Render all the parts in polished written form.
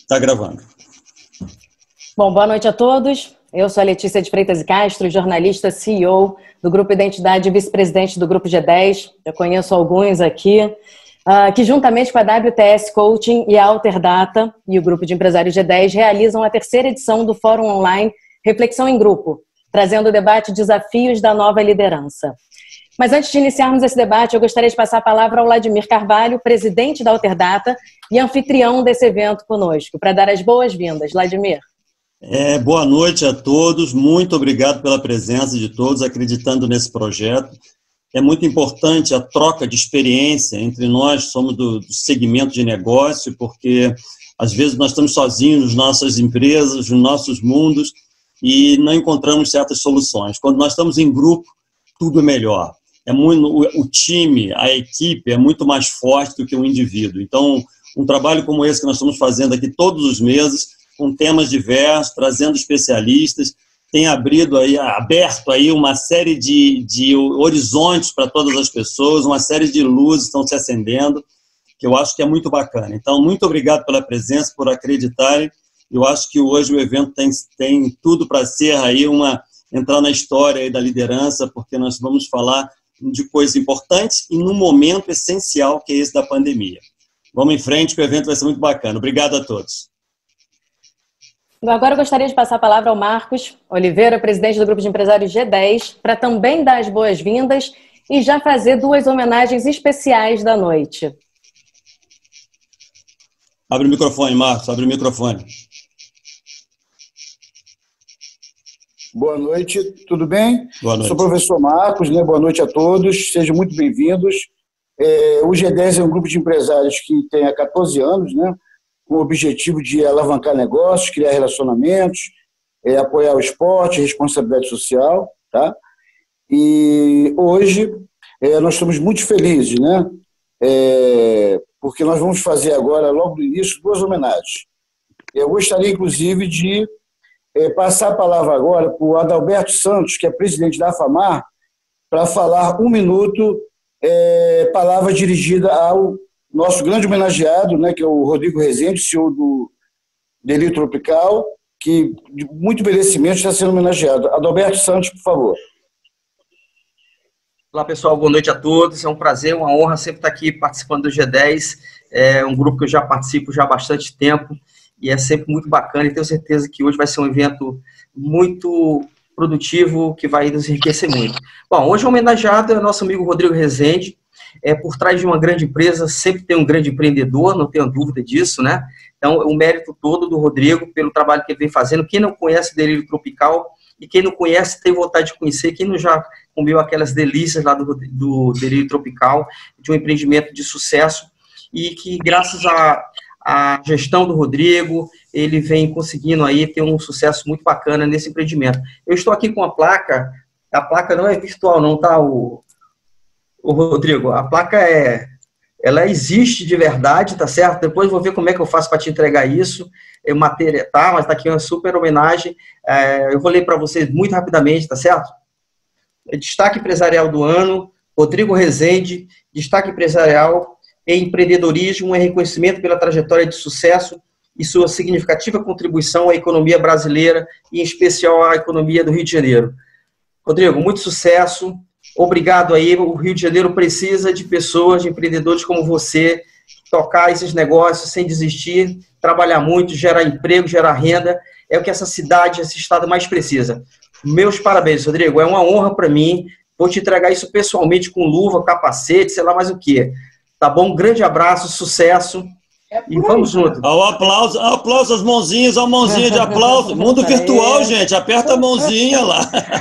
Está gravando. Bom, boa noite a todos. Eu sou a Letícia de Freitas e Castro, jornalista, CEO do Grupo Identidade e vice-presidente do Grupo G10. Eu conheço alguns aqui, que juntamente com a WTS Coaching e a Alterdata e o Grupo de Empresários G10 realizam a terceira edição do Fórum Online Reflexão em Grupo, trazendo o debate Desafios da Nova Liderança. Mas antes de iniciarmos esse debate, eu gostaria de passar a palavra ao Vladimir Carvalho, presidente da Alterdata e anfitrião desse evento conosco, para dar as boas-vindas. Vladimir. Boa noite a todos, muito obrigado pela presença de todos, acreditando nesse projeto. É muito importante a troca de experiência entre nós, somos do segmento de negócio, porque às vezes nós estamos sozinhos nas nossas empresas, nos nossos mundos, e não encontramos certas soluções. Quando nós estamos em grupo, tudo é melhor. O time, a equipe é muito mais forte do que o indivíduo. Então, um trabalho como esse que nós estamos fazendo aqui todos os meses, com temas diversos, trazendo especialistas, tem aberto aí uma série de horizontes para todas as pessoas, uma série de luzes estão se acendendo, que eu acho que é muito bacana. Então, muito obrigado pela presença, por acreditarem. Eu acho que hoje o evento tem tudo para ser aí entrar na história aí da liderança, porque nós vamos falar de coisas importantes e num momento essencial que é esse da pandemia. Vamos em frente, que o evento vai ser muito bacana. Obrigado a todos. Agora eu gostaria de passar a palavra ao Marcos Oliveira, presidente do Grupo de Empresários G10, para também dar as boas-vindas e já fazer duas homenagens especiais da noite. Abre o microfone, Marcos, abre o microfone. Boa noite, tudo bem? Boa noite. Sou o professor Marcos, né? Boa noite a todos, sejam muito bem-vindos. O G10 é um grupo de empresários que tem há 14 anos, né? Com o objetivo de alavancar negócios, criar relacionamentos, apoiar o esporte, responsabilidade social, tá? E hoje nós estamos muito felizes, né? Porque nós vamos fazer agora, logo no início, duas homenagens. Eu gostaria, inclusive, de passar a palavra agora para o Adalberto Santos, que é presidente da AFAMAR, para falar 1 minuto, palavra dirigida ao nosso grande homenageado, né, que é o Rodrigo Rezende, CEO do Delírio Tropical, que de muito merecimento está sendo homenageado. Adalberto Santos, por favor. Olá, pessoal, boa noite a todos. É um prazer, uma honra sempre estar aqui participando do G10. É um grupo que eu já participo já há bastante tempo e é sempre muito bacana e tenho certeza que hoje vai ser um evento muito produtivo que vai nos enriquecer muito. Bom, hoje o homenageado é o nosso amigo Rodrigo Rezende. Por trás de uma grande empresa sempre tem um grande empreendedor, não tenho dúvida disso, né? Então, o mérito todo do Rodrigo pelo trabalho que ele vem fazendo. Quem não conhece o Delírio Tropical e quem não conhece tem vontade de conhecer, quem não já comeu aquelas delícias lá do Delírio Tropical, de um empreendimento de sucesso e que graças à gestão do Rodrigo, ele vem conseguindo aí ter um sucesso muito bacana nesse empreendimento. Eu estou aqui com a placa não é virtual não, tá, o Rodrigo, a placa ela existe de verdade, tá certo? Depois vou ver como é que eu faço para te entregar isso, matéria, tá? Mas tá aqui uma super homenagem, eu vou ler para vocês muito rapidamente, tá certo? Destaque empresarial do ano, Rodrigo Rezende, destaque empresarial em empreendedorismo, reconhecimento pela trajetória de sucesso e sua significativa contribuição à economia brasileira e, em especial, à economia do Rio de Janeiro. Rodrigo, muito sucesso. Obrigado aí, o Rio de Janeiro precisa de pessoas, de empreendedores como você, tocar esses negócios sem desistir, trabalhar muito, gerar emprego, gerar renda, é o que essa cidade, esse estado mais precisa. Meus parabéns, Rodrigo, é uma honra para mim, vou te entregar isso pessoalmente com luva, capacete, sei lá mais o que. Tá bom? Um grande abraço, sucesso e vamos junto. Aplauso, as mãozinhas, a mãozinha de aplauso, mundo virtual, gente, aperta a mãozinha lá.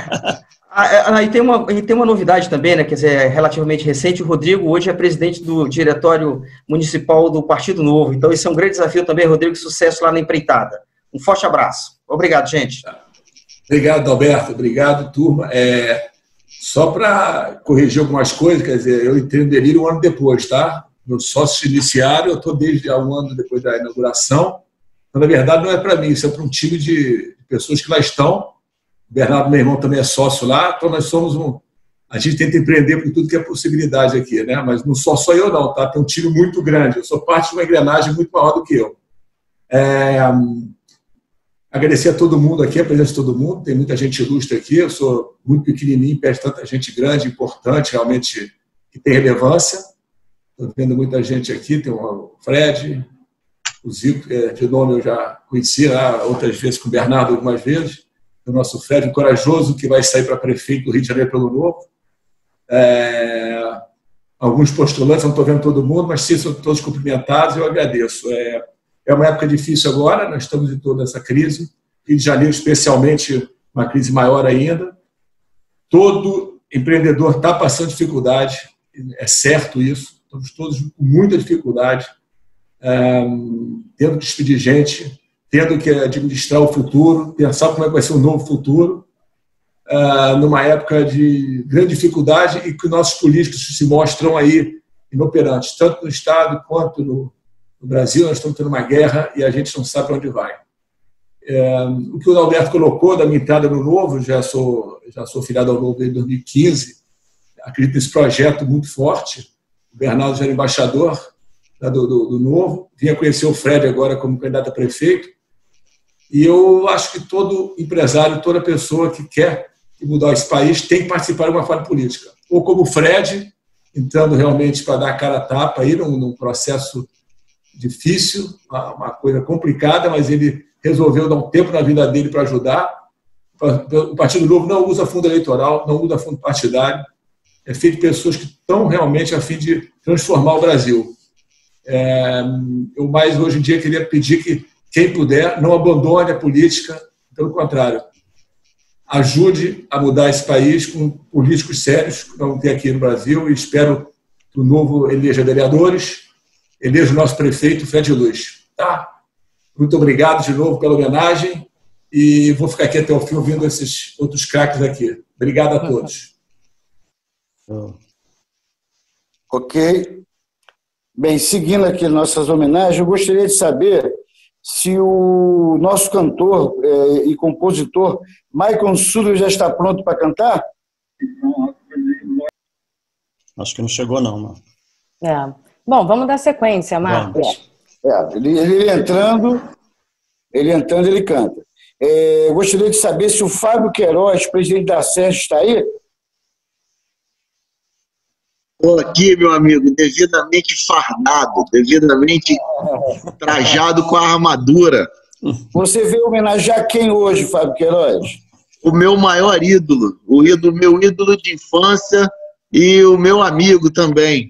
E tem uma novidade também, né, quer dizer, é relativamente recente, o Rodrigo hoje é presidente do Diretório Municipal do Partido Novo, então esse é um grande desafio também, Rodrigo, sucesso lá na empreitada. Um forte abraço. Obrigado, gente. Obrigado, Alberto, obrigado, turma. Só para corrigir algumas coisas, quer dizer, eu entrei no Delírio 1 ano depois, tá? Meus sócios iniciaram, eu estou desde há 1 ano depois da inauguração, então, na verdade, não é para mim, isso é para um time de pessoas que lá estão. O Bernardo, meu irmão, também é sócio lá, então nós somos a gente tenta empreender por tudo que é possibilidade aqui, né? Mas não sou só eu não, tá? Tem um time muito grande, eu sou parte de uma engrenagem muito maior do que eu. Agradecer a todo mundo aqui, a presença de todo mundo. Tem muita gente ilustre aqui. Eu sou muito pequenininho, perto de tanta gente grande, importante, realmente, que tem relevância. Estou vendo muita gente aqui. Tem o Fred, o Zico, de nome eu já conheci lá outras vezes com o Bernardo algumas vezes. O nosso Fred, corajoso, que vai sair para prefeito do Rio de Janeiro pelo Novo. Alguns postulantes, não estou vendo todo mundo, mas sim, são todos cumprimentados, eu agradeço. É uma época difícil agora, nós estamos em toda essa crise. Rio de Janeiro, especialmente, uma crise maior ainda. Todo empreendedor está passando dificuldade, é certo isso. Estamos todos com muita dificuldade, tendo que despedir gente, tendo que administrar o futuro, pensar como é que vai ser o novo futuro, numa época de grande dificuldade e que nossos políticos se mostram aí inoperantes, tanto no Estado quanto no Brasil. Nós estamos tendo uma guerra e a gente não sabe para onde vai. O que o Alberto colocou da minha entrada no Novo, já sou filiado ao Novo desde 2015, acredito nesse projeto muito forte. O Bernardo já era embaixador do Novo, vinha conhecer o Fred agora como candidato a prefeito, e eu acho que todo empresário, toda pessoa que quer mudar esse país tem que participar de uma forma política. Ou como o Fred, entrando realmente para dar a cara a tapa aí num processo difícil, uma coisa complicada, mas ele resolveu dar um tempo na vida dele para ajudar. O Partido Novo não usa fundo eleitoral, não usa fundo partidário, é feito de pessoas que estão realmente a fim de transformar o Brasil. Eu mais hoje em dia queria pedir que quem puder não abandone a política, pelo contrário, ajude a mudar esse país com políticos sérios que vamos ter aqui no Brasil, e espero que o Novo eleja vereadores, eleja o nosso prefeito, Fred Luz. Tá? Muito obrigado de novo pela homenagem e vou ficar aqui até o fim ouvindo esses outros craques aqui. Obrigado a todos. Ok. Bem, seguindo aqui nossas homenagens, eu gostaria de saber se o nosso cantor e compositor Michael Sudo já está pronto para cantar? Acho que não chegou não, mano. Bom, vamos dar sequência, Marcos. Ele entrando, ele canta. Eu gostaria de saber se o Fábio Queiroz, presidente da SERJ, está aí? Estou aqui, meu amigo, devidamente fardado, devidamente trajado com a armadura. Você veio homenagear quem hoje, Fábio Queiroz? O meu maior ídolo, meu ídolo de infância e o meu amigo também.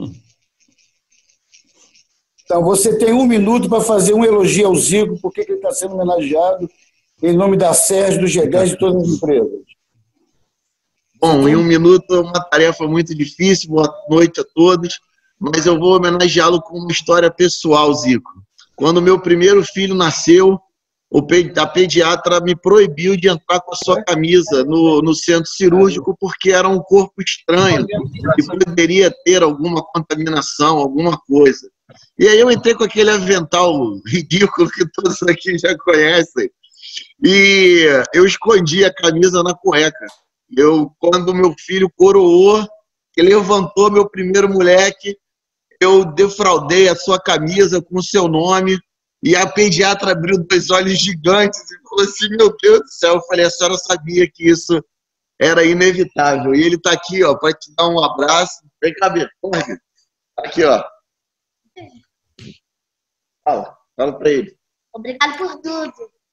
Então, você tem 1 minuto para fazer um elogio ao Zico, porque ele está sendo homenageado em nome da SERJ, do G10 e de todas as empresas. Bom, em 1 minuto é uma tarefa muito difícil. Boa noite a todos. Mas eu vou homenageá-lo com uma história pessoal, Zico. Quando meu primeiro filho nasceu, a pediatra me proibiu de entrar com a sua camisa no centro cirúrgico porque era um corpo estranho e poderia ter alguma contaminação, alguma coisa. E aí eu entrei com aquele avental ridículo que todos aqui já conhecem e eu escondi a camisa na cueca. Quando meu filho coroou, ele levantou meu primeiro moleque, eu defraudei a sua camisa com o seu nome e a pediatra abriu 2 olhos gigantes e falou assim, meu Deus do céu. Eu falei, a senhora sabia que isso era inevitável. E ele está aqui, ó, para te dar um abraço. Vem cá, Beto. Aqui, ó. Fala para ele. Obrigado por tudo.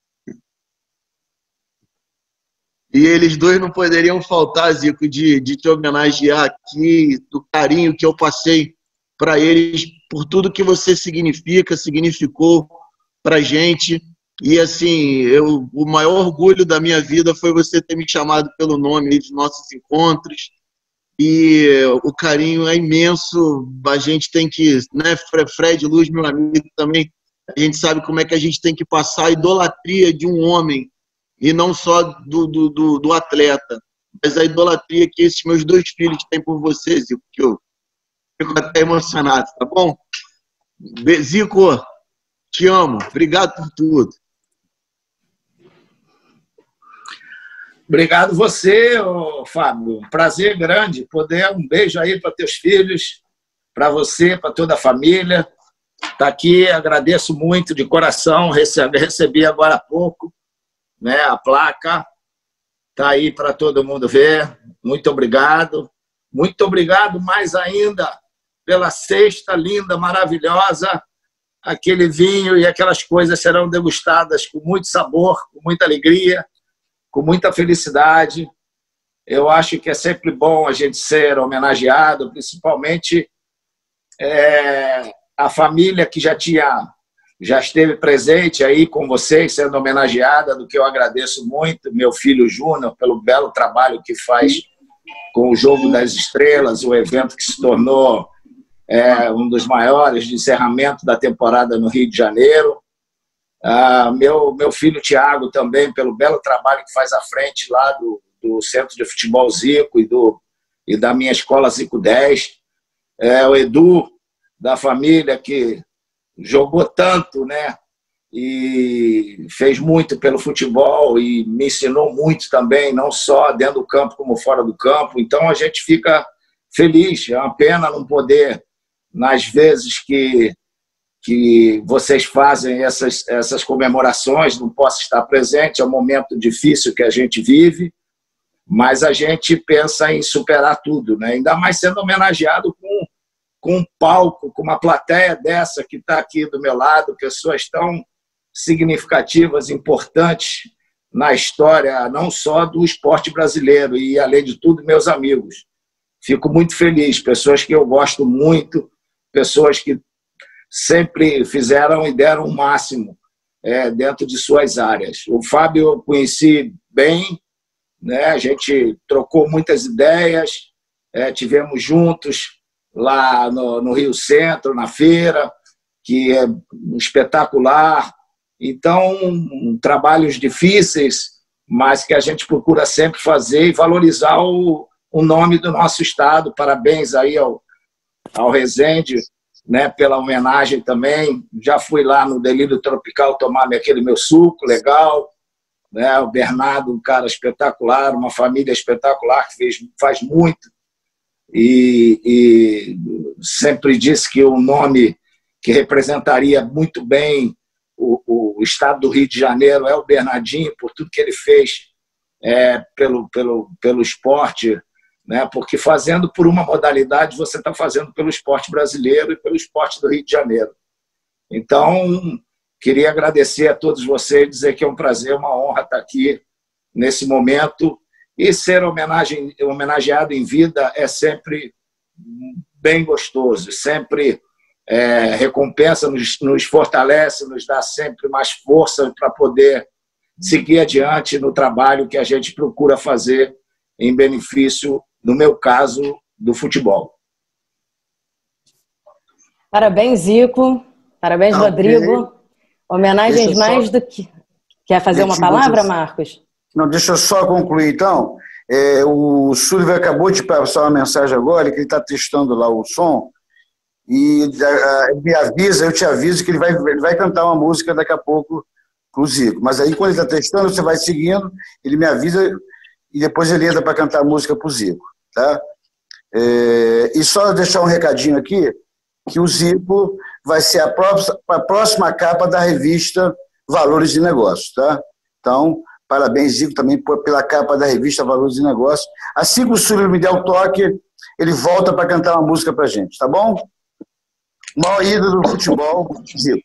E eles dois não poderiam faltar, Zico, de te homenagear aqui, do carinho que eu passei para eles, por tudo que você significou para a gente. E, assim, o maior orgulho da minha vida foi você ter me chamado pelo nome dos nossos encontros. E o carinho é imenso. A gente tem que, né, Fred Luz, meu amigo também, a gente sabe como é que a gente tem que passar a idolatria de um homem, e não só do atleta, mas a idolatria que esses meus 2 filhos têm por você, Zico, que eu fico até emocionado, tá bom? Zico, te amo, obrigado por tudo. Obrigado você, Fábio. Um prazer grande poder. Um beijo aí para teus filhos, para você, para toda a família. estar aqui. Agradeço muito de coração. Recebi agora há pouco, né, a placa. Está aí para todo mundo ver. Muito obrigado. Muito obrigado mais ainda pela cesta linda, maravilhosa. Aquele vinho e aquelas coisas serão degustadas com muito sabor, com muita alegria, com muita felicidade. Eu acho que é sempre bom a gente ser homenageado, principalmente a família que já esteve presente aí com vocês, sendo homenageada, do que eu agradeço muito. Meu filho Júnior, pelo belo trabalho que faz com o Jogo das Estrelas, o evento que se tornou um dos maiores de encerramento da temporada no Rio de Janeiro. Meu filho Tiago também, pelo belo trabalho que faz à frente lá do Centro de Futebol Zico e da minha escola Zico 10. O Edu, da família, que jogou tanto, né? E fez muito pelo futebol e me ensinou muito também, não só dentro do campo como fora do campo. Então a gente fica feliz. É uma pena não poder, nas vezes que vocês fazem essas comemorações, não posso estar presente. É um momento difícil que a gente vive, mas a gente pensa em superar tudo, né? Ainda mais sendo homenageado com um palco, com uma plateia dessa que está aqui do meu lado, pessoas tão significativas, importantes na história, não só do esporte brasileiro, e, além de tudo, meus amigos. Fico muito feliz, pessoas que eu gosto muito, pessoas que sempre fizeram e deram o máximo dentro de suas áreas. O Fábio eu conheci bem, né? A gente trocou muitas ideias, tivemos juntos lá no Rio Centro, na feira, que é espetacular. Então, trabalhos difíceis, mas que a gente procura sempre fazer e valorizar o nome do nosso estado. Parabéns aí ao Resende, né, pela homenagem também. Já fui lá no Delírio Tropical tomar aquele meu suco legal, né? O Bernardo, um cara espetacular, uma família espetacular que faz muito. E sempre disse que o nome que representaria muito bem o estado do Rio de Janeiro é o Bernardinho, por tudo que ele fez pelo esporte, né? Porque fazendo por uma modalidade, você está fazendo pelo esporte brasileiro e pelo esporte do Rio de Janeiro. Então, queria agradecer a todos vocês, dizer que é um prazer, uma honra estar aqui nesse momento. E ser homenageado em vida é sempre bem gostoso, sempre recompensa, nos fortalece, nos dá sempre mais força para poder seguir adiante no trabalho que a gente procura fazer em benefício, no meu caso, do futebol. Parabéns, Zico. Parabéns, Rodrigo. Homenagens mais do que... Quer fazer uma palavra, Marcos? Não, deixa eu só concluir, então. O Sullivan acabou de passar uma mensagem agora, que ele está testando lá o som, e eu te aviso que ele vai cantar uma música daqui a pouco pro Zico. Mas aí, quando ele está testando, você vai seguindo, ele me avisa e depois ele entra para cantar a música pro Zico. Tá? E só deixar um recadinho aqui, que o Zico vai ser a próxima capa da revista Valores de Negócio. Tá? Então, parabéns, Zico, também pela capa da revista Valores de Negócio. Assim que o Súlio me der o toque, ele volta para cantar uma música para a gente, tá bom? O maior ídolo do futebol, Zico.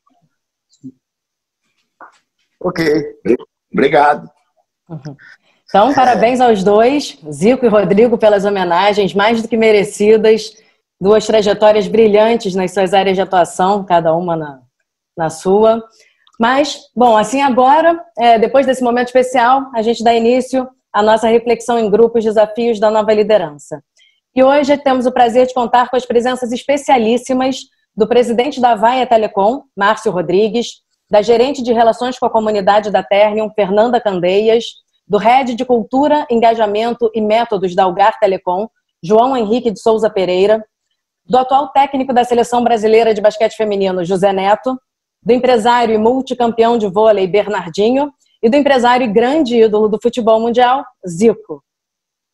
Ok. Obrigado. Então, parabéns aos dois, Zico e Rodrigo, pelas homenagens mais do que merecidas. Duas trajetórias brilhantes nas suas áreas de atuação, cada uma na sua. Mas, bom, assim agora, depois desse momento especial, a gente dá início à nossa reflexão em grupo, os desafios da nova liderança. E hoje temos o prazer de contar com as presenças especialíssimas do presidente da Vaia Telecom, Márcio Rodrigues, da gerente de Relações com a Comunidade da Ternium, Fernanda Candeias, do Head de Cultura, Engajamento e Métodos da Algar Telecom, João Henrique de Souza Pereira, do atual técnico da Seleção Brasileira de Basquete Feminino, José Neto, do empresário e multicampeão de vôlei, Bernardinho, e do empresário e grande ídolo do futebol mundial, Zico.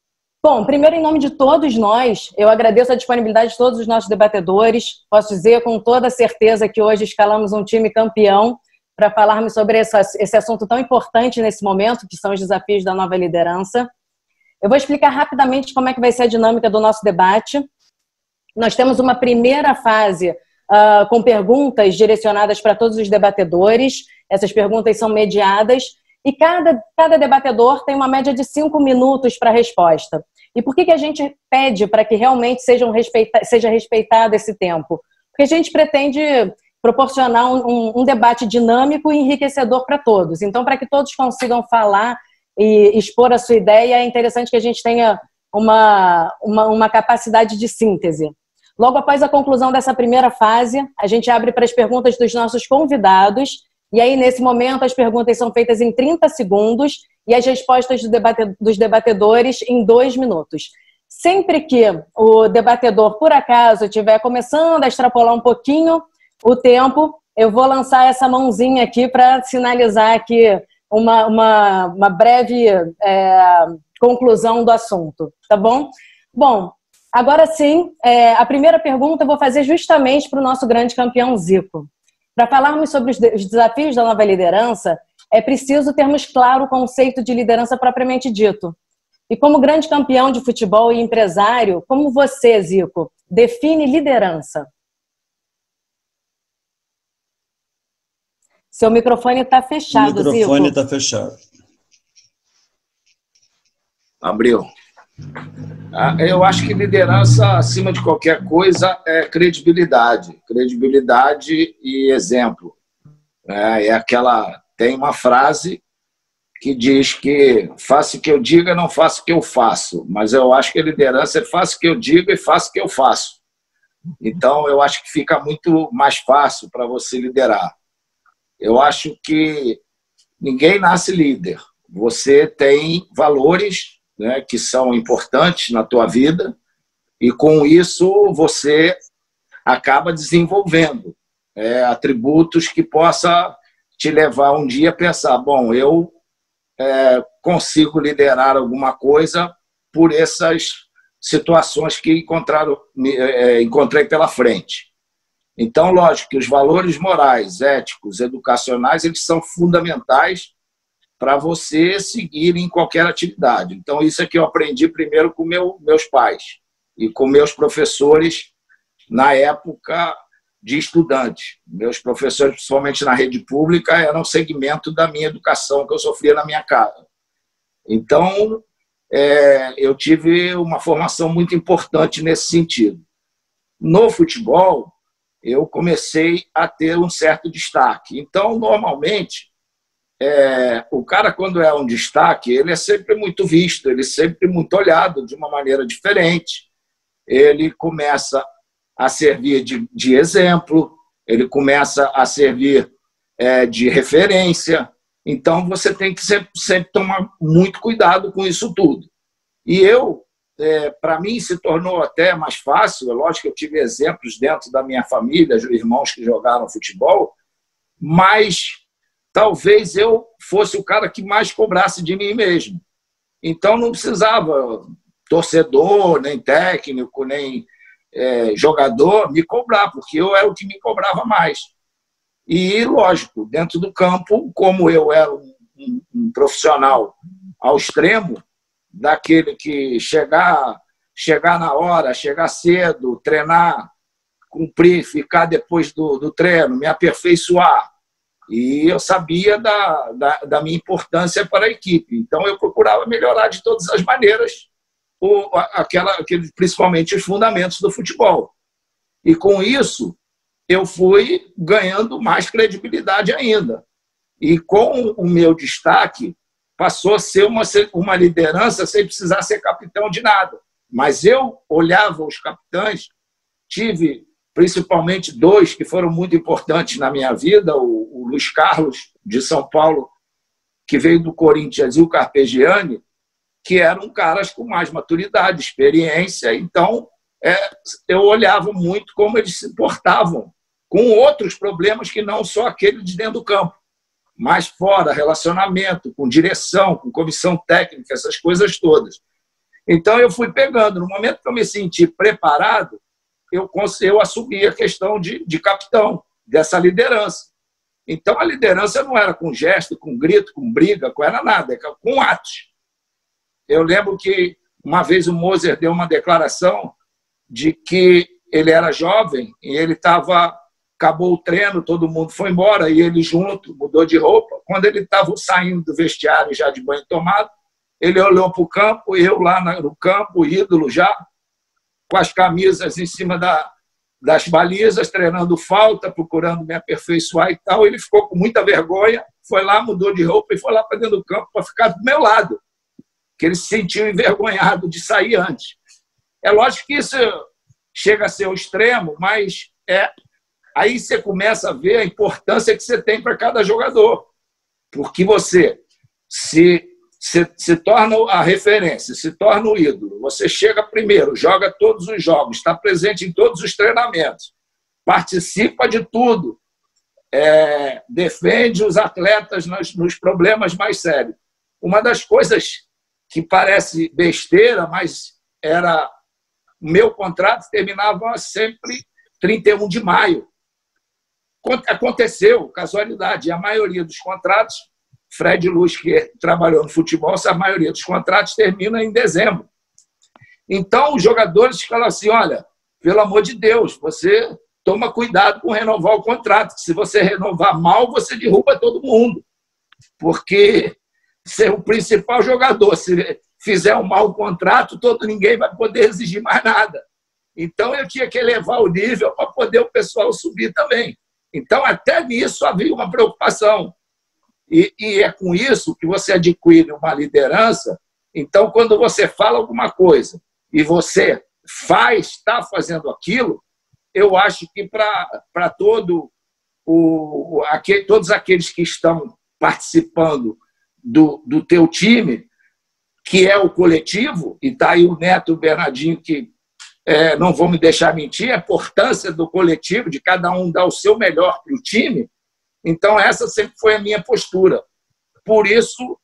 Bom, primeiro, em nome de todos nós, eu agradeço a disponibilidade de todos os nossos debatedores. Posso dizer com toda certeza que hoje escalamos um time campeão para falarmos sobre esse assunto tão importante nesse momento, que são os desafios da nova liderança. Eu vou explicar rapidamente como é que vai ser a dinâmica do nosso debate. Nós temos uma primeira fase com perguntas direcionadas para todos os debatedores. Essas perguntas são mediadas e cada debatedor tem uma média de 5 minutos para a resposta. E por que a gente pede para que realmente seja respeitado esse tempo? Porque a gente pretende proporcionar um debate dinâmico e enriquecedor para todos. Então, para que todos consigam falar e expor a sua ideia, é interessante que a gente tenha uma capacidade de síntese. Logo após a conclusão dessa primeira fase, a gente abre para as perguntas dos nossos convidados, e aí, nesse momento, as perguntas são feitas em 30 segundos e as respostas dos debatedores em 2 minutos. Sempre que o debatedor, por acaso, estiver começando a extrapolar um pouquinho o tempo, eu vou lançar essa mãozinha aqui para sinalizar aqui uma breve conclusão do assunto, tá bom? Bom, agora sim, a primeira pergunta eu vou fazer justamente para o nosso grande campeão Zico. Para falarmos sobre os desafios da nova liderança, é preciso termos claro o conceito de liderança propriamente dito. E como grande campeão de futebol e empresário, como você, Zico, define liderança? Seu microfone está fechado, Zico. O microfone está fechado. Abriu. Eu acho que liderança, acima de qualquer coisa, é credibilidade. Credibilidade e exemplo. Tem uma frase que diz que faça o que eu diga, não faça o que eu faço. Mas eu acho que a liderança é faça o que eu digo e faça o que eu faço. Então, eu acho que fica muito mais fácil para você liderar. Eu acho que ninguém nasce líder. Você tem valores, né, que são importantes na tua vida, e com isso você acaba desenvolvendo atributos que possa te levar um dia a pensar, bom, eu consigo liderar alguma coisa por essas situações que encontrei pela frente. Então, lógico que os valores morais, éticos, educacionais, eles são fundamentais para você seguir em qualquer atividade. Então, isso é que eu aprendi primeiro com meus pais e com meus professores na época de estudante. Meus professores, principalmente na rede pública, eram um segmento da minha educação que eu sofria na minha casa. Então, eu tive uma formação muito importante nesse sentido. No futebol, eu comecei a ter um certo destaque. Então, normalmente, o cara, quando é um destaque, ele é sempre muito visto, ele é sempre muito olhado de uma maneira diferente. Ele começa a servir de exemplo, ele começa a servir de referência. Então, você tem que sempre tomar muito cuidado com isso tudo. E para mim, se tornou até mais fácil. É lógico que eu tive exemplos dentro da minha família, de irmãos que jogaram futebol, mas talvez eu fosse o cara que mais cobrasse de mim mesmo. Então, não precisava torcedor, nem técnico, nem jogador me cobrar, porque eu era o que me cobrava mais. E, lógico, dentro do campo, como eu era um profissional ao extremo, daquele que chegar na hora, chegar cedo, treinar, cumprir, ficar depois do treino, me aperfeiçoar. E eu sabia da minha importância para a equipe. Então, eu procurava melhorar de todas as maneiras, principalmente os fundamentos do futebol. E, com isso, eu fui ganhando mais credibilidade ainda. E, com o meu destaque, passou a ser uma liderança sem precisar ser capitão de nada. Mas eu olhava os capitães, tive principalmente 2 que foram muito importantes na minha vida, o Luiz Carlos, de São Paulo, que veio do Corinthians, e o Carpegiani, que eram caras com mais maturidade, experiência. Então, eu olhava muito como eles se portavam com outros problemas que não só aquele de dentro do campo, mas fora, relacionamento, com direção, com comissão técnica, essas coisas todas. Então, eu fui pegando. No momento que eu me senti preparado, eu assumi a questão de capitão, dessa liderança. Então, a liderança não era com gesto, com grito, com briga, não era nada, era com atos. Eu lembro que uma vez o Moser deu uma declaração de que ele era jovem e ele acabou o treino, todo mundo foi embora e ele junto, mudou de roupa. Quando ele estava saindo do vestiário já de banho tomado, ele olhou para o campo, eu lá no campo, ídolo já, com as camisas em cima das balizas, treinando falta, procurando me aperfeiçoar e tal. Ele ficou com muita vergonha, foi lá, mudou de roupa e foi lá para dentro do campo para ficar do meu lado, que ele se sentiu envergonhado de sair antes. É lógico que isso chega a ser o extremo, mas aí você começa a ver a importância que você tem para cada jogador, porque você se torna a referência, se torna o ídolo. Você chega primeiro, joga todos os jogos, está presente em todos os treinamentos, participa de tudo, defende os atletas nos problemas mais sérios. Uma das coisas que parece besteira, mas era o meu contrato, terminava sempre 31 de maio. Aconteceu, casualidade, a maioria dos contratos, Fred Luz, que trabalhou no futebol, a maioria dos contratos termina em dezembro. Então, os jogadores falam assim, olha, pelo amor de Deus, você toma cuidado com renovar o contrato. Se você renovar mal, você derruba todo mundo. Porque ser o principal jogador, se fizer um mau contrato, ninguém vai poder exigir mais nada. Então, eu tinha que elevar o nível para poder o pessoal subir também. Então, até nisso havia uma preocupação. E é com isso que você adquire uma liderança. Então, quando você fala alguma coisa e você está fazendo aquilo, eu acho que para todos aqueles que estão participando do teu time, que é o coletivo, e está aí o Neto, o Bernardinho, que não vão me deixar mentir, a importância do coletivo, de cada um dar o seu melhor para o time. Então, essa sempre foi a minha postura. Por isso,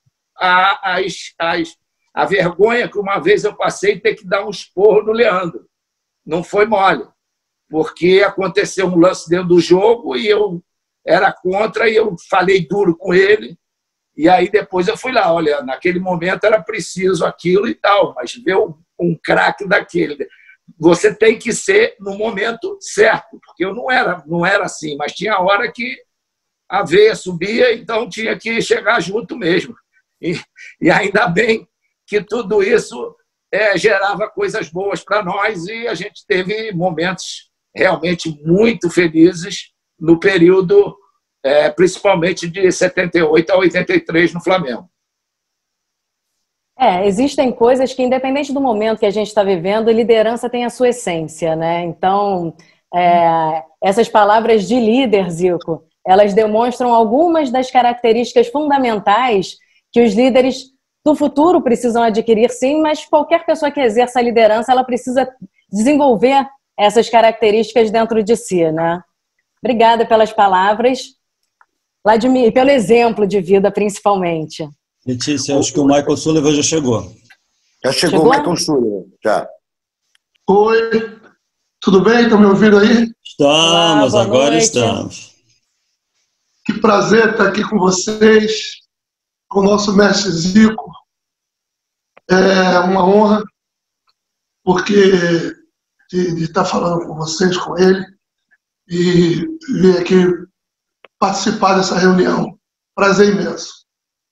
a vergonha que uma vez eu passei ter que dar um esporro no Leandro. Não foi mole, porque aconteceu um lance dentro do jogo e eu era contra e eu falei duro com ele. E aí depois eu fui lá, olha, naquele momento era preciso aquilo e tal, mas ver um craque daquele. Você tem que ser no momento certo, porque eu não era assim, mas tinha hora que a veia subia, então tinha que chegar junto mesmo. E ainda bem que tudo isso gerava coisas boas para nós e a gente teve momentos realmente muito felizes no período, principalmente de 78 a 83 no Flamengo. Existem coisas que, independente do momento que a gente está vivendo, liderança tem a sua essência, né? Então, essas palavras de líder, Zico, elas demonstram algumas das características fundamentais que os líderes do futuro precisam adquirir, sim, mas qualquer pessoa que exerça a liderança, ela precisa desenvolver essas características dentro de si, né? Obrigada pelas palavras, Vladimir, e pelo exemplo de vida, principalmente. Letícia, acho que o Michael Sullivan já chegou. Já chegou o Michael Sullivan, já. Oi, tudo bem? Estão me ouvindo aí? Estamos, agora estamos. Que prazer estar aqui com vocês, com o nosso mestre Zico. É uma honra, porque de estar falando com vocês, com ele, e vir aqui participar dessa reunião. Prazer imenso.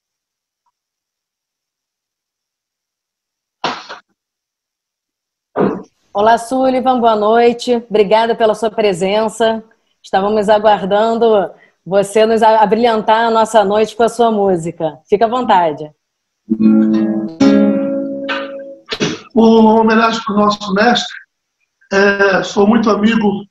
Olá, Sullivan, boa noite. Obrigada pela sua presença. Estávamos aguardando você nos abrilhantar a nossa noite com a sua música. Fica à vontade. Uma homenagem para o nosso mestre. Sou muito amigo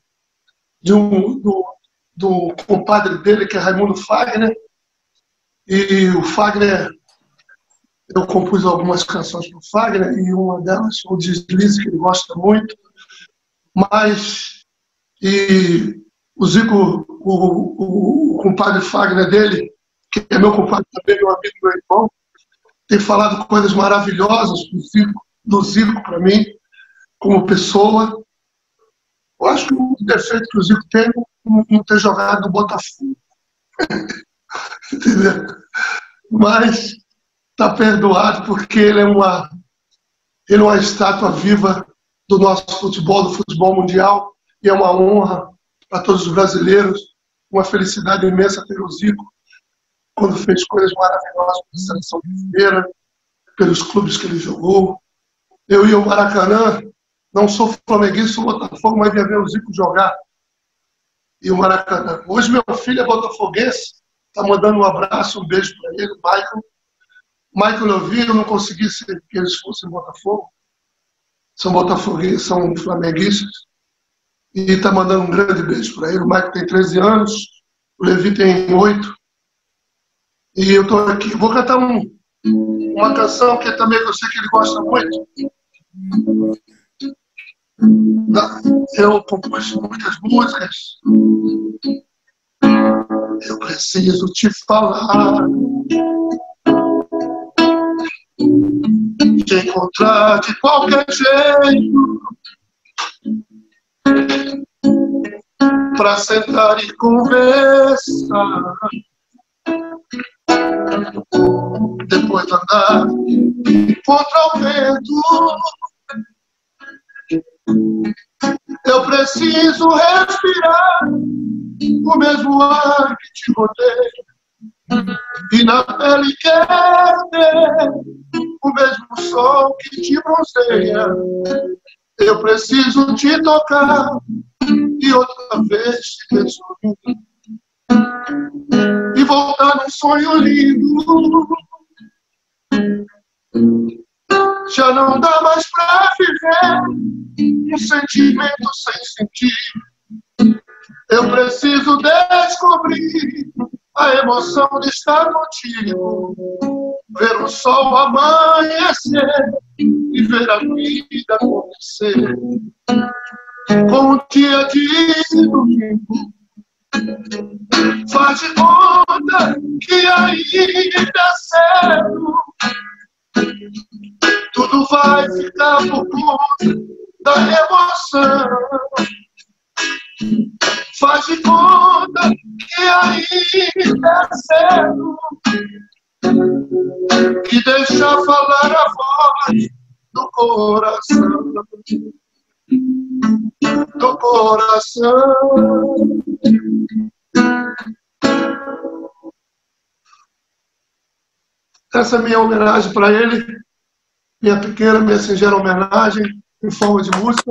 do compadre dele, que é Raimundo Fagner. E o Fagner, eu compus algumas canções para o Fagner, e uma delas, o Deslize, que ele gosta muito. Mas, o Zico, o compadre Fagner dele, que é meu compadre também, meu amigo, meu irmão, tem falado coisas maravilhosas para o Zico, do Zico para mim, como pessoa. Eu acho que o defeito que o Zico tem é não ter jogado no Botafogo. Entendeu? Mas está perdoado porque ele é uma estátua viva do nosso futebol, do futebol mundial, e é uma honra para todos os brasileiros, uma felicidade imensa ter o Zico, quando fez coisas maravilhosas pela seleção brasileira, pelos clubes que ele jogou. Eu ia ao Maracanã, não sou flamenguista, sou Botafogo, mas ia ver o Zico jogar. E o Maracanã. Hoje meu filho é botafoguense, está mandando um abraço, um beijo para ele, Michael. Michael, eu vi, eu não consegui que eles fossem Botafogo. São botafoguenses, são flamenguistas. E está mandando um grande beijo para ele. O Michael tem 13 anos, o Levi tem 8. E eu estou aqui. Vou cantar uma canção que também eu sei que ele gosta muito. Eu compus muitas músicas. Eu preciso te falar. Te encontrar de qualquer jeito, pra sentar e conversar. Depois de andar contra o vento, eu preciso respirar o mesmo ar que te rodeia, e na pele quer ter o mesmo sol que te bronzeia. Eu preciso te tocar e outra vez te ver sorrir e voltar num sonho lindo. Já não dá mais pra viver um sentimento sem sentir. Eu preciso descobrir a emoção de estar contigo, ver o sol amanhecer e ver a vida acontecer. Com o dia de domingo, faz de conta que ainda é cedo. Tudo vai ficar por conta da emoção. Faz de conta que ainda é cedo, e deixa falar a voz do coração. Do coração. Essa é a minha homenagem para ele, minha pequena, minha singela homenagem em forma de música.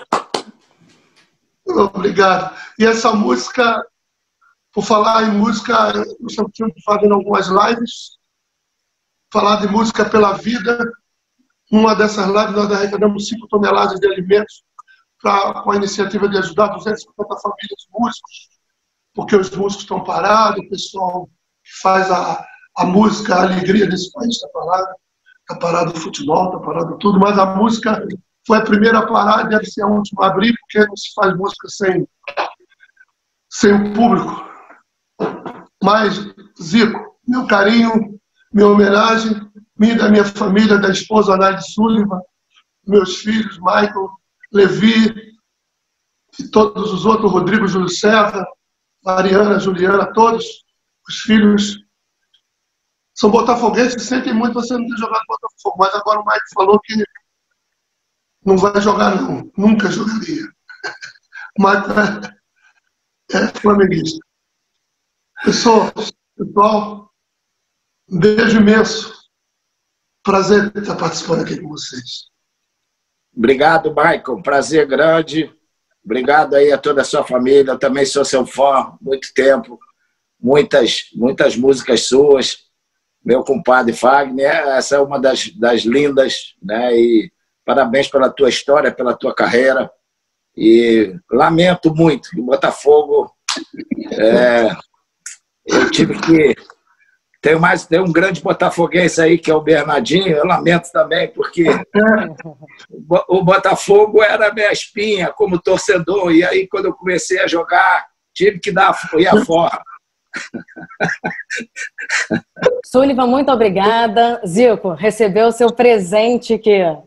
Obrigado. E essa música, por falar em música, eu sempre estive fazendo algumas lives, falar de música pela vida. Uma dessas lives nós arrecadamos 5 toneladas de alimentos com a iniciativa de ajudar 250 famílias de músicos, porque os músicos estão parados, o pessoal que faz a música, a alegria desse país está parado o futebol, está parado tudo, mas a música foi a primeira a parar, deve ser a última a abrir, porque não se faz música sem o público. Mas, Zico, meu carinho, minha homenagem, minha e da minha família, da esposa Anaide Sullivan, meus filhos, Michael, Levi, e todos os outros, Rodrigo, Júlio César, Mariana, Juliana, todos os filhos são botafoguenses e sentem muito você não ter jogado Botafogo, mas agora o Michael falou que não vai jogar, não. Nunca jogaria. Mas é flamenguista. Pessoal, um beijo imenso. Prazer estar participando aqui com vocês. Obrigado, Michael. Prazer grande. Obrigado aí a toda a sua família. Eu também sou seu fã há muito tempo. Muitas músicas suas. Meu compadre Fagner, essa é uma das lindas, né? E parabéns pela tua história, pela tua carreira. E lamento muito que o Botafogo... eu tive que... Tem um grande botafoguense aí, que é o Bernardinho. Eu lamento também, porque o Botafogo era a minha espinha como torcedor. E aí, quando eu comecei a jogar, tive que ir fora. Sullivan, muito obrigada. Zico, recebeu o seu presente que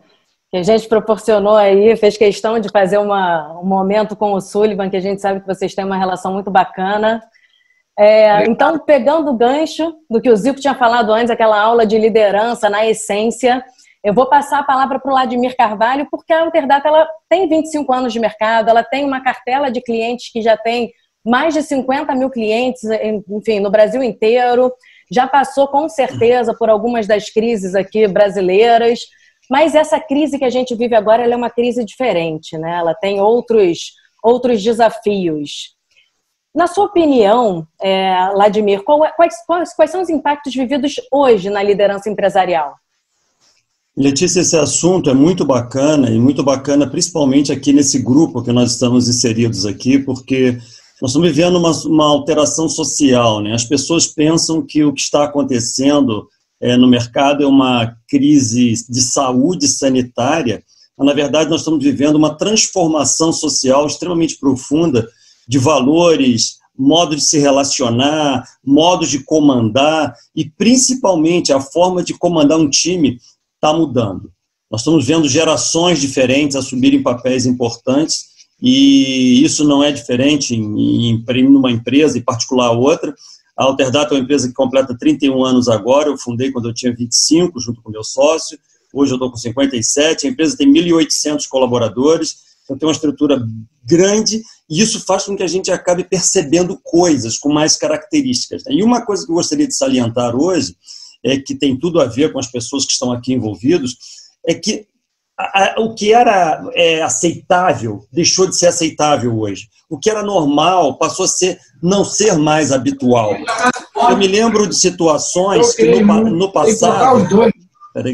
que a gente proporcionou aí, fez questão de fazer um momento com o Sullivan, que a gente sabe que vocês têm uma relação muito bacana. Então, pegando o gancho do que o Zico tinha falado antes, aquela aula de liderança na essência, eu vou passar a palavra para o Vladimir Carvalho, porque a Alterdata ela tem 25 anos de mercado, ela tem uma cartela de clientes que já tem mais de 50 mil clientes, enfim, no Brasil inteiro, já passou com certeza por algumas das crises aqui brasileiras, mas essa crise que a gente vive agora ela é uma crise diferente, né? Ela tem outros desafios. Na sua opinião, Vladimir, quais são os impactos vividos hoje na liderança empresarial? Letícia, esse assunto é muito bacana, e muito bacana principalmente aqui nesse grupo que nós estamos inseridos aqui, porque nós estamos vivendo uma alteração social, né? As pessoas pensam que o que está acontecendo no mercado é uma crise de saúde sanitária, mas, na verdade, nós estamos vivendo uma transformação social extremamente profunda de valores, modo de se relacionar, modo de comandar e, principalmente, a forma de comandar um time está mudando. Nós estamos vendo gerações diferentes assumirem papéis importantes e isso não é diferente numa empresa, em particular outra. A Alterdata é uma empresa que completa 31 anos agora, eu fundei quando eu tinha 25, junto com meu sócio, hoje eu estou com 57, a empresa tem 1.800 colaboradores, então tem uma estrutura grande e isso faz com que a gente acabe percebendo coisas com mais características. E uma coisa que eu gostaria de salientar hoje, que tem tudo a ver com as pessoas que estão aqui envolvidos, é que o que era aceitável deixou de ser aceitável hoje. O que era normal passou a não ser mais habitual. Eu me lembro de situações que no passado... Peraí,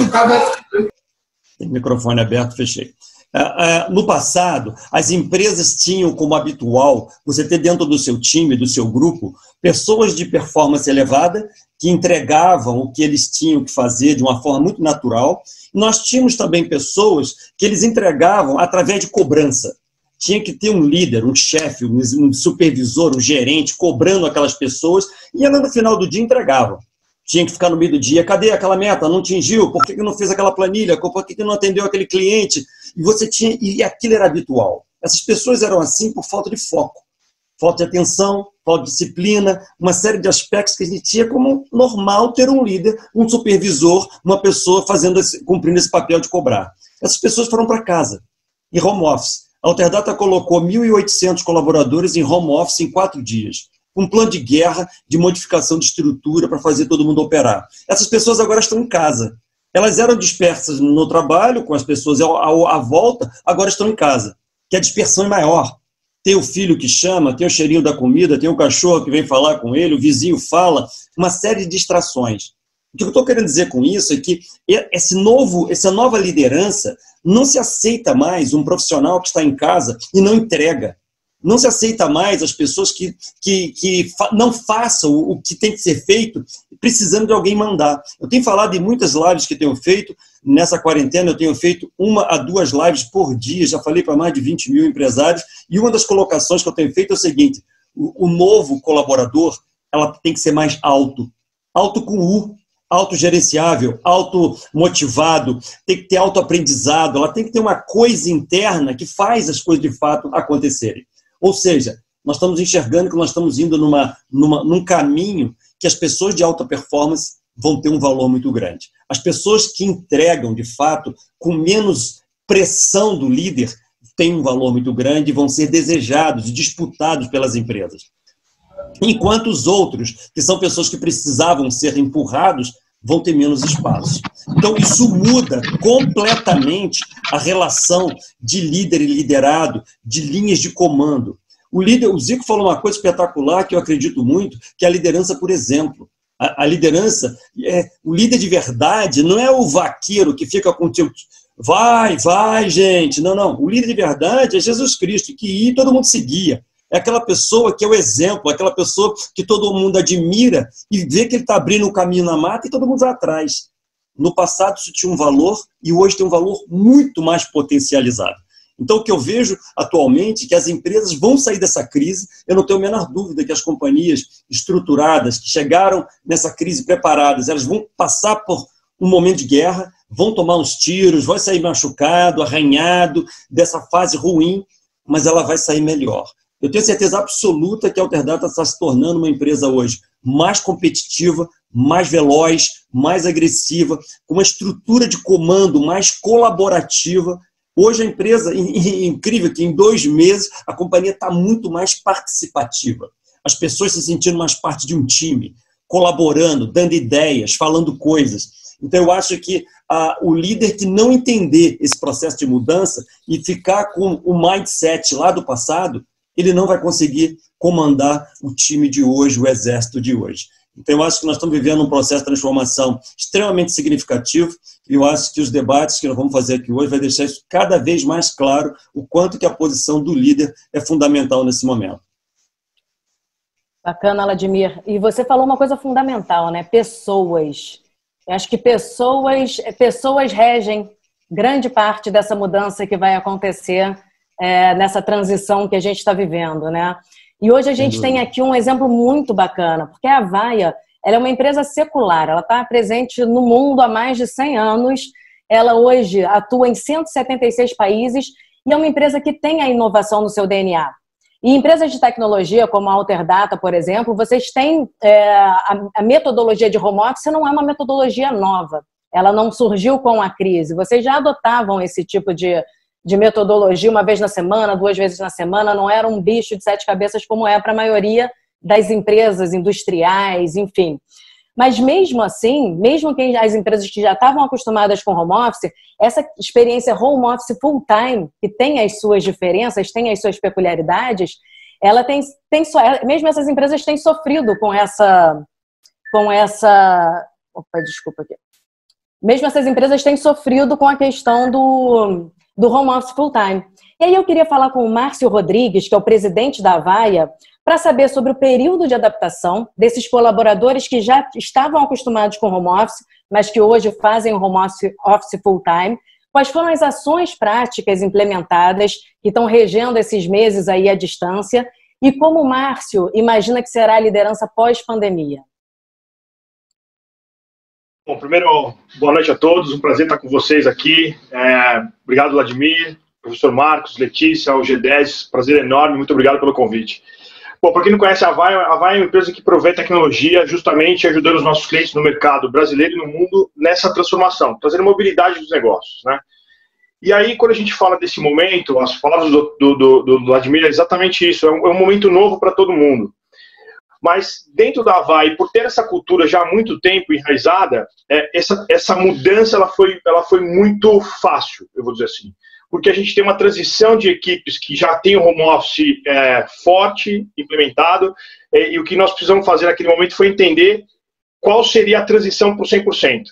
tem microfone aberto, fechei. No passado, as empresas tinham como habitual você ter dentro do seu time, do seu grupo, pessoas de performance elevada que entregavam o que eles tinham que fazer de uma forma muito natural. Nós tínhamos também pessoas que eles entregavam através de cobrança. Tinha que ter um líder, um chefe, um supervisor, um gerente cobrando aquelas pessoas e ela no final do dia entregava. Tinha que ficar no meio do dia, cadê aquela meta? Não atingiu? Por que não fez aquela planilha? Por que não atendeu aquele cliente? E aquilo era habitual. Essas pessoas eram assim por falta de foco, falta de atenção, falta de disciplina, uma série de aspectos que a gente tinha como normal ter um líder, um supervisor, uma pessoa cumprindo esse papel de cobrar. Essas pessoas foram para casa, em home office. A Alterdata colocou 1.800 colaboradores em home office em 4 dias. Um plano de guerra, de modificação de estrutura para fazer todo mundo operar. Essas pessoas agora estão em casa. Elas eram dispersas no trabalho, com as pessoas à volta, agora estão em casa. Que a dispersão é maior. Tem o filho que chama, tem o cheirinho da comida, tem o cachorro que vem falar com ele, o vizinho fala, uma série de distrações. O que eu estou querendo dizer com isso é que essa nova liderança não se aceita mais um profissional que está em casa e não entrega. Não se aceita mais as pessoas que não façam o que tem que ser feito precisando de alguém mandar. Eu tenho falado em muitas lives que tenho feito, nessa quarentena eu tenho feito 1 a 2 lives por dia, já falei para mais de 20 mil empresários, e uma das colocações que eu tenho feito é o seguinte, o novo colaborador, ela tem que ser mais alto com U, autogerenciável, automotivado, tem que ter autoaprendizado, ela tem que ter uma coisa interna que faz as coisas de fato acontecerem. Ou seja, nós estamos enxergando que nós estamos indo num caminho que as pessoas de alta performance vão ter um valor muito grande. As pessoas que entregam, de fato, com menos pressão do líder, têm um valor muito grande e vão ser desejados e disputados pelas empresas. Enquanto os outros, que são pessoas que precisavam ser empurrados, vão ter menos espaço. Então, isso muda completamente a relação de líder e liderado, de linhas de comando. O Zico falou uma coisa espetacular que eu acredito muito, que é a liderança por exemplo. A liderança, o líder de verdade não é o vaqueiro que fica com o teu... Vai, gente. Não. O líder de verdade é Jesus Cristo, que todo mundo seguia. É aquela pessoa que é o exemplo, aquela pessoa que todo mundo admira e vê que ele está abrindo um caminho na mata e todo mundo vai atrás. No passado isso tinha um valor e hoje tem um valor muito mais potencializado. Então o que eu vejo atualmente é que as empresas vão sair dessa crise, eu não tenho a menor dúvida que as companhias estruturadas, que chegaram nessa crise preparadas, elas vão passar por um momento de guerra, vão tomar uns tiros, vai sair machucado, arranhado, dessa fase ruim, mas ela vai sair melhor. Eu tenho certeza absoluta que a Alterdata está se tornando uma empresa hoje mais competitiva, mais veloz, mais agressiva, com uma estrutura de comando mais colaborativa. Hoje a empresa, incrível que em 2 meses a companhia está muito mais participativa. As pessoas se sentindo mais parte de um time, colaborando, dando ideias, falando coisas. Então eu acho que o líder que não entender esse processo de mudança e ficar com o mindset lá do passado, ele não vai conseguir comandar o time de hoje, o exército de hoje. Então, eu acho que nós estamos vivendo um processo de transformação extremamente significativo e eu acho que os debates que nós vamos fazer aqui hoje vai deixar isso cada vez mais claro, o quanto que a posição do líder é fundamental nesse momento. Bacana, Vladimir. E você falou uma coisa fundamental, né? Pessoas. Eu acho que pessoas regem grande parte dessa mudança que vai acontecer nessa transição que a gente está vivendo, né? E hoje a gente tem aqui um exemplo muito bacana, porque a Avaya, ela é uma empresa secular, ela está presente no mundo há mais de 100 anos, ela hoje atua em 176 países e é uma empresa que tem a inovação no seu DNA. E empresas de tecnologia, como a Alterdata, por exemplo, vocês têm a metodologia de home office não é uma metodologia nova, ela não surgiu com a crise, vocês já adotavam esse tipo de metodologia 1 vez na semana, 2 vezes na semana, não era um bicho de 7 cabeças como é para a maioria das empresas industriais, enfim. Mas mesmo assim, mesmo que as empresas que já estavam acostumadas com home office, essa experiência home office full time, que tem as suas diferenças, tem as suas peculiaridades, ela mesmo essas empresas têm sofrido com essa desculpa aqui. Mesmo essas empresas têm sofrido com a questão do home office full time. E aí eu queria falar com o Márcio Rodrigues, que é o presidente da Avaya, para saber sobre o período de adaptação desses colaboradores que já estavam acostumados com home office, mas que hoje fazem o home office full time. Quais foram as ações práticas implementadas que estão regendo esses meses aí à distância? E como o Márcio imagina que será a liderança pós-pandemia? Bom, primeiro, boa noite a todos, um prazer estar com vocês aqui. Obrigado, Vladimir, professor Marcos, Letícia, o G10, prazer enorme, muito obrigado pelo convite. Bom, para quem não conhece a Avaya é uma empresa que provê tecnologia justamente ajudando os nossos clientes no mercado brasileiro e no mundo nessa transformação, trazendo mobilidade dos negócios, né? E aí, quando a gente fala desse momento, as palavras do Vladimir é exatamente isso, é um momento novo para todo mundo. Mas dentro da Avaya, por ter essa cultura já há muito tempo enraizada, essa mudança ela foi muito fácil, eu vou dizer assim. Porque a gente tem uma transição de equipes que já tem o home office forte, implementado, e o que nós precisamos fazer naquele momento foi entender qual seria a transição para o 100%.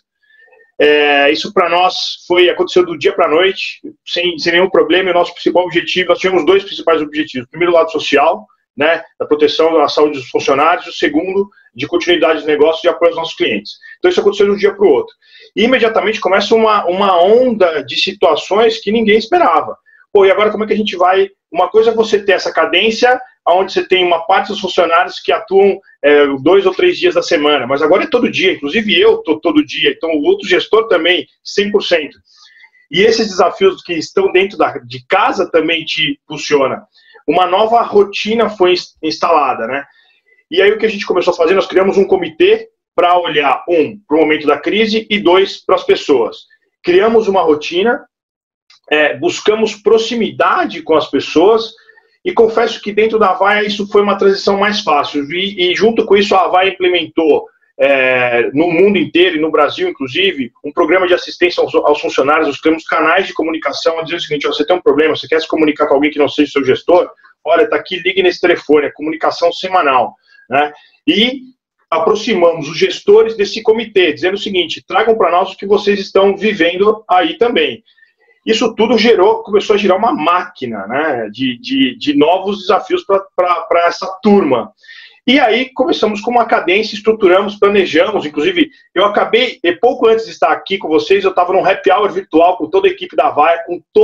Isso para nós aconteceu do dia para a noite, sem nenhum problema, e o nosso principal objetivo, nós tivemos 2 principais objetivos. O primeiro, o lado social, né, da proteção da saúde dos funcionários, o segundo, de continuidade de negócio e de apoio aos nossos clientes. Então isso aconteceu de um dia para o outro. E imediatamente começa uma onda de situações que ninguém esperava. Pô, e agora como é que a gente vai... Uma coisa é você ter essa cadência, onde você tem uma parte dos funcionários que atuam 2 ou 3 dias da semana, mas agora é todo dia, inclusive eu estou todo dia, então o outro gestor também, 100%. E esses desafios que estão dentro de casa também te impulsiona. Uma nova rotina foi instalada, né? E aí o que a gente começou a fazer, nós criamos um comitê para olhar, para o momento da crise e 2, para as pessoas. Criamos uma rotina, buscamos proximidade com as pessoas e confesso que dentro da Avaya isso foi uma transição mais fácil. E junto com isso a Avaya implementou no mundo inteiro e no Brasil, inclusive, um programa de assistência aos funcionários. Nós temos canais de comunicação a dizer o seguinte: você tem um problema, você quer se comunicar com alguém que não seja seu gestor? Olha, está aqui, ligue nesse telefone, é comunicação semanal, né? E aproximamos os gestores desse comitê, dizendo o seguinte: tragam para nós o que vocês estão vivendo aí também. Isso tudo começou a gerar uma máquina, né, de novos desafios para essa turma. E aí começamos com uma cadência, estruturamos, planejamos, inclusive eu acabei, pouco antes de estar aqui com vocês, eu estava num happy hour virtual com toda a equipe da Avaya,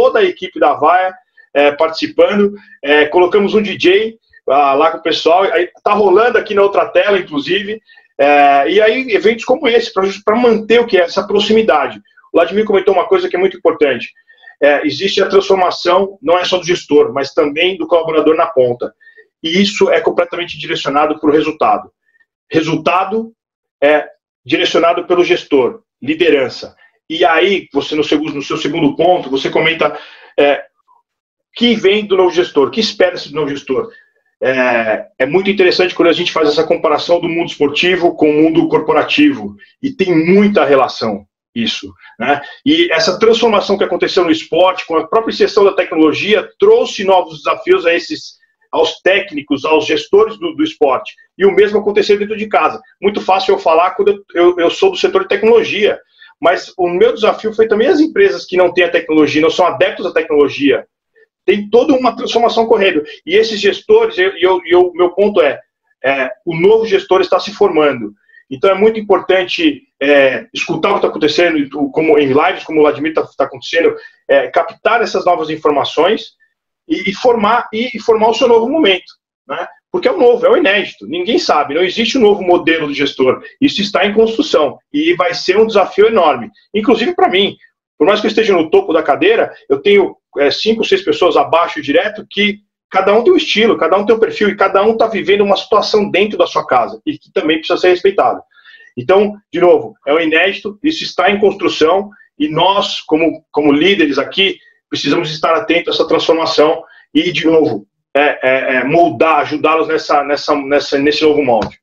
participando, colocamos um DJ lá com o pessoal, aí tá rolando aqui na outra tela, inclusive, e aí eventos como esse, para manter o que é essa proximidade. O Vladimir comentou uma coisa que é muito importante. Existe a transformação, não é só do gestor, mas também do colaborador na ponta. E isso é completamente direcionado para o resultado. Resultado é direcionado pelo gestor, liderança. E aí, você no seu segundo ponto, você comenta que vem do novo gestor, que espera-se do novo gestor. É muito interessante quando a gente faz essa comparação do mundo esportivo com o mundo corporativo. E tem muita relação isso, né? E essa transformação que aconteceu no esporte, com a própria inserção da tecnologia, trouxe novos desafios aos técnicos, aos gestores do esporte. E o mesmo aconteceu dentro de casa. Muito fácil eu falar quando eu sou do setor de tecnologia, mas o meu desafio foi também as empresas que não têm a tecnologia, não são adeptos à tecnologia. Tem toda uma transformação ocorrendo. E esses gestores, meu ponto o novo gestor está se formando. Então é muito importante escutar o que está acontecendo, como em lives, como o Vladimir está acontecendo, captar essas novas informações e formar o seu novo momento, né? Porque é o novo, é o inédito, ninguém sabe, não existe um novo modelo de gestor, isso está em construção e vai ser um desafio enorme, inclusive para mim. Por mais que eu esteja no topo da cadeira, eu tenho 5, 6 pessoas abaixo direto que cada um tem um estilo, cada um tem um perfil e cada um está vivendo uma situação dentro da sua casa e que também precisa ser respeitado. Então, de novo, é o inédito, isso está em construção e nós, como líderes aqui, precisamos estar atentos a essa transformação e, de novo, moldar, ajudá-los nesse novo molde.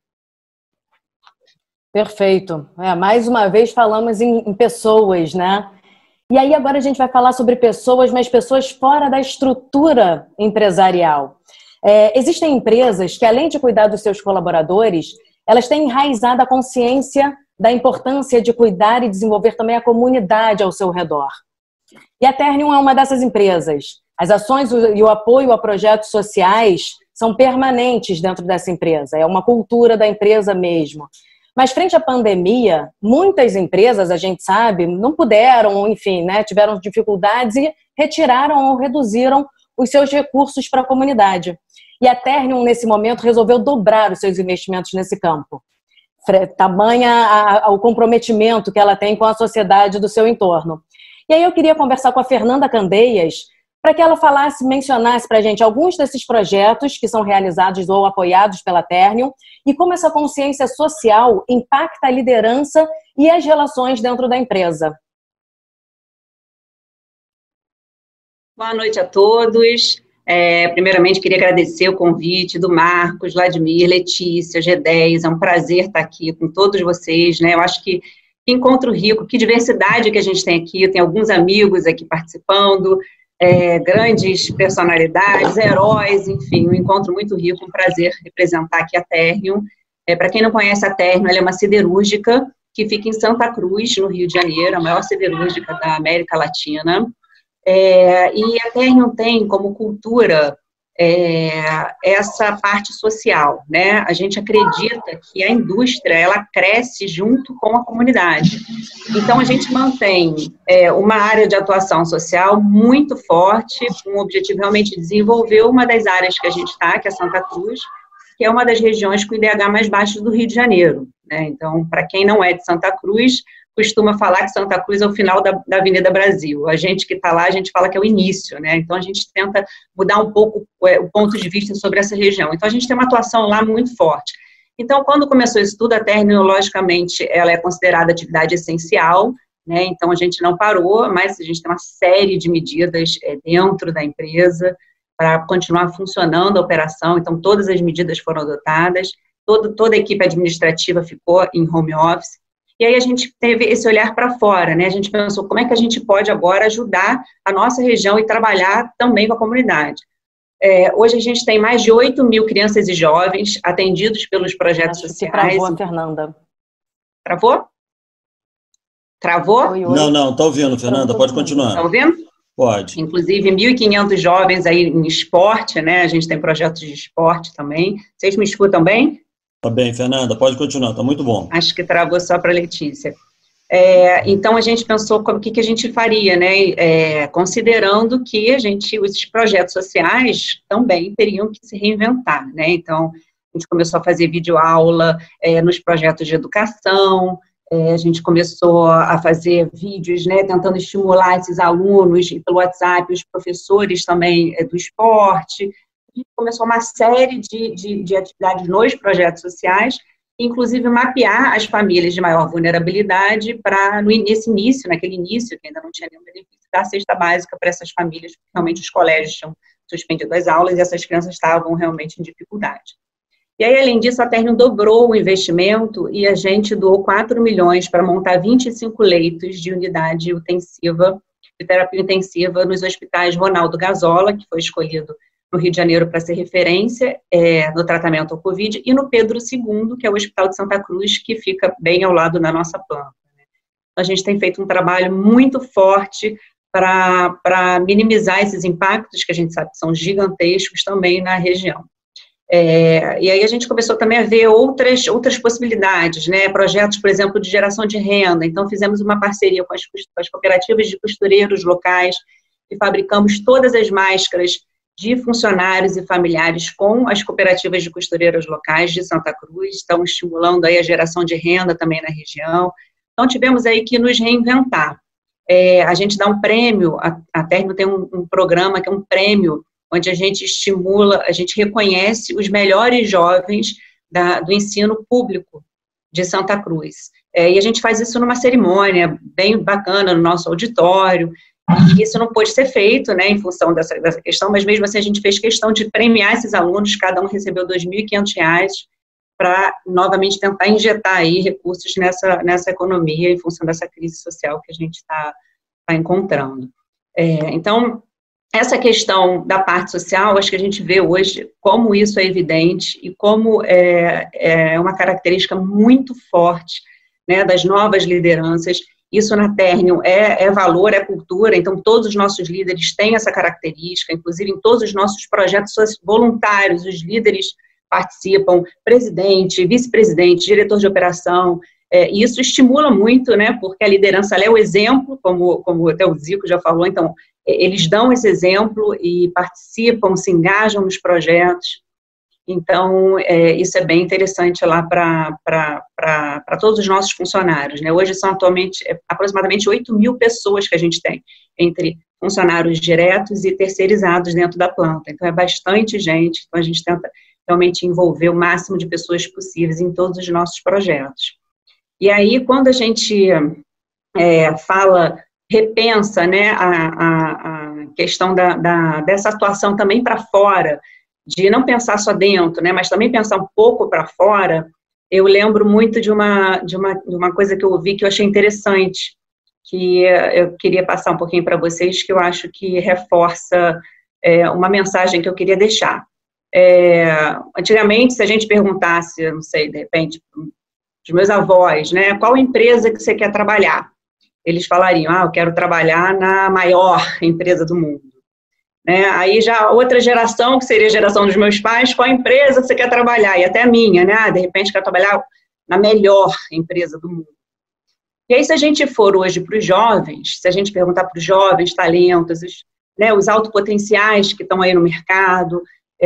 Perfeito. Mais uma vez falamos em pessoas, né? E aí agora a gente vai falar sobre pessoas, mas pessoas fora da estrutura empresarial. Existem empresas que, além de cuidar dos seus colaboradores, elas têm enraizado a consciência da importância de cuidar e desenvolver também a comunidade ao seu redor. E a Ternium é uma dessas empresas. As ações e o apoio a projetos sociais são permanentes dentro dessa empresa. É uma cultura da empresa mesmo. Mas frente à pandemia, muitas empresas, a gente sabe, não puderam, enfim, né, tiveram dificuldades e retiraram ou reduziram os seus recursos para a comunidade. E a Ternium, nesse momento, resolveu dobrar os seus investimentos nesse campo. Tamanha o comprometimento que ela tem com a sociedade do seu entorno. E aí eu queria conversar com a Fernanda Candeias para que ela mencionasse para a gente alguns desses projetos que são realizados ou apoiados pela Ternium e como essa consciência social impacta a liderança e as relações dentro da empresa. Boa noite a todos. Primeiramente, queria agradecer o convite do Marcos, Vladimir, Letícia, G10. É um prazer estar aqui com todos vocês, né? Eu acho que encontro rico, que diversidade que a gente tem aqui. Eu tenho alguns amigos aqui participando, grandes personalidades, heróis, enfim, um encontro muito rico, um prazer representar aqui a Ternium. Para quem não conhece a Ternium, ela é uma siderúrgica que fica em Santa Cruz, no Rio de Janeiro, a maior siderúrgica da América Latina. E a Ternium tem como cultura essa parte social, né? A gente acredita que a indústria, ela cresce junto com a comunidade. Então, a gente mantém uma área de atuação social muito forte, com o objetivo realmente de desenvolver uma das áreas que a gente está, que é Santa Cruz, que é uma das regiões com IDH mais baixo do Rio de Janeiro, né? Então, para quem não é de Santa Cruz, costuma falar que Santa Cruz é o final da Avenida Brasil. A gente que está lá, a gente fala que é o início, né? Então, a gente tenta mudar um pouco o ponto de vista sobre essa região. Então, a gente tem uma atuação lá muito forte. Então, quando começou isso tudo, a Ternium, logicamente, ela é considerada atividade essencial, né? Então, a gente não parou, mas a gente tem uma série de medidas dentro da empresa para continuar funcionando a operação. Então, todas as medidas foram adotadas, toda a equipe administrativa ficou em home office. E aí a gente teve esse olhar para fora, né? A gente pensou como é que a gente pode agora ajudar a nossa região e trabalhar também com a comunidade. Hoje a gente tem mais de 8 mil crianças e jovens atendidos pelos projetos sociais. Travou, Fernanda. Travou? Travou? Oi. Não, está ouvindo, Fernanda, pode continuar. Está ouvindo? Pode. Inclusive 1.500 jovens aí em esporte, né? A gente tem projetos de esporte também. Vocês me escutam bem? Tá bem, Fernanda, pode continuar, tá muito bom. Acho que travou só para a Letícia. Então, a gente pensou o que a gente faria, né? Considerando que os projetos sociais também teriam que se reinventar, né? Então, a gente começou a fazer videoaula nos projetos de educação, A gente começou a fazer vídeos, né, tentando estimular esses alunos pelo WhatsApp, os professores também do esporte. A gente começou uma série de atividades nos projetos sociais, inclusive mapear as famílias de maior vulnerabilidade para, naquele início, que ainda não tinha nenhum benefício, da cesta básica para essas famílias, porque realmente os colégios tinham suspendido as aulas e essas crianças estavam realmente em dificuldade. E aí, além disso, a Ternium dobrou o investimento e a gente doou 4 milhões para montar 25 leitos de unidade intensiva, de terapia intensiva nos hospitais Ronaldo Gazola, que foi escolhido no Rio de Janeiro para ser referência no tratamento ao Covid, e no Pedro II, que é o Hospital de Santa Cruz, que fica bem ao lado da nossa planta. A gente tem feito um trabalho muito forte para minimizar esses impactos, que a gente sabe que são gigantescos também na região. E aí a gente começou também a ver outras possibilidades, né? Projetos, por exemplo, de geração de renda. Então, fizemos uma parceria com as cooperativas de costureiros locais e fabricamos todas as máscaras de funcionários e familiares com as cooperativas de costureiras locais de Santa Cruz, estão estimulando aí a geração de renda também na região. Então, tivemos aí que nos reinventar. A gente dá um prêmio, a Ternium tem um programa que é um prêmio, onde a gente estimula, a gente reconhece os melhores jovens do ensino público de Santa Cruz. E a gente faz isso numa cerimônia bem bacana no nosso auditório, e isso não pôde ser feito, né, em função dessa questão, mas mesmo assim a gente fez questão de premiar esses alunos, cada um recebeu R$ 2.500 para novamente tentar injetar aí recursos nessa economia em função dessa crise social que a gente está encontrando. Então, essa questão da parte social, acho que a gente vê hoje como isso é evidente e como é uma característica muito forte, né, das novas lideranças. Isso na Ternium é valor, é cultura, então todos os nossos líderes têm essa característica, inclusive em todos os nossos projetos voluntários, os líderes participam, presidente, vice-presidente, diretor de operação, e isso estimula muito, né, porque a liderança é o exemplo, como até o Zico já falou, então eles dão esse exemplo e participam, se engajam nos projetos. Então, isso é bem interessante lá para todos os nossos funcionários, né? Hoje são atualmente aproximadamente 8.000 pessoas que a gente tem, entre funcionários diretos e terceirizados dentro da planta. Então, é bastante gente, então a gente tenta realmente envolver o máximo de pessoas possíveis em todos os nossos projetos. E aí, quando a gente repensa, né, a questão dessa atuação também para fora, de não pensar só dentro, né, mas também pensar um pouco para fora, eu lembro muito de uma coisa que eu ouvi que eu achei interessante, que eu queria passar um pouquinho para vocês, que eu acho que reforça uma mensagem que eu queria deixar. Antigamente, se a gente perguntasse, não sei, de repente, os meus avós, né, qual empresa que você quer trabalhar? Eles falariam, eu quero trabalhar na maior empresa do mundo. Né? Aí já outra geração, que seria a geração dos meus pais, qual empresa você quer trabalhar? E até a minha, né? De repente quero trabalhar na melhor empresa do mundo. E aí, se a gente for hoje para os jovens, se a gente perguntar para os jovens talentos, os autopotenciais que estão aí no mercado,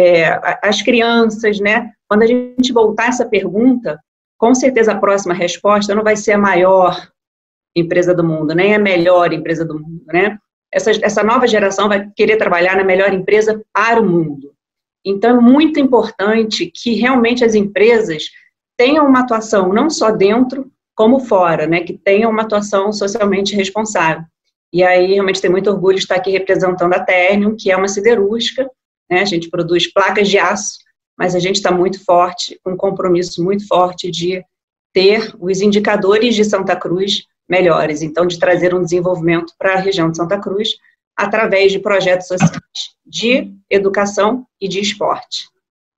as crianças, né? Quando a gente voltar essa pergunta, com certeza a próxima resposta não vai ser a maior empresa do mundo, nem a melhor empresa do mundo, né? Essa nova geração vai querer trabalhar na melhor empresa para o mundo. Então, é muito importante que realmente as empresas tenham uma atuação não só dentro, como fora, né? Que tenham uma atuação socialmente responsável. E aí, realmente, tem muito orgulho de estar aqui representando a Ternium, que é uma siderúrgica, né? A gente produz placas de aço, mas a gente está muito forte, com um compromisso muito forte de ter os indicadores de Santa Cruz melhores, então de trazer um desenvolvimento para a região de Santa Cruz através de projetos sociais de educação e de esporte.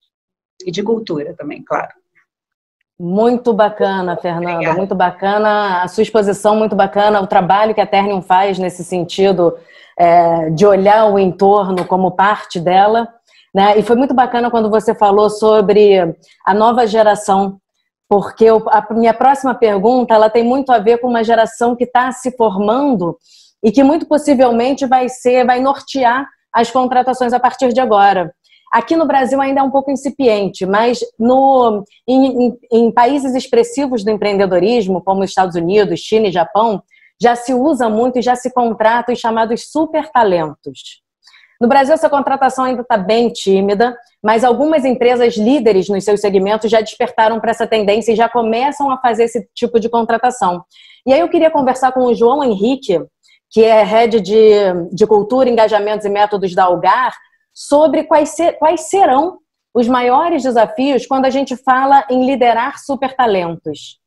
E de cultura também, claro. Muito bacana, Fernanda, obrigada. Muito bacana a sua exposição, muito bacana o trabalho que a Ternium faz nesse sentido de olhar o entorno como parte dela, né? E foi muito bacana quando você falou sobre a nova geração, porque a minha próxima pergunta ela tem muito a ver com uma geração que está se formando e que muito possivelmente vai nortear as contratações a partir de agora. aqui no Brasil ainda é um pouco incipiente, mas em países expressivos do empreendedorismo, como os Estados Unidos, China e Japão, já se usa muito e já se contrata os chamados super talentos. No Brasil, essa contratação ainda está bem tímida, mas algumas empresas líderes nos seus segmentos já despertaram para essa tendência e já começam a fazer esse tipo de contratação. E aí eu queria conversar com o João Henrique, que é Head de Cultura, Engajamentos e Métodos da Algar, sobre quais serão os maiores desafios quando a gente fala em liderar super talentos.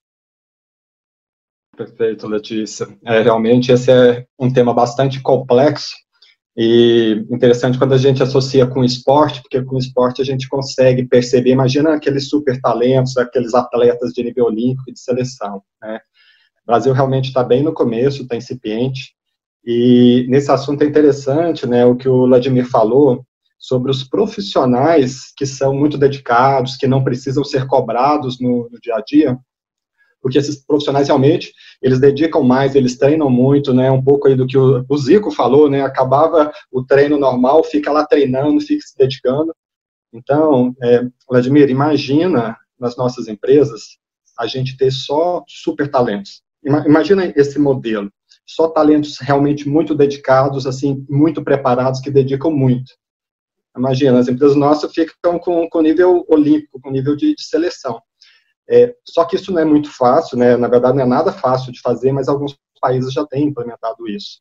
Perfeito, Letícia. Realmente esse é um tema bastante complexo e interessante quando a gente associa com o esporte, porque com o esporte a gente consegue perceber, imagina aqueles super talentos, aqueles atletas de nível olímpico e de seleção, né? O Brasil realmente está bem no começo, está incipiente, e nesse assunto é interessante, né, o que o Vladimir falou sobre os profissionais que são muito dedicados, que não precisam ser cobrados no dia a dia, porque esses profissionais realmente, eles dedicam mais, eles treinam muito, né, um pouco aí do que o Zico falou, né, acabava o treino normal, fica lá treinando, fica se dedicando. Então, Vladimir, imagina nas nossas empresas a gente ter só super talentos. Imagina esse modelo, só talentos realmente muito dedicados, assim, muito preparados, que dedicam muito. Imagina, as empresas nossas ficam com nível olímpico, com nível de seleção. Só que isso não é muito fácil, né? Na verdade não é nada fácil de fazer, mas alguns países já têm implementado isso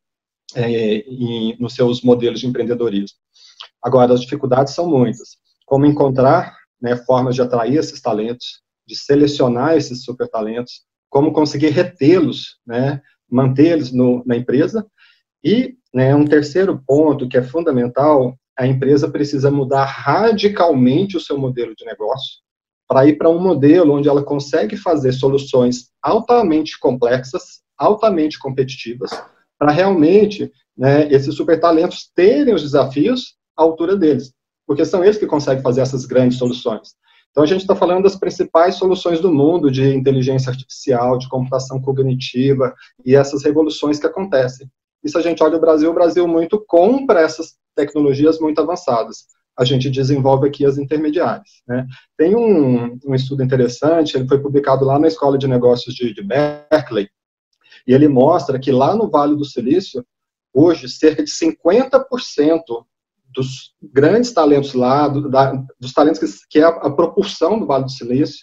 nos seus modelos de empreendedorismo. Agora, as dificuldades são muitas. Como encontrar, né, formas de atrair esses talentos, de selecionar esses super talentos, como conseguir retê-los, né, mantê-los na empresa. E, né, um terceiro ponto que é fundamental, a empresa precisa mudar radicalmente o seu modelo de negócio, para ir para um modelo onde ela consegue fazer soluções altamente complexas, altamente competitivas, para realmente, né, esses super talentos terem os desafios à altura deles, porque são eles que conseguem fazer essas grandes soluções. Então, a gente está falando das principais soluções do mundo de inteligência artificial, de computação cognitiva e essas revoluções que acontecem. E se a gente olha o Brasil muito compra essas tecnologias muito avançadas. A gente desenvolve aqui as intermediárias, né? Tem um estudo interessante, ele foi publicado lá na Escola de Negócios de Berkeley, e ele mostra que lá no Vale do Silício, hoje, cerca de 50% dos grandes talentos lá, dos talentos que é a propulsão do Vale do Silício,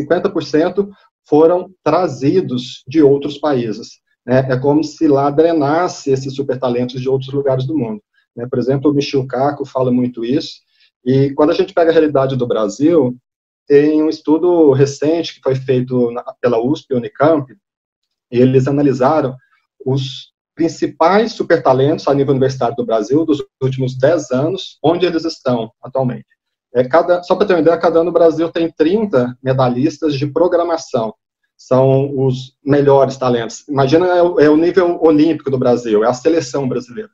50% foram trazidos de outros países, né? É como se lá drenasse esses super talentos de outros lugares do mundo. Por exemplo, o Michio Kaku fala muito isso, e quando a gente pega a realidade do Brasil, tem um estudo recente que foi feito pela USP e Unicamp, e eles analisaram os principais supertalentos a nível universitário do Brasil dos últimos 10 anos, onde eles estão atualmente. Só para ter uma ideia, cada ano o Brasil tem 30 medalhistas de programação, são os melhores talentos. Imagina, é o nível olímpico do Brasil, é a seleção brasileira.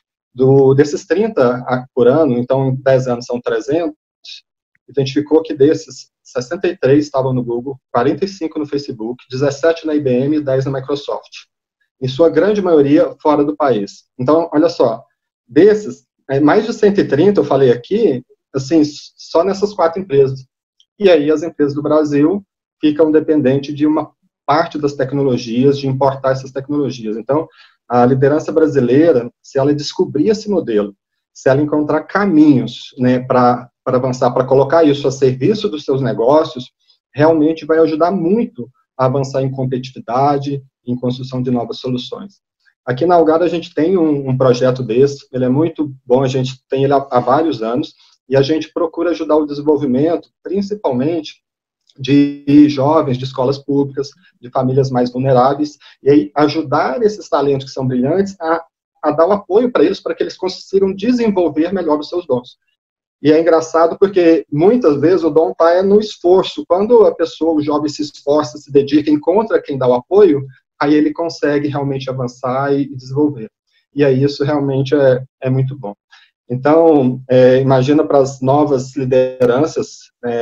Desses 30 por ano, então em 10 anos são 300, identificou que desses, 63 estavam no Google, 45 no Facebook, 17 na IBM e 10 na Microsoft. Em sua grande maioria, fora do país. Então, olha só, desses, mais de 130, eu falei aqui, assim, só nessas 4 empresas. E aí as empresas do Brasil ficam dependentes de uma parte das tecnologias, de importar essas tecnologias. Então, a liderança brasileira, se ela descobrir esse modelo, se ela encontrar caminhos, né, para avançar, para colocar isso a serviço dos seus negócios, realmente vai ajudar muito a avançar em competitividade, em construção de novas soluções. Aqui na Algar a gente tem um projeto desse, ele é muito bom, a gente tem ele há vários anos, e a gente procura ajudar o desenvolvimento, principalmente de jovens, de escolas públicas, de famílias mais vulneráveis, e aí ajudar esses talentos que são brilhantes a dar o apoio para eles, para que eles consigam desenvolver melhor os seus dons. E é engraçado porque, muitas vezes, o dom está no esforço. Quando a pessoa, o jovem, se esforça, se dedica, encontra quem dá o apoio, aí ele consegue realmente avançar e desenvolver. E aí isso realmente é muito bom. Então, imagina para as novas lideranças,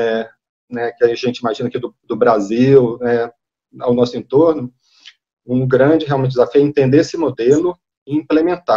né, que a gente imagina aqui do Brasil, ao nosso entorno, um grande realmente desafio é entender esse modelo e implementar.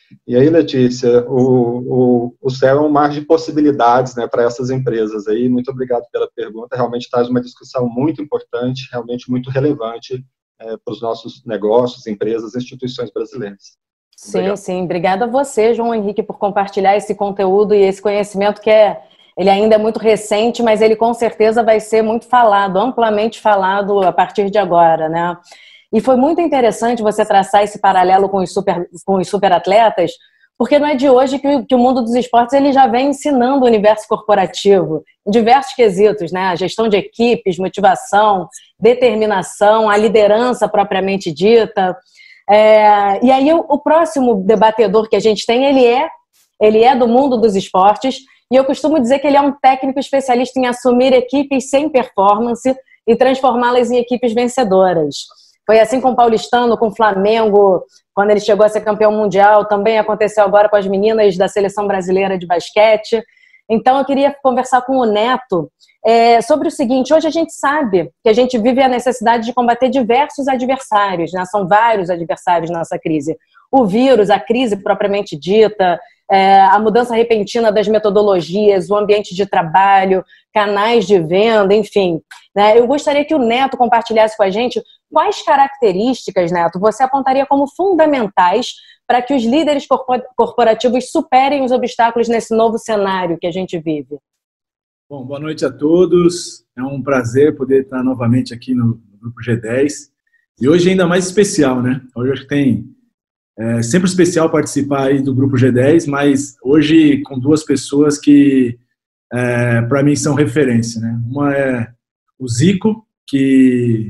E aí, Letícia, o céu é um mar de possibilidades, né, para essas empresas aí. Muito obrigado pela pergunta, realmente traz uma discussão muito importante, realmente muito relevante para os nossos negócios, empresas, instituições brasileiras. Sim, sim. Obrigada a você, João Henrique, por compartilhar esse conteúdo e esse conhecimento ele ainda é muito recente, mas ele com certeza vai ser muito falado, amplamente falado a partir de agora, né? E foi muito interessante você traçar esse paralelo com os superatletas, porque não é de hoje que o mundo dos esportes ele já vem ensinando o universo corporativo, em diversos quesitos, né? A gestão de equipes, motivação, determinação, a liderança propriamente dita. E aí o próximo debatedor que a gente tem, ele é do mundo dos esportes, e eu costumo dizer que ele é um técnico especialista em assumir equipes sem performance e transformá-las em equipes vencedoras. Foi assim com o Paulistano, com o Flamengo, quando ele chegou a ser campeão mundial, também aconteceu agora com as meninas da Seleção Brasileira de Basquete. Então eu queria conversar com o Neto sobre o seguinte: hoje a gente sabe que a gente vive a necessidade de combater diversos adversários, né? São vários adversários nessa crise. O vírus, a crise propriamente dita, a mudança repentina das metodologias, o ambiente de trabalho, canais de venda, enfim. Né? Eu gostaria que o Neto compartilhasse com a gente quais características, Neto, você apontaria como fundamentais para que os líderes corporativos superem os obstáculos nesse novo cenário que a gente vive. Bom, boa noite a todos. É um prazer poder estar novamente aqui no Grupo G10. E hoje ainda mais especial, né? Hoje acho que tem sempre especial participar aí do Grupo G10, mas hoje com duas pessoas que para mim são referência, né? Uma é o Zico, que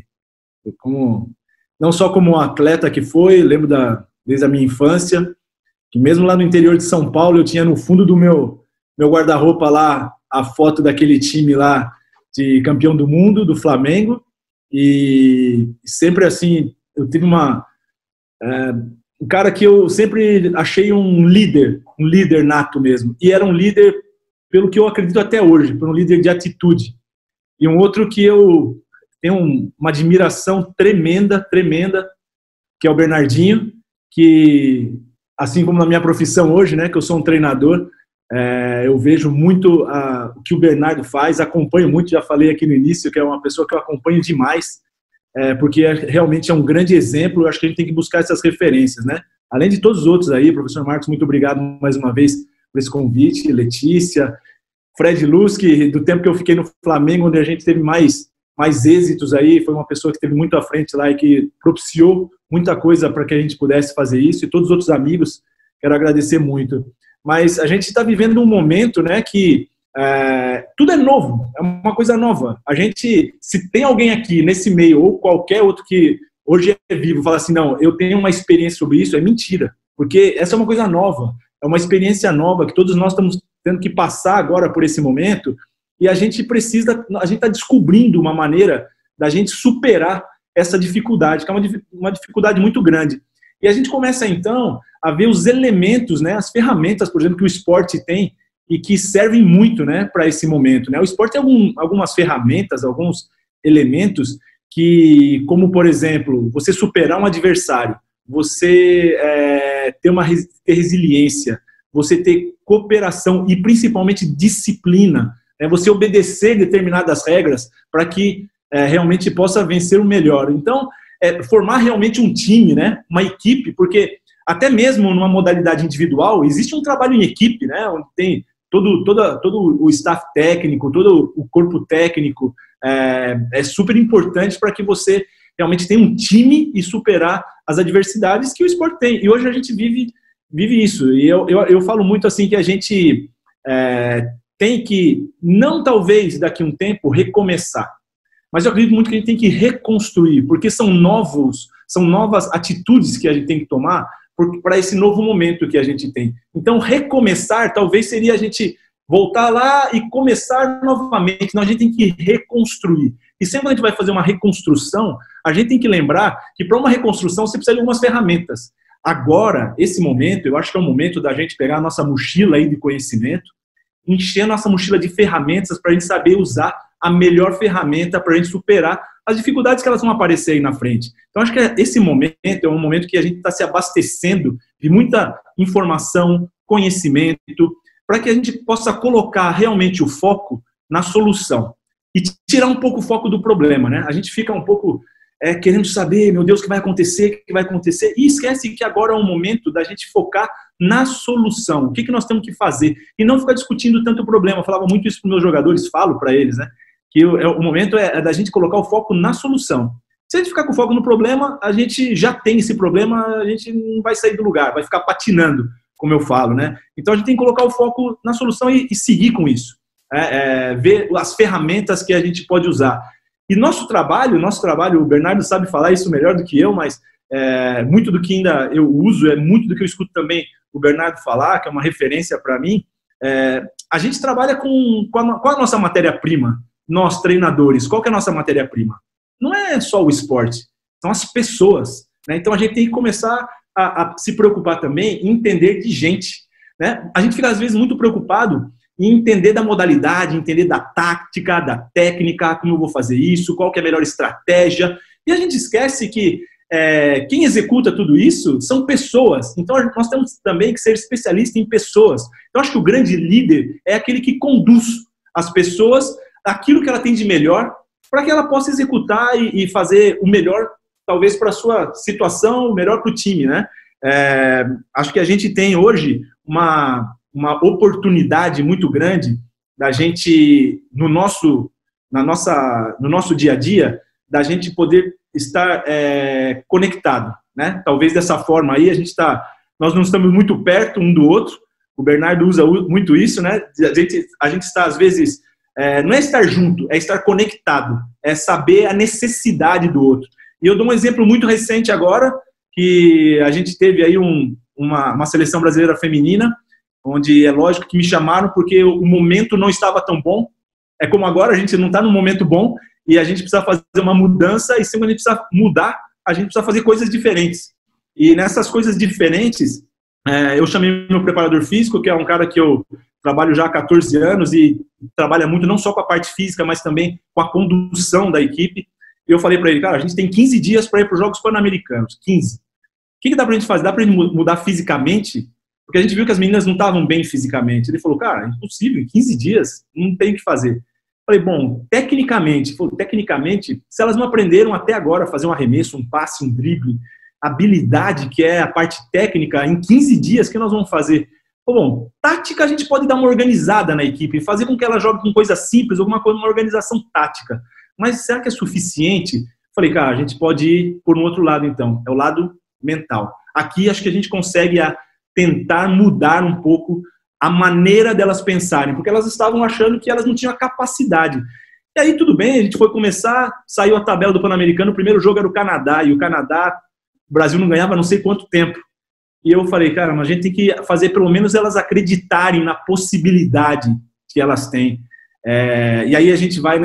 não só como atleta que foi, lembro desde a minha infância, que mesmo lá no interior de São Paulo eu tinha no fundo do meu guarda-roupa lá a foto daquele time lá de campeão do mundo, do Flamengo, e sempre assim, eu tive um cara que eu sempre achei um líder nato mesmo, e era um líder pelo que eu acredito até hoje, por um líder de atitude. E um outro que eu tenho uma admiração tremenda, que é o Bernardinho, que, assim como na minha profissão hoje, né, que eu sou um treinador, eu vejo muito o que o Bernardo faz, acompanho muito, já falei aqui no início, que é uma pessoa que eu acompanho demais, porque realmente é um grande exemplo. Eu acho que a gente tem que buscar essas referências, né? Além de todos os outros aí, professor Marcos, muito obrigado mais uma vez por esse convite, Letícia, Fred Luz, que do tempo que eu fiquei no Flamengo, onde a gente teve mais êxitos aí, foi uma pessoa que esteve muito à frente lá e que propiciou muita coisa para que a gente pudesse fazer isso, e todos os outros amigos, quero agradecer muito. Mas a gente está vivendo um momento, né, que tudo é novo, é uma coisa nova. A gente, se tem alguém aqui nesse meio, ou qualquer outro que hoje é vivo, fala assim, não, eu tenho uma experiência sobre isso, é mentira. Porque essa é uma coisa nova, é uma experiência nova que todos nós estamos tendo que passar agora por esse momento, e a gente está descobrindo uma maneira da gente superar essa dificuldade, que é uma dificuldade muito grande. E a gente começa, então, a ver os elementos, né, as ferramentas, por exemplo, que o esporte tem e que servem muito, né, para esse momento. Né? O esporte tem algumas ferramentas, alguns elementos que, como, por exemplo, você superar um adversário, você ter resiliência, você ter cooperação e, principalmente, disciplina, né? Você obedecer determinadas regras para que realmente possa vencer o melhor. Então, formar realmente um time, né? Uma equipe, porque até mesmo numa modalidade individual, existe um trabalho em equipe, né? Onde tem todo o staff técnico, todo o corpo técnico, é super importante para que você realmente tenha um time e superar as adversidades que o esporte tem. E hoje a gente vive isso. E eu falo muito assim que a gente tem que, não talvez daqui a um tempo, recomeçar. Mas eu acredito muito que a gente tem que reconstruir, porque são novas atitudes que a gente tem que tomar para esse novo momento que a gente tem. Então, recomeçar talvez seria a gente voltar lá e começar novamente. Então, a gente tem que reconstruir. E sempre que a gente vai fazer uma reconstrução, a gente tem que lembrar que para uma reconstrução você precisa de algumas ferramentas. Agora, esse momento, eu acho que é o momento da gente pegar a nossa mochila aí de conhecimento, encher a nossa mochila de ferramentas para a gente saber usar a melhor ferramenta para a gente superar as dificuldades que elas vão aparecer aí na frente. Então, acho que esse momento é um momento que a gente está se abastecendo de muita informação, conhecimento, para que a gente possa colocar realmente o foco na solução e tirar um pouco o foco do problema, né? A gente fica um pouco querendo saber, meu Deus, o que vai acontecer, e esquece que agora é um momento da gente focar na solução, o que nós temos que fazer, e não ficar discutindo tanto o problema. Eu falava muito isso para os meus jogadores, falo para eles, né? Que o momento é da gente colocar o foco na solução. Se a gente ficar com foco no problema, a gente já tem esse problema, a gente não vai sair do lugar, vai ficar patinando, como eu falo, né? Então a gente tem que colocar o foco na solução e seguir com isso. Ver as ferramentas que a gente pode usar. E nosso trabalho, o Bernardo sabe falar isso melhor do que eu, mas muito do que ainda eu uso, muito do que eu escuto também o Bernardo falar, que é uma referência para mim. A gente trabalha qual a nossa matéria-prima? Nós, treinadores, qual que é a nossa matéria-prima? Não é só o esporte, são as pessoas, né? Então a gente tem que começar a se preocupar também em entender de gente, né? A gente fica às vezes muito preocupado em entender da modalidade, entender da tática, da técnica, como eu vou fazer isso, qual que é a melhor estratégia, e a gente esquece que quem executa tudo isso são pessoas. Então nós temos também que ser especialistas em pessoas. Então acho que o grande líder é aquele que conduz as pessoas aquilo que ela tem de melhor, para que ela possa executar e fazer o melhor, talvez, para a sua situação, o melhor para o time, né? Acho que a gente tem hoje uma oportunidade muito grande da gente, no nosso dia a dia, da gente poder estar conectado, né? Talvez dessa forma aí nós não estamos muito perto um do outro. O Bernardo usa muito isso, né? A gente está, às vezes, não é estar junto, é estar conectado, é saber a necessidade do outro. E eu dou um exemplo muito recente agora, que a gente teve aí uma seleção brasileira feminina, onde é lógico que me chamaram porque o momento não estava tão bom. É como agora, a gente não está num momento bom e a gente precisa fazer uma mudança, e sempre a gente precisa mudar, a gente precisa fazer coisas diferentes. E nessas coisas diferentes, eu chamei meu preparador físico, que é um cara que eu trabalho já há 14 anos e trabalha muito não só com a parte física, mas também com a condução da equipe. E eu falei para ele, cara, a gente tem 15 dias para ir para os Jogos Pan-Americanos, 15. O que dá para a gente fazer? Dá para a gente mudar fisicamente? Porque a gente viu que as meninas não estavam bem fisicamente. Ele falou, cara, é impossível, em 15 dias, não tem o que fazer. Falei, bom, tecnicamente, se elas não aprenderam até agora a fazer um arremesso, um passe, um drible, habilidade, que é a parte técnica, em 15 dias, que nós vamos fazer? Bom, tática a gente pode dar uma organizada na equipe, fazer com que ela jogue com coisas simples, alguma coisa, uma organização tática. Mas será que é suficiente? Falei, cara, a gente pode ir por um outro lado, então. É o lado mental. Aqui acho que a gente consegue tentar mudar um pouco a maneira delas pensarem, porque elas estavam achando que elas não tinham a capacidade. E aí tudo bem, a gente foi começar, saiu a tabela do Pan-Americano, o primeiro jogo era o Canadá, e o Canadá, o Brasil não ganhava não sei quanto tempo. E eu falei, cara, mas a gente tem que fazer pelo menos elas acreditarem na possibilidade que elas têm. E aí a gente vai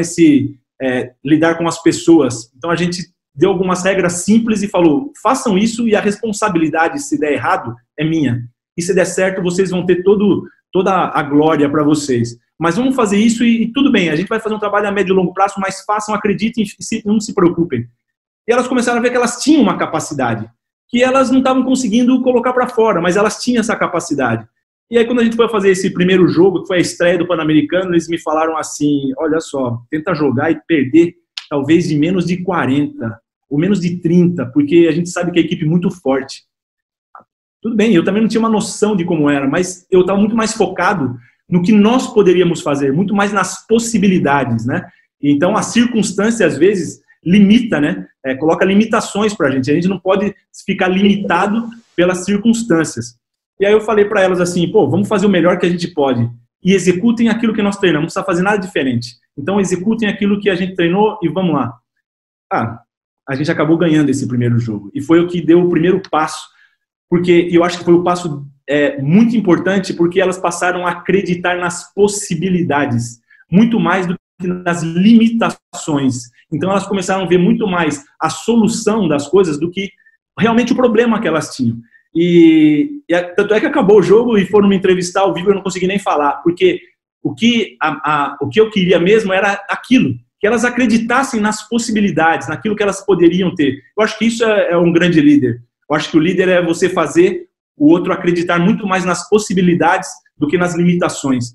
lidar com as pessoas. Então a gente deu algumas regras simples e falou, façam isso e a responsabilidade, se der errado, é minha. E se der certo, vocês vão ter toda a glória para vocês. Mas vamos fazer isso e tudo bem, a gente vai fazer um trabalho a médio e longo prazo, mas façam, acreditem e não se preocupem. E elas começaram a ver que elas tinham uma capacidade, que elas não estavam conseguindo colocar para fora, mas elas tinham essa capacidade. E aí, quando a gente foi fazer esse primeiro jogo, que foi a estreia do Pan-Americano, eles me falaram assim, olha só, tenta jogar e perder talvez de menos de 40, ou menos de 30, porque a gente sabe que é a equipe é muito forte. Tudo bem, eu também não tinha uma noção de como era, mas eu estava muito mais focado no que nós poderíamos fazer, muito mais nas possibilidades, né? Então, a circunstância, às vezes, limita, né? Coloca limitações para a gente não pode ficar limitado pelas circunstâncias. E aí eu falei para elas assim, vamos fazer o melhor que a gente pode e executem aquilo que nós treinamos, não precisa fazer nada diferente. Então, executem aquilo que a gente treinou e vamos lá. A gente acabou ganhando esse primeiro jogo e foi o que deu o primeiro passo, porque eu acho que foi o passo muito importante, porque elas passaram a acreditar nas possibilidades, muito mais do que nas limitações. Então, elas começaram a ver muito mais a solução das coisas do que realmente o problema que elas tinham. E tanto é que acabou o jogo e foram me entrevistar ao vivo e eu não consegui nem falar, porque o que eu queria mesmo era aquilo. que elas acreditassem nas possibilidades, naquilo que elas poderiam ter. Eu acho que isso é um grande líder. Eu acho que o líder é você fazer o outro acreditar muito mais nas possibilidades do que nas limitações.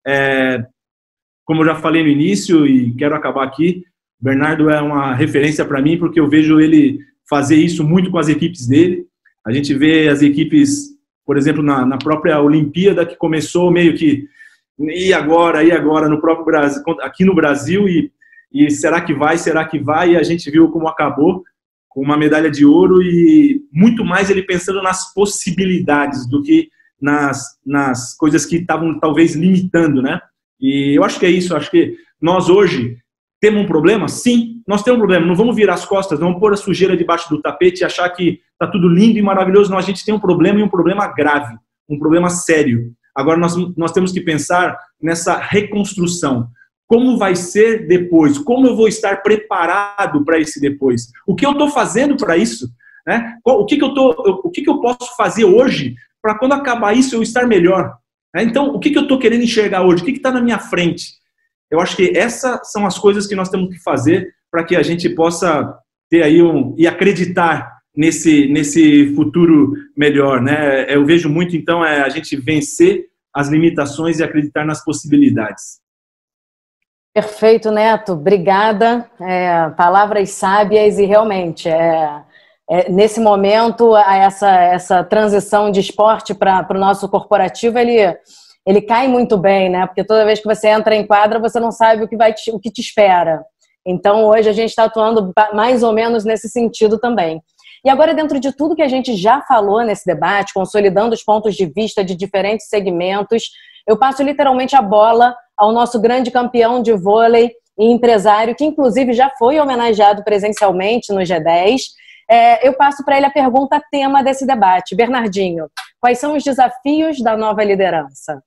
Como eu já falei no início e quero acabar aqui, Bernardo é uma referência para mim, porque eu vejo ele fazer isso muito com as equipes dele. A gente vê as equipes, por exemplo, na própria Olimpíada, que começou meio que e agora no próprio Brasil, aqui no Brasil, e será que vai, e a gente viu como acabou, com uma medalha de ouro, e muito mais ele pensando nas possibilidades do que nas coisas que estavam talvez limitando, né? E eu acho que é isso, eu acho que nós hoje temos um problema? Sim, nós temos um problema, não vamos virar as costas, não vamos pôr a sujeira debaixo do tapete e achar que está tudo lindo e maravilhoso, não, a gente tem um problema, e um problema grave, um problema sério. Agora nós temos que pensar nessa reconstrução. Como vai ser depois? Como eu vou estar preparado para esse depois? O que eu estou fazendo para isso? Né? O que eu posso fazer hoje para quando acabar isso eu estar melhor? Então, o que eu estou querendo enxergar hoje? O que está na minha frente? Eu acho que essas são as coisas que nós temos que fazer para que a gente possa ter aí e acreditar nesse futuro melhor, né? Eu vejo muito, então, a gente vencer as limitações e acreditar nas possibilidades. Perfeito, Neto. Obrigada. Palavras sábias e realmente, nesse momento, essa transição de esporte para o nosso corporativo, ele cai muito bem, né? Porque toda vez que você entra em quadra, você não sabe o que te espera. Então, hoje a gente está atuando mais ou menos nesse sentido também. E agora, dentro de tudo que a gente já falou nesse debate, consolidando os pontos de vista de diferentes segmentos, eu passo literalmente a bola ao nosso grande campeão de vôlei e empresário, que inclusive já foi homenageado presencialmente no G10. Eu passo para ele a pergunta tema desse debate. Bernardinho, quais são os desafios da nova liderança?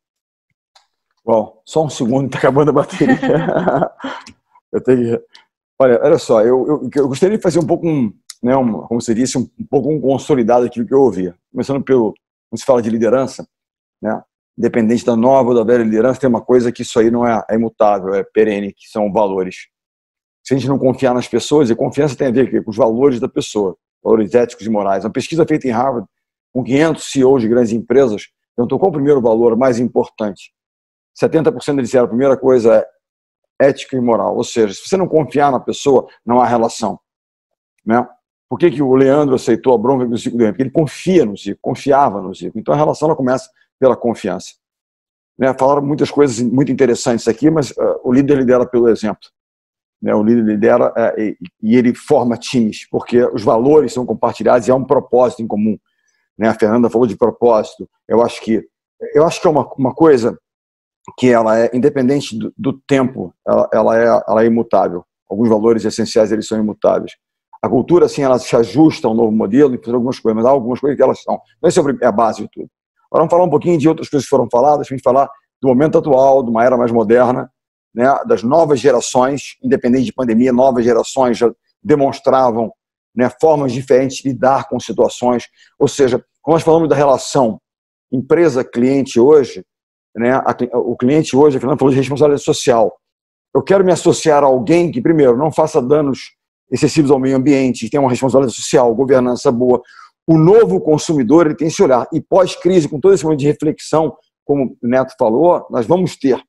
Bom, só um segundo, está acabando a bateria. Olha só, eu gostaria de fazer um pouco como se disse, um pouco consolidado aquilo que eu ouvia. Começando quando se fala de liderança, né? Independente da nova ou da velha liderança, tem uma coisa que isso aí não é imutável, é perene, que são valores. Se a gente não confiar nas pessoas, e confiança tem a ver com os valores da pessoa, valores éticos e morais. Uma pesquisa feita em Harvard, com 500 CEOs de grandes empresas, perguntou qual o primeiro valor mais importante. 70% disseram a primeira coisa é ética e moral. Ou seja, se você não confiar na pessoa, não há relação. Né? Por que o Leandro aceitou a bronca do Zico dele? Porque ele confia no Zico, confiava no Zico. Então a relação ela começa pela confiança. Né? Falaram muitas coisas muito interessantes aqui, mas o líder lidera pelo exemplo. Né? O líder lidera e ele forma times, porque os valores são compartilhados e há um propósito em comum. Né? A Fernanda falou de propósito. Eu acho que é uma coisa que ela é independente do tempo, ela é imutável. Alguns valores essenciais eles são imutáveis. A cultura, assim, ela se ajusta ao novo modelo e faz algumas coisas, mas há algumas coisas que elas são. Essa é a base de tudo. Agora vamos falar um pouquinho de outras coisas que foram faladas, a gente falar do momento atual, de uma era mais moderna, né, das novas gerações, independente de pandemia, novas gerações já demonstravam, né, formas diferentes de lidar com situações. Ou seja, quando nós falamos da relação empresa-cliente hoje, né, o cliente hoje, a Fernanda falou de responsabilidade social. Eu quero me associar a alguém que, primeiro, não faça danos excessivos ao meio ambiente, tem uma responsabilidade social, governança boa. O novo consumidor ele tem esse olhar. E pós-crise, com todo esse momento de reflexão, como o Neto falou, nós vamos ter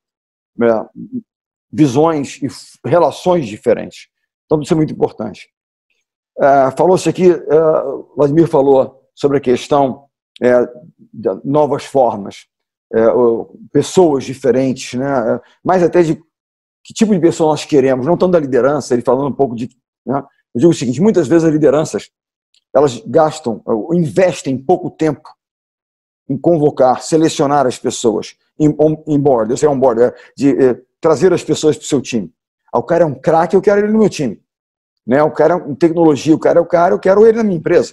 visões e relações diferentes. Então, isso é muito importante. Falou-se aqui, Vladimir falou sobre a questão de novas formas, pessoas diferentes, né? Mas até de que tipo de pessoa nós queremos, não tanto da liderança, ele falando um pouco de... Né? Eu digo o seguinte, muitas vezes as lideranças elas investem pouco tempo em convocar, selecionar as pessoas, on-board, eu sei on-board, trazer as pessoas para o seu time. O cara é um craque, eu quero ele no meu time. Né? O cara é em tecnologia, o cara é o cara, eu quero ele na minha empresa.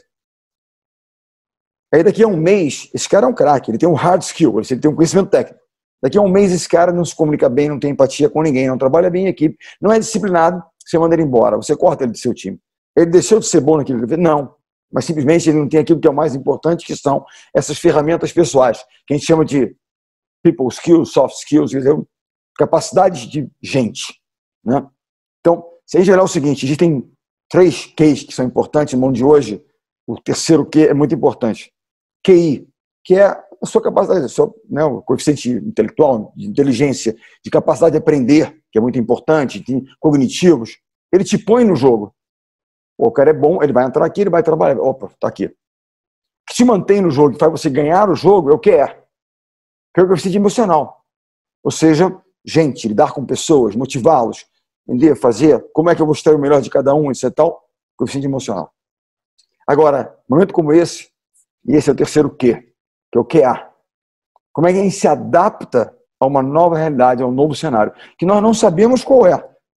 Aí daqui a um mês, esse cara é um craque, ele tem um hard skill, ele tem um conhecimento técnico. Daqui a um mês esse cara não se comunica bem, não tem empatia com ninguém, não trabalha bem em equipe, não é disciplinado, você manda ele embora, você corta ele do seu time. Ele deixou de ser bom naquilo que ele fez? Não. Mas simplesmente ele não tem aquilo que é o mais importante, que são essas ferramentas pessoais, que a gente chama de people skills, soft skills, quer dizer, capacidades de gente. Né? Então, se a gente olhar o seguinte, existem 3 Qs que são importantes no mundo de hoje. O terceiro Q é muito importante. QI, que é a sua capacidade, o coeficiente intelectual, de inteligência, de capacidade de aprender, que é muito importante, de cognitivos. Ele te põe no jogo. O cara é bom, ele vai entrar aqui, ele vai trabalhar. Opa, tá aqui. O que te mantém no jogo, que faz você ganhar o jogo, é o QE. Que é o coeficiente emocional. Ou seja, gente, lidar com pessoas, motivá-los, entender, fazer, como é que eu vou extrair o melhor de cada um, etc. Tal, coeficiente emocional. Agora, momento como esse, e esse é o terceiro Q, que é o QA. Como é que a gente se adapta a uma nova realidade, a um novo cenário, que nós não sabemos qual é.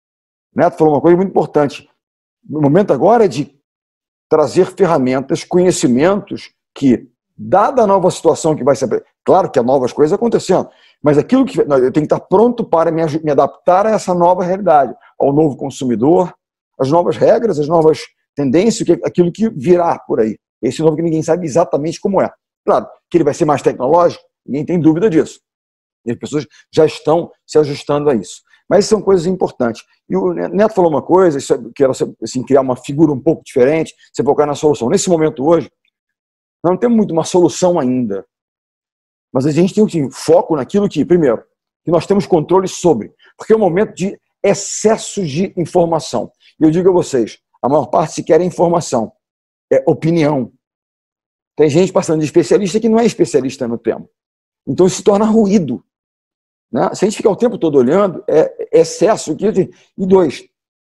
O Neto falou uma coisa muito importante. O momento agora é de trazer ferramentas, conhecimentos que, dada a nova situação que vai ser... Claro que há novas coisas acontecendo, mas aquilo que eu tenho que estar pronto para me adaptar a essa nova realidade, ao novo consumidor, as novas regras, as novas tendências, aquilo que virá por aí. Esse novo que ninguém sabe exatamente como é. Claro que ele vai ser mais tecnológico, ninguém tem dúvida disso. E as pessoas já estão se ajustando a isso. Mas são coisas importantes. E o Neto falou uma coisa, que era assim, criar uma figura um pouco diferente, você focar na solução. Nesse momento hoje, nós não temos muito uma solução ainda. Mas a gente tem um foco naquilo que, primeiro, que nós temos controle sobre. Porque é um momento de excesso de informação. E eu digo a vocês, a maior parte se quer informação, é opinião. Tem gente passando de especialista que não é especialista no tema. Então isso se torna ruído. Né? Se a gente ficar o tempo todo olhando, é excesso. E 2,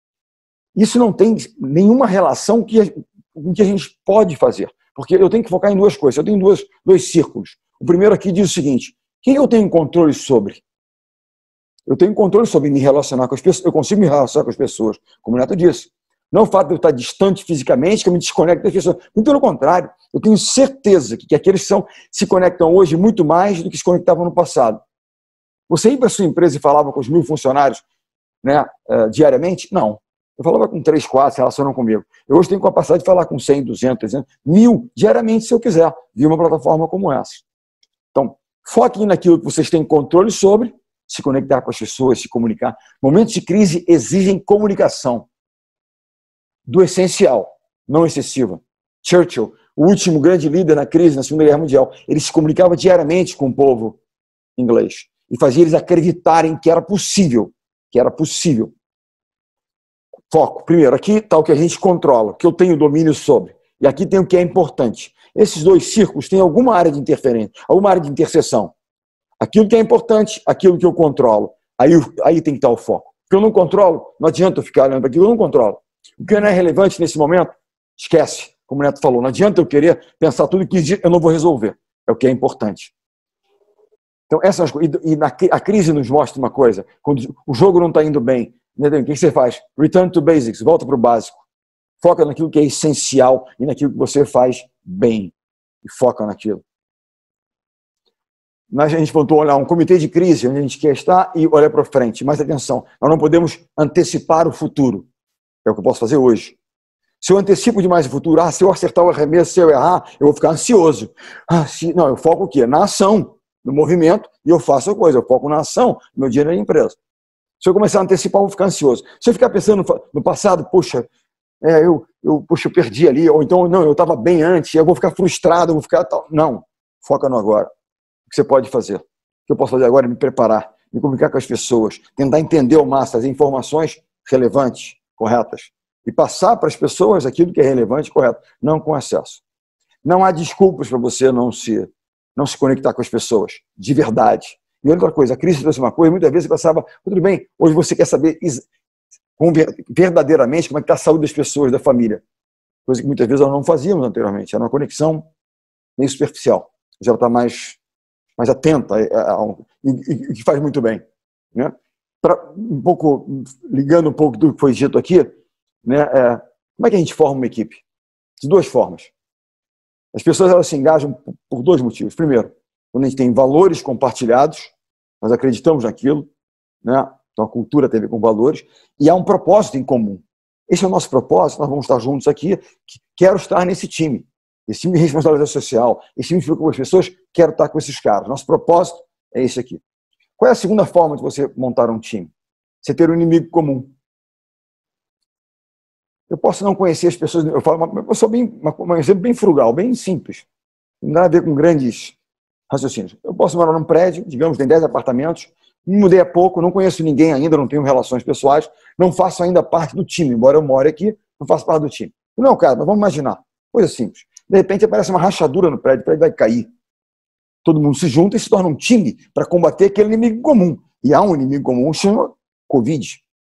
isso não tem nenhuma relação com o que a gente pode fazer. Porque eu tenho que focar em 2 coisas. Eu tenho dois círculos. O primeiro aqui diz o seguinte: o que eu tenho controle sobre? Eu tenho controle sobre me relacionar com as pessoas. Eu consigo me relacionar com as pessoas, como o Neto disse. Não é o fato de eu estar distante fisicamente que eu me desconecto das pessoas. Muito pelo contrário, eu tenho certeza que aqueles que se conectam hoje muito mais do que se conectavam no passado. Você ia para a sua empresa e falava com os 1000 funcionários, né, diariamente? Não. Eu falava com 3, 4, se relacionam comigo. Eu hoje tenho capacidade de falar com 100, 200, 300, 1000 diariamente, se eu quiser, via uma plataforma como essa. Então, foquem naquilo que vocês têm controle sobre, se conectar com as pessoas, se comunicar. Momentos de crise exigem comunicação. Do essencial, não excessiva. Churchill, o último grande líder na crise, na Segunda Guerra Mundial, ele se comunicava diariamente com o povo inglês e fazia eles acreditarem que era possível. Foco. Primeiro, aqui está o que a gente controla, que eu tenho domínio sobre. E aqui tem o que é importante. Esses 2 círculos têm alguma área de interferência, alguma área de interseção. Aquilo que é importante, aquilo que eu controlo. Aí tem que estar o foco. O que eu não controlo, não adianta eu ficar olhando para aquilo que eu não controlo. O que não é relevante nesse momento, esquece, como o Neto falou. Não adianta eu querer pensar tudo que eu não vou resolver. É o que é importante. Então, a crise nos mostra uma coisa. Quando o jogo não está indo bem, o que você faz? Return to basics, volta para o básico. Foca naquilo que é essencial e naquilo que você faz bem. E foca naquilo. A gente voltou a olhar um comitê de crise, onde a gente quer estar e olhar para frente. Mas atenção, nós não podemos antecipar o futuro. É o que eu posso fazer hoje. Se eu antecipo demais o futuro, se eu acertar o arremesso, se eu errar, eu vou ficar ansioso. Não, eu foco o quê? Na ação, no movimento, e eu faço a coisa. Eu foco na ação, no meu dia na empresa. Se eu começar a antecipar, eu vou ficar ansioso. Se eu ficar pensando no passado, eu perdi ali, ou então, não, eu estava bem antes, eu vou ficar frustrado, eu vou ficar tal. Não, foca no agora. O que você pode fazer? O que eu posso fazer agora é me preparar, me comunicar com as pessoas, tentar entender ao máximo as informações relevantes, corretas, e passar para as pessoas aquilo que é relevante e correto, não com excesso. Não há desculpas para você não se conectar com as pessoas, de verdade. E outra coisa, a crise trouxe uma coisa, muitas vezes você pensava, tudo bem, hoje você quer saber verdadeiramente como é que está a saúde das pessoas, da família. Coisa que muitas vezes nós não fazíamos anteriormente, era uma conexão meio superficial. Já está mais atenta, e que faz muito bem. Né? Ligando um pouco do que foi dito aqui, né, como é que a gente forma uma equipe? De 2 formas. As pessoas elas se engajam por 2 motivos. Primeiro, quando a gente tem valores compartilhados, nós acreditamos naquilo, né? Então a cultura tem a ver com valores, e há um propósito em comum. Esse é o nosso propósito, nós vamos estar juntos aqui, quero estar nesse time. Esse time de responsabilidade social, esse time de com as pessoas, quero estar com esses caras. Nosso propósito é esse aqui. Qual é a segunda forma de você montar um time? Você ter um inimigo comum. Eu posso não conhecer as pessoas, eu sou um exemplo bem frugal, bem simples. Não tem nada a ver com grandes raciocínios. Eu posso morar num prédio, digamos, tem 10 apartamentos, me mudei há pouco, não conheço ninguém ainda, não tenho relações pessoais, não faço ainda parte do time, embora eu more aqui, não faço parte do time. Não é o caso, mas vamos imaginar, coisa simples. De repente aparece uma rachadura no prédio, o prédio vai cair. Todo mundo se junta e se torna um time para combater aquele inimigo comum. E há um inimigo comum que chama Covid.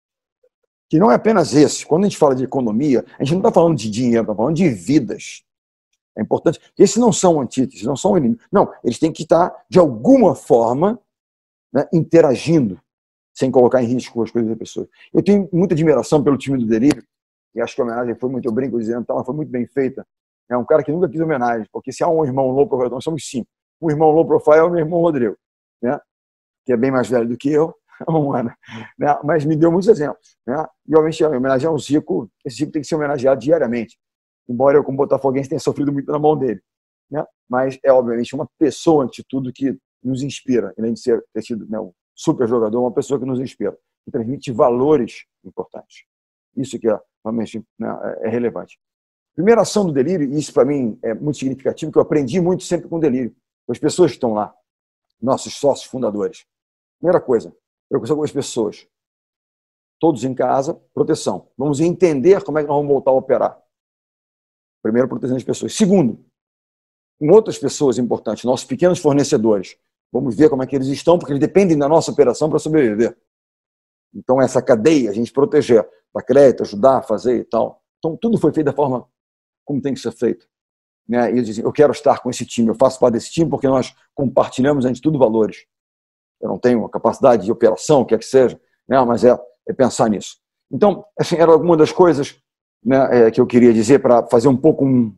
Que não é apenas esse. Quando a gente fala de economia, a gente não está falando de dinheiro, está falando de vidas. É importante. Esses não são antíteses, não são inimigos. Não, eles têm que estar, de alguma forma, né, interagindo, sem colocar em risco as coisas das pessoas. Eu tenho muita admiração pelo time do Delírio, e acho que a homenagem foi muito, eu brinco dizendo, mas foi muito bem feita. É um cara que nunca quis homenagem, porque se há um irmão low profile, nós somos 5. O irmão low profile é o meu irmão Rodrigo, né, que é bem mais velho do que eu, né, mas me deu muitos exemplos. Né, e, obviamente, a homenagem ao Zico, esse Zico tem que ser homenageado diariamente, embora eu, como botafoguense, tenha sofrido muito na mão dele. Né, mas é, obviamente, uma pessoa, ante tudo, que nos inspira, além de ter sido, né, um super jogador, uma pessoa que nos inspira, que transmite valores importantes. Isso que realmente, né, é relevante. Primeira ação do Delírio, e isso para mim é muito significativo, que eu aprendi muito sempre com o Delírio, com as pessoas que estão lá, nossos sócios fundadores. Primeira coisa, preocupação com as pessoas. Todos em casa, proteção. Vamos entender como é que nós vamos voltar a operar. Primeiro, protegendo as pessoas. Segundo, com outras pessoas importantes, nossos pequenos fornecedores. Vamos ver como é que eles estão, porque eles dependem da nossa operação para sobreviver. Então, essa cadeia, a gente proteger, dar crédito, ajudar, fazer e tal. Então, tudo foi feito da forma como tem que ser feito. Né? E eles dizem, eu quero estar com esse time, eu faço parte desse time porque nós compartilhamos, antes de tudo, valores. Eu não tenho a capacidade de operação, o que é que seja, né? Mas é pensar nisso. Então, assim, era alguma das coisas, né, que eu queria dizer para fazer um pouco um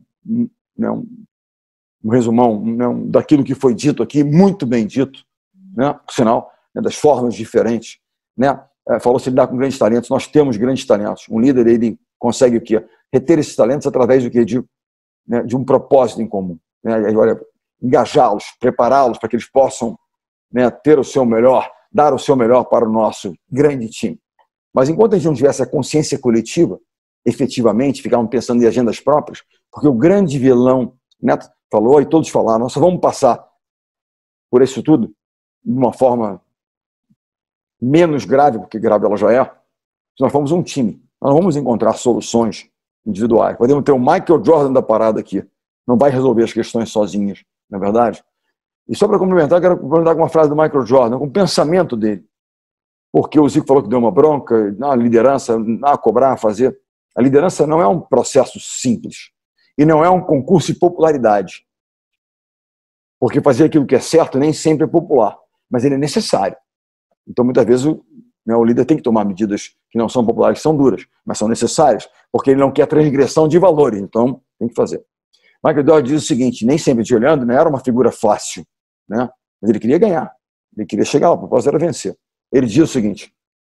resumão, né, daquilo que foi dito aqui, muito bem dito, né, por sinal, né, das formas diferentes. Né? Falou-se lidar com grandes talentos, nós temos grandes talentos. Um líder, ele consegue o quê? Reter esses talentos através do quê? De um propósito em comum. Né? Engajá-los, prepará-los para que eles possam, né, ter o seu melhor, dar o seu melhor para o nosso grande time. Mas enquanto a gente não tivesse a consciência coletiva, efetivamente, ficavam pensando em agendas próprias, porque o grande vilão, Neto falou e todos falaram, nós só vamos passar por isso tudo de uma forma menos grave, porque grave ela já é, se nós formos um time. Nós não vamos encontrar soluções individuais. Podemos ter o Michael Jordan da parada aqui. Não vai resolver as questões sozinhas, não é verdade? E só para complementar, quero complementar com uma frase do Michael Jordan, com o pensamento dele. Porque o Zico falou que deu uma bronca, a liderança, cobrar, fazer. A liderança não é um processo simples. E não é um concurso de popularidade. Porque fazer aquilo que é certo nem sempre é popular. Mas ele é necessário. Então, muitas vezes, o líder tem que tomar medidas que não são populares, que são duras, mas são necessárias, porque ele não quer transgressão de valores. Então, tem que fazer. Michael Jordan diz o seguinte, nem sempre de olhando, não era uma figura fácil, né? Mas ele queria ganhar. Ele queria chegar lá, o propósito era vencer. Ele diz o seguinte,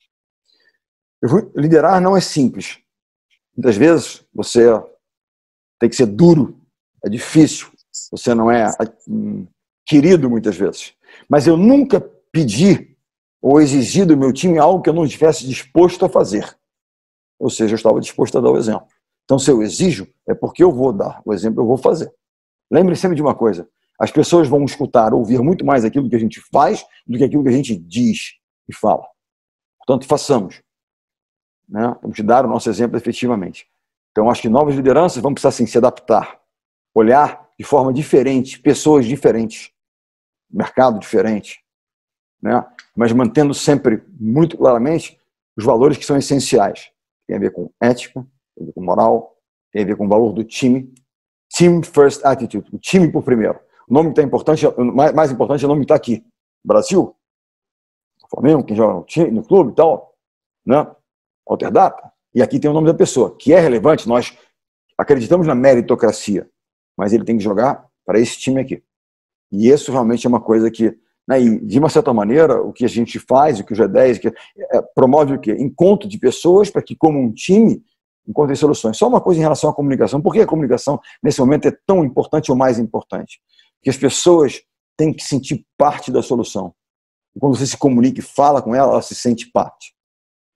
liderar não é simples. Muitas vezes, você tem que ser duro, é difícil, você não é querido muitas vezes. Mas eu nunca pedi ou exigi do meu time algo que eu não estivesse disposto a fazer. Ou seja, eu estava disposto a dar o exemplo. Então, se eu exijo, é porque eu vou dar o exemplo, eu vou fazer. Lembre sempre de uma coisa, as pessoas vão escutar, ouvir muito mais aquilo que a gente faz do que aquilo que a gente diz e fala. Portanto, façamos. Né? Temos que dar o nosso exemplo efetivamente. Então, acho que novas lideranças vão precisar, sim, se adaptar, olhar de forma diferente, pessoas diferentes, mercado diferente, né? Mas mantendo sempre, muito claramente, os valores que são essenciais. Tem a ver com ética, tem a ver com moral, tem a ver com o valor do time. Team first attitude, o time por primeiro. O nome que está importante, mais importante é o nome que está aqui. Brasil, Flamengo, quem joga no clube e tal, né? Alterdata. E aqui tem o nome da pessoa, que é relevante, nós acreditamos na meritocracia, mas ele tem que jogar para esse time aqui. E isso realmente é uma coisa que, né, e de uma certa maneira, o que a gente faz, o que o G10 promove o quê? Encontro de pessoas para que, como um time, encontrem soluções. Só uma coisa em relação à comunicação. Por que a comunicação, nesse momento, é tão importante ou mais importante? Porque as pessoas têm que sentir parte da solução. E quando você se comunica e fala com ela, ela se sente parte.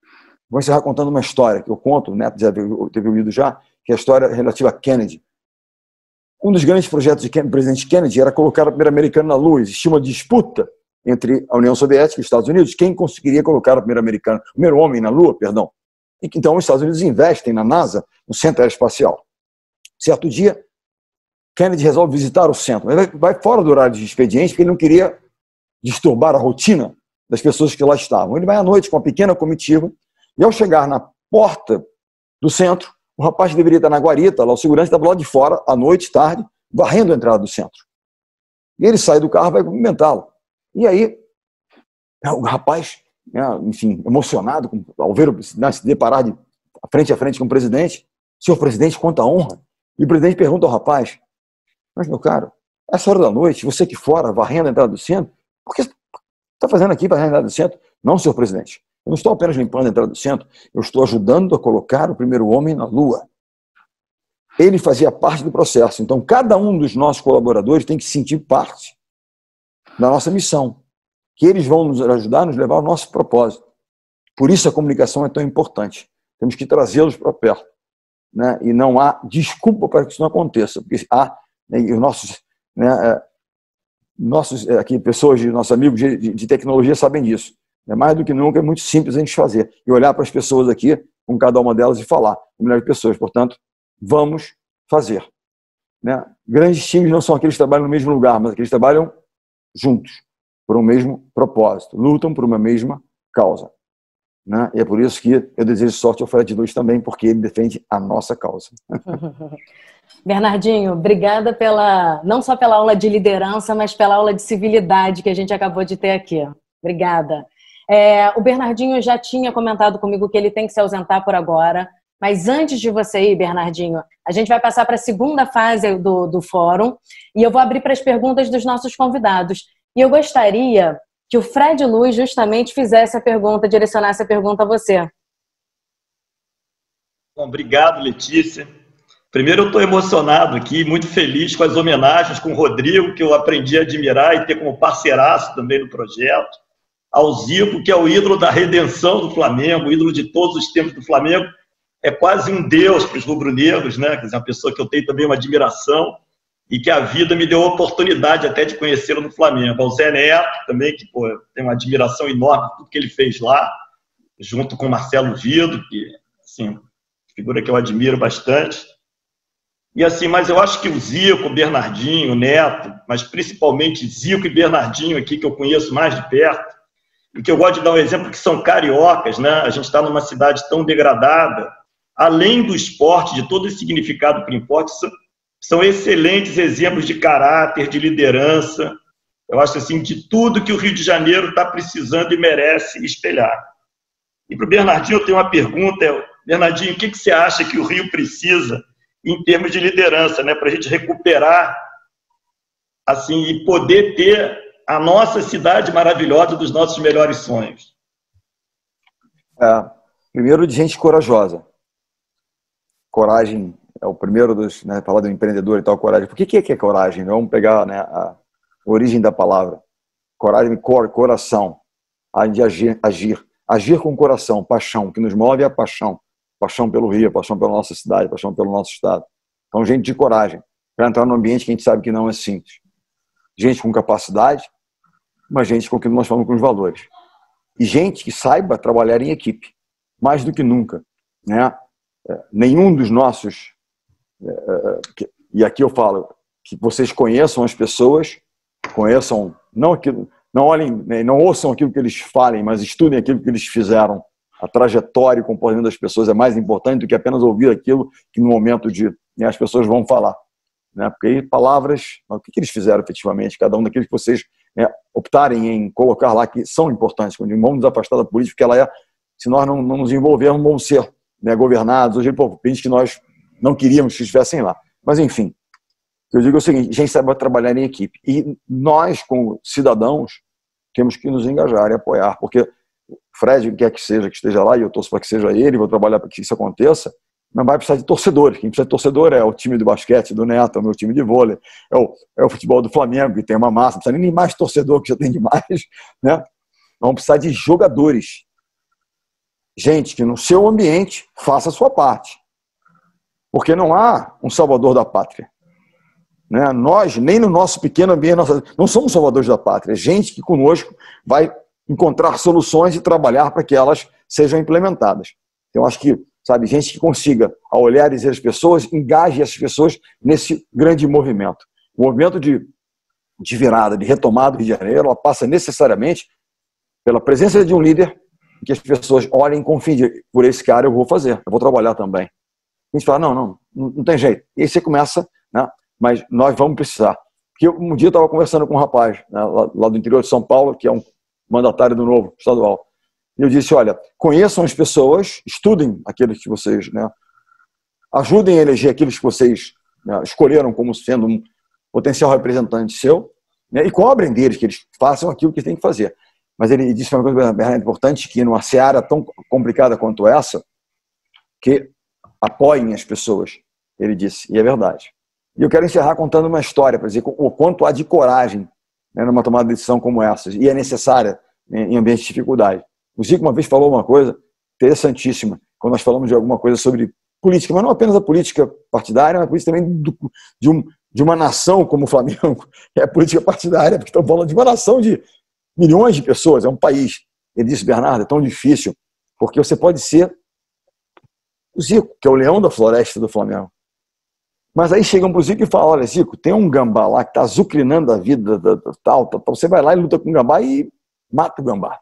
Vou encerrar contando uma história que eu conto, o Neto já teve ouvido já, que é a história relativa a Kennedy. Um dos grandes projetos do presidente Kennedy era colocar o primeiro americano na Lua. Existia uma disputa entre a União Soviética e os Estados Unidos, quem conseguiria colocar o primeiro homem na Lua, perdão. Então, os Estados Unidos investem na NASA, no Centro Aeroespacial. Certo dia, Kennedy resolve visitar o centro. Ele vai fora do horário de expediente, porque ele não queria disturbar a rotina das pessoas que lá estavam. Ele vai à noite com uma pequena comitiva, e ao chegar na porta do centro, o rapaz que deveria estar na guarita, lá o segurança estava lá de fora, à noite, tarde, varrendo a entrada do centro. E ele sai do carro e vai cumprimentá-lo. E aí, o rapaz, enfim, emocionado, ao ver, se deparar frente a frente com o presidente, senhor presidente, quanta honra. E o presidente pergunta ao rapaz, mas meu caro, essa hora da noite, você aqui fora, varrendo a entrada do centro, por que você está fazendo aqui varrendo a entrada do centro? Não, senhor presidente, eu não estou apenas limpando a entrada do centro, eu estou ajudando a colocar o primeiro homem na Lua. Ele fazia parte do processo, então cada um dos nossos colaboradores tem que sentir parte da nossa missão, que eles vão nos ajudar a nos levar ao nosso propósito. Por isso a comunicação é tão importante. Temos que trazê-los para perto, né? E não há desculpa para que isso não aconteça, porque há, né, os nossos aqui, pessoas, nossos amigos de tecnologia sabem disso. É mais do que nunca, é muito simples a gente fazer. E olhar para as pessoas aqui, com cada uma delas, e falar com milhares de pessoas. Portanto, vamos fazer. Né? Grandes times não são aqueles que trabalham no mesmo lugar, mas aqueles que trabalham juntos, por um mesmo propósito, lutam por uma mesma causa. Né? E é por isso que eu desejo sorte ao Fred Luz também, porque ele defende a nossa causa. Bernardinho, obrigada não só pela aula de liderança, mas pela aula de civilidade que a gente acabou de ter aqui. Obrigada. O Bernardinho já tinha comentado comigo que ele tem que se ausentar por agora, mas antes de você ir, Bernardinho, a gente vai passar para a segunda fase do fórum e eu vou abrir para as perguntas dos nossos convidados. E eu gostaria que o Fred Luz justamente fizesse a pergunta, direcionasse a pergunta a você. Bom, obrigado, Letícia. Primeiro, eu estou emocionado aqui, muito feliz com as homenagens com o Rodrigo, que eu aprendi a admirar e ter como parceiraço também no projeto. Ao Zico, que é o ídolo da redenção do Flamengo, o ídolo de todos os tempos do Flamengo. É quase um deus para os rubro-negros, né? Quer dizer, uma pessoa que eu tenho também uma admiração e que a vida me deu a oportunidade até de conhecê-lo no Flamengo. Ao Zé Neto também, que eu tenho uma admiração enorme por tudo que ele fez lá, junto com o Marcelo Vido, que, assim, figura que eu admiro bastante. E assim, mas eu acho que o Zico, o Bernardinho, o Neto, mas principalmente Zico e Bernardinho aqui, que eu conheço mais de perto, e que eu gosto de dar um exemplo, que são cariocas, né? A gente está numa cidade tão degradada, além do esporte, de todo esse significado para o esporte, são excelentes exemplos de caráter, de liderança. Eu acho assim, de tudo que o Rio de Janeiro está precisando e merece espelhar. E para o Bernardinho eu tenho uma pergunta. Bernardinho, o que você acha que o Rio precisa em termos de liderança, né, para a gente recuperar assim, e poder ter a nossa cidade maravilhosa dos nossos melhores sonhos? Primeiro, de gente corajosa. Coragem é o primeiro dos, né, falar do empreendedor e tal, coragem. Por que é coragem? Vamos pegar, né, a origem da palavra. Coragem, coração, de agir com o coração, paixão. O que nos move é a paixão. Paixão pelo Rio, paixão pela nossa cidade, paixão pelo nosso estado. Então, gente de coragem, para entrar num ambiente que a gente sabe que não é simples. Gente com capacidade, mas gente com que nós falamos com os valores. E gente que saiba trabalhar em equipe, mais do que nunca. Né? Nenhum dos nossos... E aqui eu falo que vocês conheçam as pessoas, conheçam, não olhem, não ouçam aquilo que eles falem, mas estudem aquilo que eles fizeram. A trajetória e o comportamento das pessoas é mais importante do que apenas ouvir aquilo que no momento né, as pessoas vão falar. Né? Porque aí palavras, o que eles fizeram efetivamente, cada um daqueles que vocês optarem em colocar lá que são importantes. Quando vamos nos afastar da política, porque ela se nós não nos envolvermos, vamos ser, né, governados, hoje por gente que nós não queríamos que estivessem lá. Mas enfim, eu digo o seguinte, a gente sabe trabalhar em equipe. E nós, como cidadãos, temos que nos engajar e apoiar, porque Fred, quer que seja, que esteja lá, e eu torço para que seja ele, vou trabalhar para que isso aconteça, mas vai precisar de torcedores. Quem precisa de torcedor é o time do basquete do Neto, é o meu time de vôlei, é o futebol do Flamengo, que tem uma massa, não precisa nem mais torcedor, que já tem demais, né? Vamos precisar de jogadores. gente que no seu ambiente faça a sua parte. Porque não há um salvador da pátria. Né? Nós, nem no nosso pequeno ambiente, não somos salvadores da pátria. É gente que conosco vai encontrar soluções e trabalhar para que elas sejam implementadas. Então, acho que, sabe, gente que consiga, ao olhar e dizer as pessoas, engaje essas pessoas nesse grande movimento. O movimento de virada, de retomada do Rio de Janeiro, ela passa necessariamente pela presença de um líder que as pessoas olhem e confiem, por esse cara eu vou fazer, eu vou trabalhar também. A gente fala, não tem jeito. E aí você começa, né? Mas nós vamos precisar. Porque um dia eu estava conversando com um rapaz, né, lá do interior de São Paulo, que é um mandatário do Novo estadual. E eu disse, olha, conheçam as pessoas, estudem aqueles que vocês, né, ajudem a eleger aqueles que vocês, né, escolheram como sendo um potencial representante seu, né, e cobrem deles que eles façam aquilo que têm que fazer. Mas ele disse uma coisa bem importante, que numa seara tão complicada quanto essa, que apoiem as pessoas, ele disse, e é verdade. E eu quero encerrar contando uma história, para dizer o quanto há de coragem, né, numa tomada de decisão como essa, e é necessária em ambientes de dificuldade. O Zico uma vez falou uma coisa interessantíssima, quando nós falamos de alguma coisa sobre política, mas não apenas a política partidária, mas a política também de uma nação como o Flamengo. É a política partidária, porque estamos falando de uma nação de milhões de pessoas, é um país. Ele disse, Bernardo, é tão difícil, porque você pode ser o Zico, que é o leão da floresta do Flamengo. Mas aí chegam para o Zico e falam, olha, Zico, tem um gambá lá que está azucrinando a vida tal. Você vai lá e luta com o gambá e mata o gambá.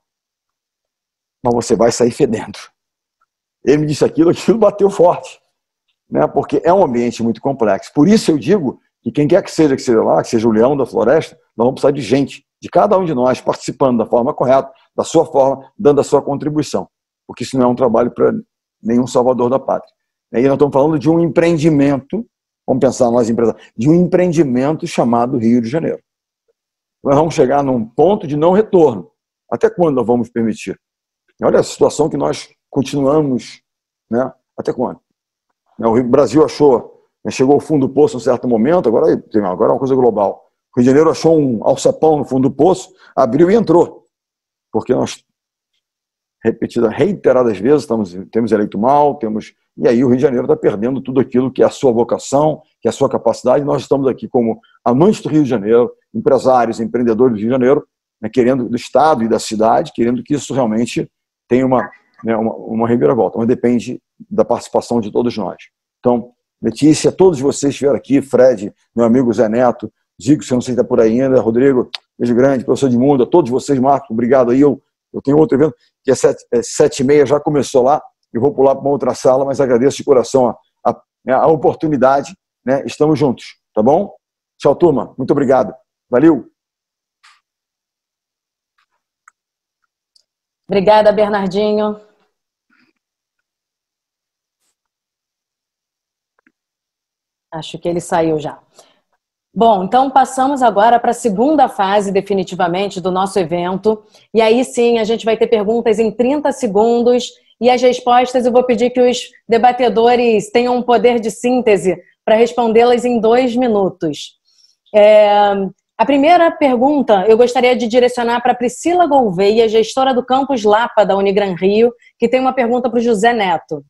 Mas você vai sair fedendo. Ele me disse aquilo bateu forte. Né? Porque é um ambiente muito complexo. Por isso eu digo que quem quer que seja lá, que seja o leão da floresta, nós vamos precisar de gente, de cada um de nós, participando da forma correta, da sua forma, dando a sua contribuição. Porque isso não é um trabalho para nenhum salvador da pátria. E aí nós estamos falando de um empreendimento, vamos pensar nós empresários, de um empreendimento chamado Rio de Janeiro. Nós vamos chegar num ponto de não retorno. Até quando nós vamos permitir? Olha a situação que nós continuamos, né? Até quando? O Brasil achou, chegou ao fundo do poço em um certo momento, agora é uma coisa global. O Rio de Janeiro achou um alçapão no fundo do poço, abriu e entrou. Porque nós, reiteradas vezes, temos eleito mal, e aí o Rio de Janeiro está perdendo tudo aquilo que é a sua vocação, que é a sua capacidade. Nós estamos aqui como amantes do Rio de Janeiro, empresários, empreendedores do Rio de Janeiro, né, querendo do Estado e da cidade, querendo que isso realmente tenha uma reviravolta. Mas depende da participação de todos nós. Então, Letícia, todos vocês estiveram aqui, Fred, meu amigo Zé Neto, Zico, se eu não sei se está por aí ainda, Rodrigo, beijo grande, professor Edmundo, a todos vocês, Marcos, obrigado aí. Eu tenho outro evento que é 7h30, já começou lá, eu vou pular para uma outra sala, mas agradeço de coração a oportunidade, né? Estamos juntos, tá bom? Tchau, turma, muito obrigado. Valeu! Obrigada, Bernardinho. Acho que ele saiu já. Bom, então passamos agora para a segunda fase, definitivamente, do nosso evento. E aí sim, a gente vai ter perguntas em 30 segundos e as respostas eu vou pedir que os debatedores tenham um poder de síntese para respondê-las em 2 minutos. A primeira pergunta eu gostaria de direcionar para Priscila Gouveia, gestora do Campus Lapa da Unigran Rio, que tem uma pergunta para o José Neto.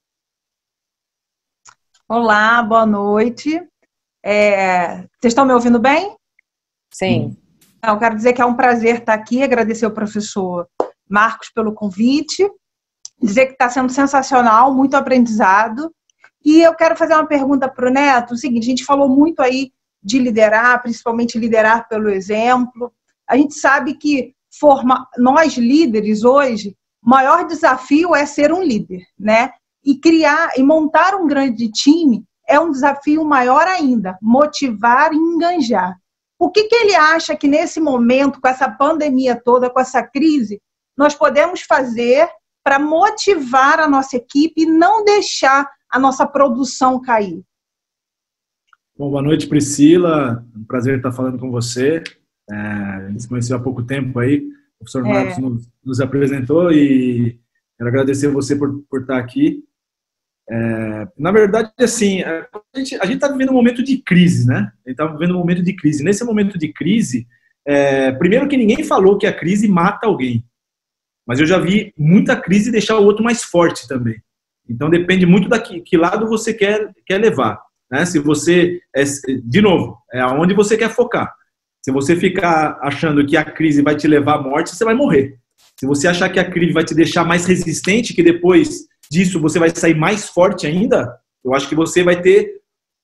Olá, boa noite. Vocês estão me ouvindo bem? Sim. Eu quero dizer que é um prazer estar aqui, agradecer ao professor Marcos pelo convite, dizer que está sendo sensacional, muito aprendizado. E eu quero fazer uma pergunta para o Neto, o seguinte, a gente falou muito aí de liderar, principalmente liderar pelo exemplo. A gente sabe que nós líderes hoje, o maior desafio é ser um líder, né? E criar e montar um grande time é um desafio maior ainda, motivar e engajar. O que ele acha que nesse momento, com essa pandemia toda, com essa crise, nós podemos fazer para motivar a nossa equipe e não deixar a nossa produção cair? Bom, boa noite, Priscila. É um prazer estar falando com você. A gente se conheceu há pouco tempo aí. O professor Marcos nos apresentou e quero agradecer você por estar aqui. Na verdade, assim, a gente está vivendo um momento de crise, né? A gente está vivendo um momento de crise. Nesse momento de crise, primeiro que ninguém falou que a crise mata alguém. mas eu já vi muita crise deixar o outro mais forte também. Então depende muito que lado você quer levar, né? Se você, de novo, é aonde você quer focar. Se você ficar achando que a crise vai te levar à morte, você vai morrer. Se você achar que a crise vai te deixar mais resistente, que depois disso você vai sair mais forte ainda, eu acho que você vai ter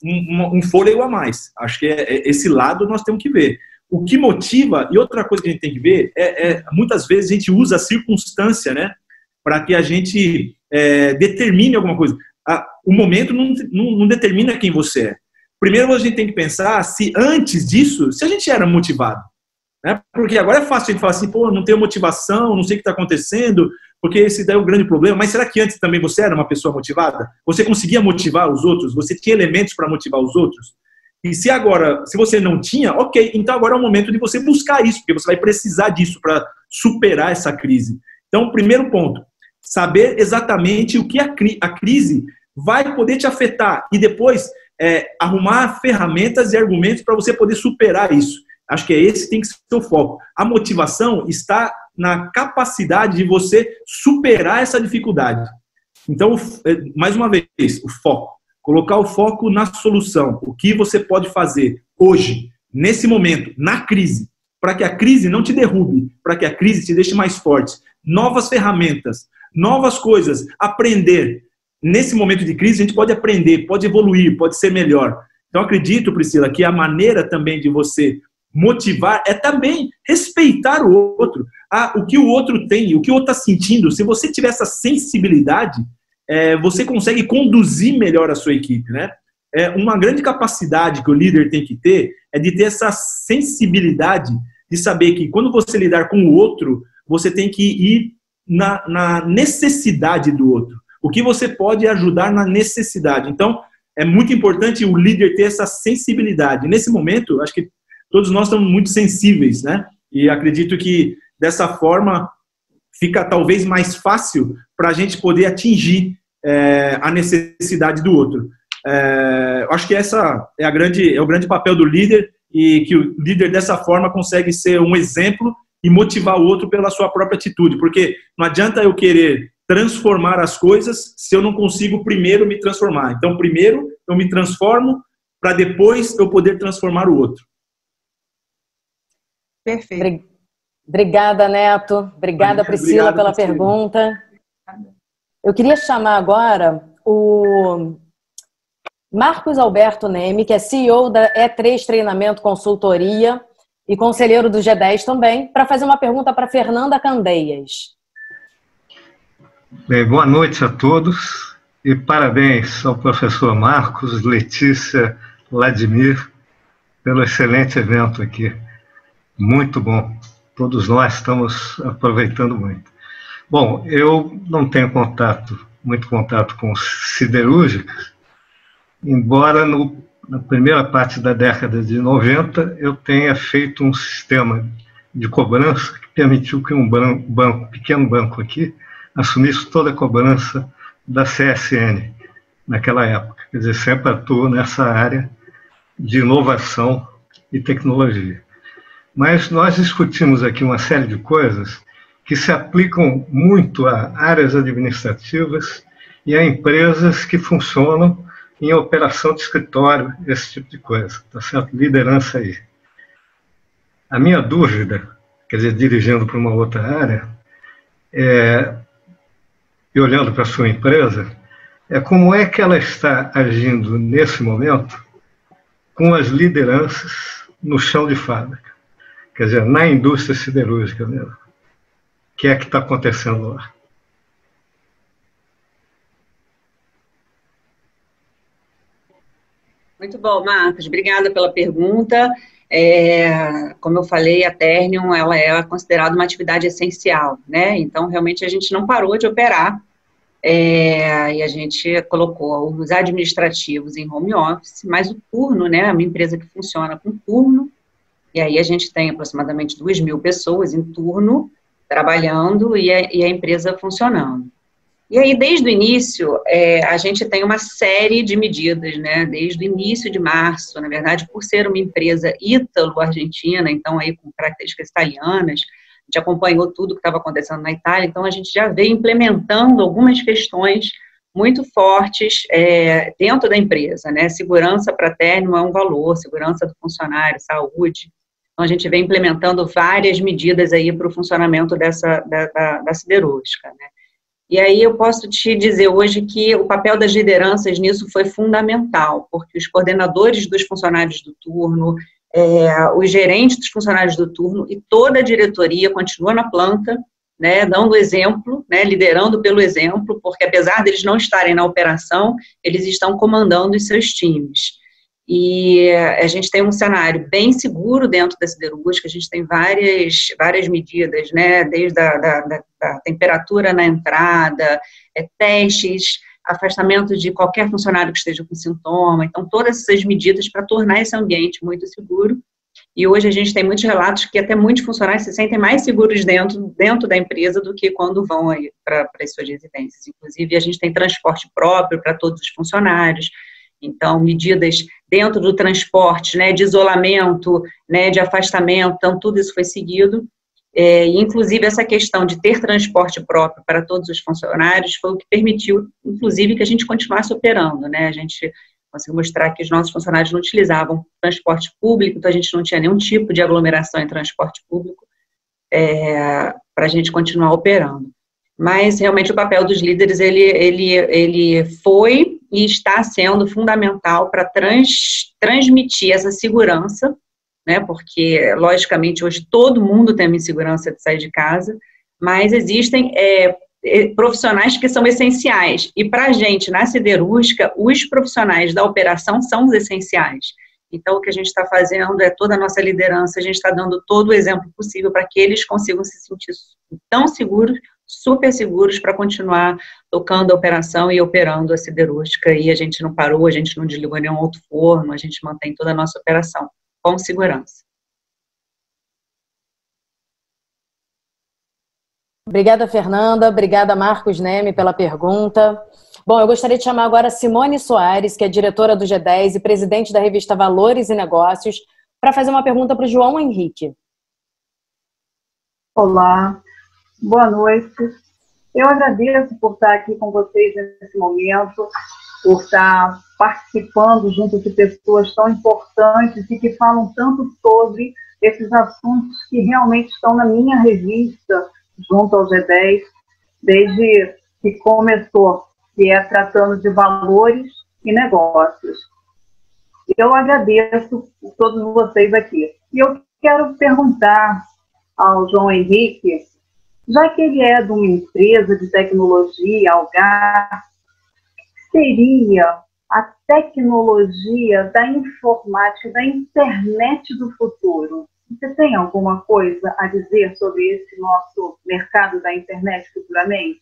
um fôlego a mais. Acho que esse lado nós temos que ver. O que motiva, e outra coisa que a gente tem que ver, muitas vezes a gente usa a circunstância, né, para que a gente determine alguma coisa. O momento não determina quem você é. Primeiro a gente tem que pensar se antes disso, se a gente era motivado. Né? Porque agora é fácil a gente falar assim, pô, não tenho motivação, não sei o que está acontecendo, porque esse daí é o grande problema. Mas será que antes também você era uma pessoa motivada? Você conseguia motivar os outros? Você tinha elementos para motivar os outros? E se você não tinha, ok, então agora é o momento de você buscar isso, porque você vai precisar disso para superar essa crise. Então, primeiro ponto, saber exatamente o que a crise vai poder te afetar e depois arrumar ferramentas e argumentos para você poder superar isso. Acho que esse que tem que ser o foco. A motivação está na capacidade de você superar essa dificuldade. Então, mais uma vez, o foco. Colocar o foco na solução. O que você pode fazer hoje, nesse momento, na crise, para que a crise não te derrube, para que a crise te deixe mais forte. Novas ferramentas, novas coisas, aprender. Nesse momento de crise, a gente pode aprender, pode evoluir, pode ser melhor. Então, acredito, Priscila, que a maneira também de você motivar é também respeitar o outro. O que o outro tem, o que o outro está sentindo. Se você tiver essa sensibilidade, você consegue conduzir melhor a sua equipe, né? Uma grande capacidade que o líder tem que ter é de ter essa sensibilidade de saber que quando você lidar com o outro, você tem que ir na necessidade do outro. O que você pode ajudar na necessidade. Então, é muito importante o líder ter essa sensibilidade. Nesse momento, acho que todos nós estamos muito sensíveis, né? E acredito que, dessa forma, fica talvez mais fácil para a gente poder atingir a necessidade do outro. Acho que essa é o grande papel do líder e que o líder, dessa forma, consegue ser um exemplo e motivar o outro pela sua própria atitude. Porque não adianta eu querer transformar as coisas se eu não consigo primeiro me transformar. Então, primeiro eu me transformo para depois eu poder transformar o outro. Perfeito. Obrigada, Neto. Obrigada, Priscila, pela pergunta. Eu queria chamar agora o Marcos Alberto Neme, que é CEO da E3 Treinamento Consultoria e conselheiro do G10 também, para fazer uma pergunta para Fernanda Candeias. Bem, boa noite a todos e parabéns ao professor Marcos, Letícia, Vladimir, pelo excelente evento aqui. Muito bom. Todos nós estamos aproveitando muito. Bom, eu não tenho muito contato com siderúrgicas, embora na primeira parte da década de 90 eu tenha feito um sistema de cobrança que permitiu que um pequeno banco aqui assumisse toda a cobrança da CSN naquela época. Quer dizer, sempre atuo nessa área de inovação e tecnologia. Mas nós discutimos aqui uma série de coisas que se aplicam muito a áreas administrativas e a empresas que funcionam em operação de escritório, esse tipo de coisa, tá certo? Liderança aí. A minha dúvida, quer dizer, dirigindo para uma outra área, e olhando para a sua empresa, como é que ela está agindo nesse momento com as lideranças no chão de fábrica. Quer dizer, na indústria siderúrgica mesmo. O que é que está acontecendo lá? Muito bom, Marcos. Obrigada pela pergunta. Como eu falei, a Ternium, ela é considerada uma atividade essencial, né? Então, realmente, a gente não parou de operar e a gente colocou os administrativos em home office, mas o turno, né? Uma empresa que funciona com turno, e aí a gente tem aproximadamente 2.000 pessoas em turno trabalhando e a empresa funcionando. E aí, desde o início, a gente tem uma série de medidas, né? Desde o início de março, na verdade, por ser uma empresa ítalo-argentina, então aí com características italianas, gente acompanhou tudo que estava acontecendo na Itália, então a gente já veio implementando algumas questões muito fortes dentro da empresa, né? Segurança para término é um valor, segurança do funcionário, saúde. Então, a gente vem implementando várias medidas aí para o funcionamento da siderúrgica, né? E aí eu posso te dizer hoje que o papel das lideranças nisso foi fundamental, porque os coordenadores dos funcionários do turno, os gerentes dos funcionários do turno e toda a diretoria continua na planta, né, dando exemplo, né, liderando pelo exemplo, porque apesar deles não estarem na operação, eles estão comandando os seus times. E a gente tem um cenário bem seguro dentro da siderúrgica, a gente tem várias medidas, né, desde a temperatura na entrada, testes, afastamento de qualquer funcionário que esteja com sintoma, então todas essas medidas para tornar esse ambiente muito seguro. E hoje a gente tem muitos relatos que até muitos funcionários se sentem mais seguros dentro da empresa do que quando vão para as suas residências. Inclusive, a gente tem transporte próprio para todos os funcionários, então, medidas dentro do transporte, né, de isolamento, né, de afastamento, então, tudo isso foi seguido. Inclusive, essa questão de ter transporte próprio para todos os funcionários foi o que permitiu, inclusive, que a gente continuasse operando, né, a gente conseguiu mostrar que os nossos funcionários não utilizavam transporte público, então a gente não tinha nenhum tipo de aglomeração em transporte público para a gente continuar operando. Mas, realmente, o papel dos líderes, ele foi e está sendo fundamental para transmitir essa segurança, né, porque, logicamente, hoje todo mundo tem uma insegurança de sair de casa, mas existem profissionais que são essenciais. E para a gente, na siderúrgica, os profissionais da operação são os essenciais. Então, o que a gente está fazendo é toda a nossa liderança, a gente está dando todo o exemplo possível para que eles consigam se sentir tão seguros, super seguros, para continuar tocando a operação e operando a siderúrgica. E a gente não parou, a gente não desligou nenhum outro forno, a gente mantém toda a nossa operação com segurança. Obrigada, Fernanda. Obrigada, Marcos Neme, pela pergunta. Bom, eu gostaria de chamar agora a Simone Soares, que é diretora do G10 e presidente da revista Valores e Negócios, para fazer uma pergunta para o João Henrique. Olá, boa noite. Eu agradeço por estar aqui com vocês nesse momento, por estar participando junto de pessoas tão importantes e que falam tanto sobre esses assuntos que realmente estão na minha revista, junto ao G10, desde que começou, que é tratando de valores e negócios. Eu agradeço por todos vocês aqui. E eu quero perguntar ao João Henrique, já que ele é de uma empresa de tecnologia, Algar, seria a tecnologia da informática, da internet do futuro? Você tem alguma coisa a dizer sobre esse nosso mercado da internet futuramente?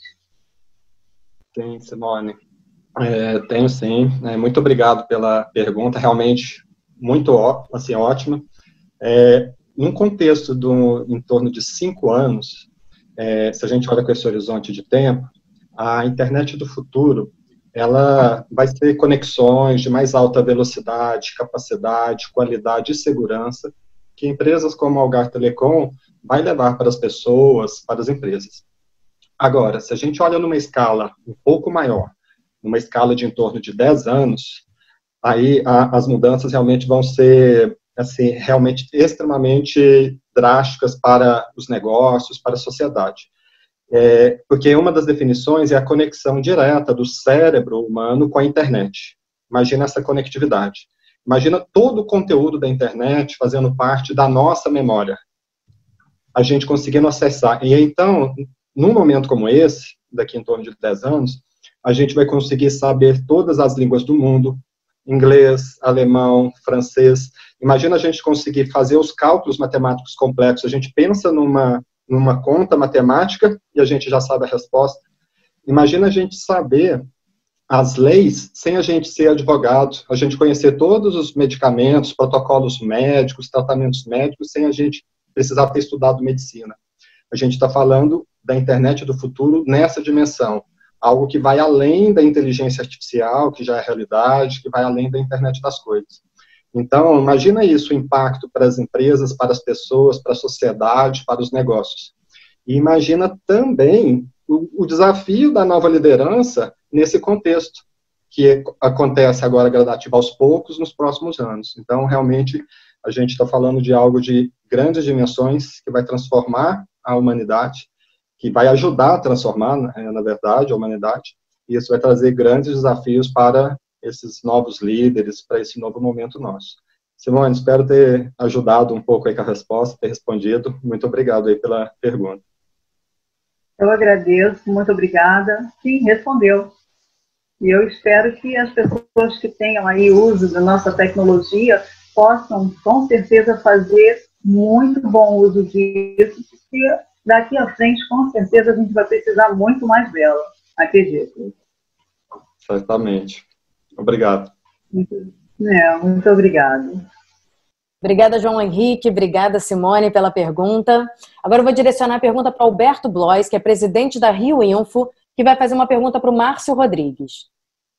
Sim, Simone. Tenho sim. Muito obrigado pela pergunta, realmente muito assim, ótima. Num contexto em torno de 5 anos, se a gente olha com esse horizonte de tempo, a internet do futuro ela vai ter conexões de mais alta velocidade, capacidade, qualidade e segurança, que empresas como a Algar Telecom vai levar para as pessoas, para as empresas. Agora, se a gente olha numa escala um pouco maior, numa escala de em torno de 10 anos, aí as mudanças realmente vão ser, assim, realmente extremamente drásticas para os negócios, para a sociedade. Porque uma das definições é a conexão direta do cérebro humano com a internet. Imagina essa conectividade. Imagina todo o conteúdo da internet fazendo parte da nossa memória. A gente conseguindo acessar. E então, num momento como esse, daqui em torno de 10 anos, a gente vai conseguir saber todas as línguas do mundo, inglês, alemão, francês. Imagina a gente conseguir fazer os cálculos matemáticos complexos. A gente pensa numa conta matemática e a gente já sabe a resposta. Imagina a gente saber as leis sem a gente ser advogado, a gente conhecer todos os medicamentos, protocolos médicos, tratamentos médicos, sem a gente precisar ter estudado medicina. A gente está falando da internet do futuro nessa dimensão, algo que vai além da inteligência artificial, que já é realidade, que vai além da internet das coisas. Então, imagina isso, o impacto para as empresas, para as pessoas, para a sociedade, para os negócios. E imagina também o desafio da nova liderança nesse contexto, que acontece agora gradativo aos poucos nos próximos anos. Então, realmente, a gente está falando de algo de grandes dimensões que vai transformar a humanidade, que vai ajudar a transformar, na verdade, a humanidade, e isso vai trazer grandes desafios para esses novos líderes, para esse novo momento nosso. Simone, espero ter ajudado um pouco aí com a resposta, ter respondido. Muito obrigado aí pela pergunta. Eu agradeço, muito obrigada. Sim, respondeu. E eu espero que as pessoas que tenham aí uso da nossa tecnologia possam, com certeza, fazer muito bom uso disso, porque daqui à frente, com certeza, a gente vai precisar muito mais dela, acredito. Certamente. Obrigado. Muito obrigado. Obrigada, João Henrique. Obrigada, Simone, pela pergunta. Agora eu vou direcionar a pergunta para Alberto Blois, que é presidente da Rio Info, que vai fazer uma pergunta para o Márcio Rodrigues.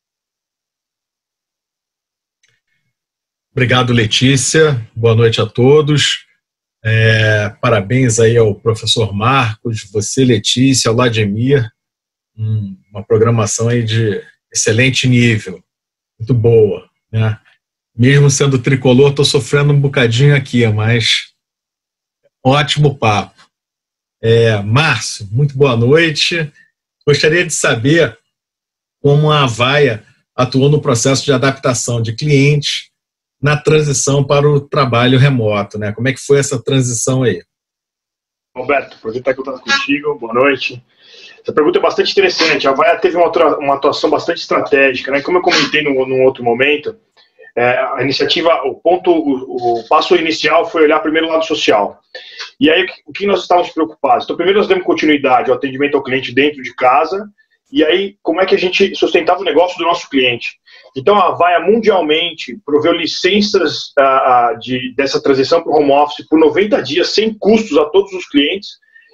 Obrigado, Letícia. Boa noite a todos. Parabéns aí ao professor Marcos, você, Letícia, ao Vladimir. Uma programação aí de excelente nível, muito boa, né? Mesmo sendo tricolor, estou sofrendo um bocadinho aqui, mas ótimo papo. Márcio, muito boa noite. Gostaria de saber como a Avaya atuou no processo de adaptação de clientes na transição para o trabalho remoto, né? Como é que foi essa transição aí? Roberto, prazer estar aqui contigo, boa noite. Essa pergunta é bastante interessante. A Avaya teve uma atuação bastante estratégica, né? Como eu comentei num outro momento, a iniciativa, o passo inicial foi olhar primeiro o lado social. E aí, o que nós estávamos preocupados? Então, primeiro nós demos continuidade ao atendimento ao cliente dentro de casa, e aí, como é que a gente sustentava o negócio do nosso cliente? Então, a Avaya mundialmente proveu licenças dessa transição para o home office por 90 dias, sem custos a todos os clientes,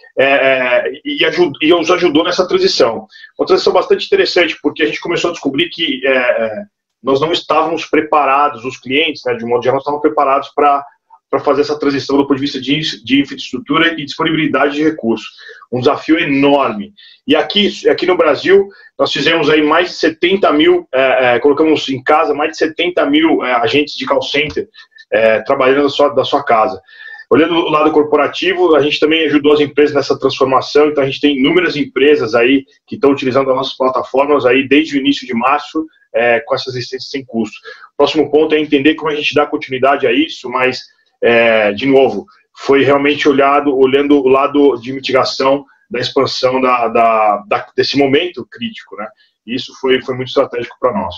e os ajudou nessa transição. Uma transição bastante interessante, porque a gente começou a descobrir que nós não estávamos preparados, os clientes, né, de um modo geral, não estavam preparados para fazer essa transição do ponto de vista de infraestrutura e disponibilidade de recursos. Um desafio enorme. E aqui no Brasil, nós fizemos aí mais de 70 mil, colocamos em casa mais de 70 mil agentes de call center trabalhando da sua casa. Olhando do lado corporativo, a gente também ajudou as empresas nessa transformação, então a gente tem inúmeras empresas aí que estão utilizando as nossas plataformas aí desde o início de março, com essas licenças sem custo. O próximo ponto é entender como a gente dá continuidade a isso, mas, de novo, foi realmente olhando o lado de mitigação da expansão desse momento crítico, né? E isso foi muito estratégico para nós.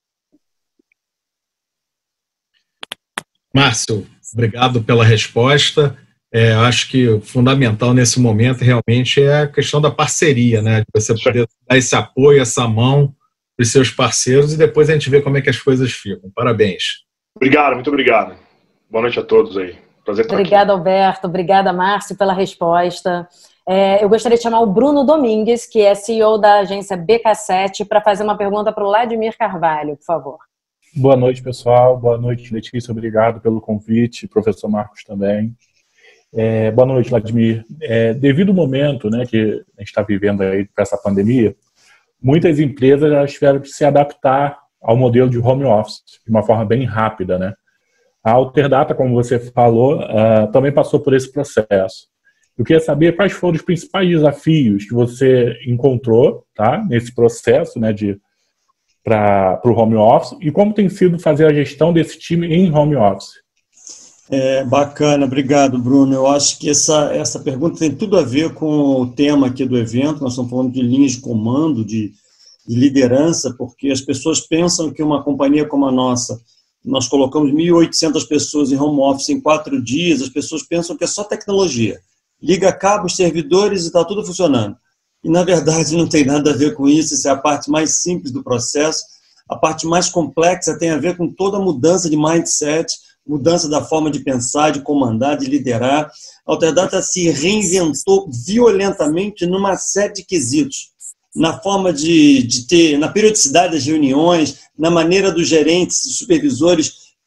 Márcio, obrigado pela resposta. Acho que o fundamental nesse momento realmente é a questão da parceria, né? De você poder dar esse apoio, essa mão para os seus parceiros e depois a gente vê como é que as coisas ficam. Parabéns. Obrigado, muito obrigado. Boa noite a todos aí. Prazer estar aqui. Obrigada, Alberto. Obrigada, Márcio, pela resposta. Eu gostaria de chamar o Bruno Domingues, que é CEO da agência BK7, para fazer uma pergunta para o Vladimir Carvalho, por favor. Boa noite, pessoal. Boa noite, Letícia. Obrigado pelo convite. Professor Marcos também. Boa noite, Vladimir. Devido ao momento, né, que a gente está vivendo aí para essa pandemia, muitas empresas já tiveram que se adaptar ao modelo de home office de uma forma bem rápida, né? A Alterdata, como você falou, também passou por esse processo. Eu queria saber quais foram os principais desafios que você encontrou, tá, nesse processo, né, para o home office, e como tem sido fazer a gestão desse time em home office. Bacana, obrigado, Bruno. Eu acho que essa pergunta tem tudo a ver com o tema aqui do evento. Nós estamos falando de linhas de comando, de liderança, porque as pessoas pensam que uma companhia como a nossa, nós colocamos 1.800 pessoas em home office em 4 dias, as pessoas pensam que é só tecnologia. Liga cabos, servidores e está tudo funcionando. E, na verdade, não tem nada a ver com isso. Essa é a parte mais simples do processo. A parte mais complexa tem a ver com toda a mudança de mindset, mudança da forma de pensar, de comandar, de liderar. A Alterdata se reinventou violentamente numa série de quesitos. Na forma de ter, na periodicidade das reuniões, na maneira dos gerentes e supervisores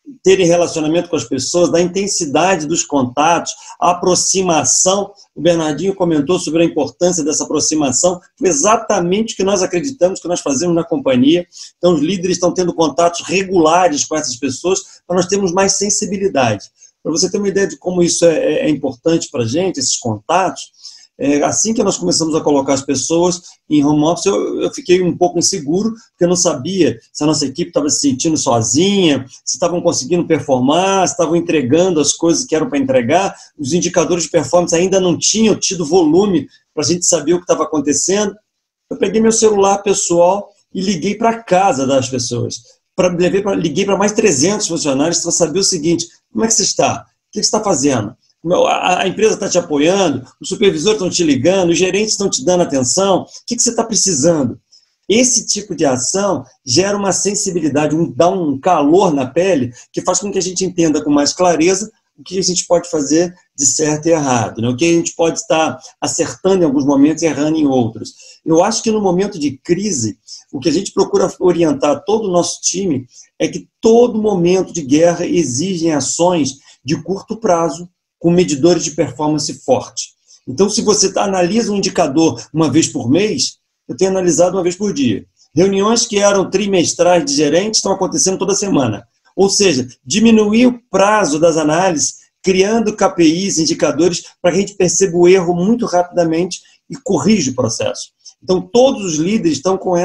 terem relacionamento com as pessoas, da intensidade dos contatos, a aproximação. O Bernardinho comentou sobre a importância dessa aproximação, foi exatamente o que nós acreditamos que nós fazemos na companhia. Então, os líderes estão tendo contatos regulares com essas pessoas para nós termos mais sensibilidade. Para você ter uma ideia de como isso é importante para a gente, esses contatos, assim que nós começamos a colocar as pessoas em home office, eu fiquei um pouco inseguro, porque eu não sabia se a nossa equipe estava se sentindo sozinha, se estavam conseguindo performar, se estavam entregando as coisas que eram para entregar. Os indicadores de performance ainda não tinham tido volume para a gente saber o que estava acontecendo. Eu peguei meu celular pessoal e liguei para a casa das pessoas. Liguei para mais 300 funcionários para saber o seguinte: como é que você está? O que você está fazendo? A empresa está te apoiando, os supervisores estão te ligando, os gerentes estão te dando atenção, o que você está precisando? Esse tipo de ação gera uma sensibilidade, dá um calor na pele, que faz com que a gente entenda com mais clareza o que a gente pode fazer de certo e errado, né? O que a gente pode estar acertando em alguns momentos e errando em outros. Eu acho que no momento de crise, o que a gente procura orientar todo o nosso time é que todo momento de guerra exige ações de curto prazo, com medidores de performance forte. Então, se você analisa um indicador uma vez por mês, eu tenho analisado uma vez por dia. Reuniões que eram trimestrais de gerentes estão acontecendo toda semana. Ou seja, diminuir o prazo das análises, criando KPIs, indicadores, para que a gente perceba o erro muito rapidamente e corrija o processo. Então, todos os líderes estão com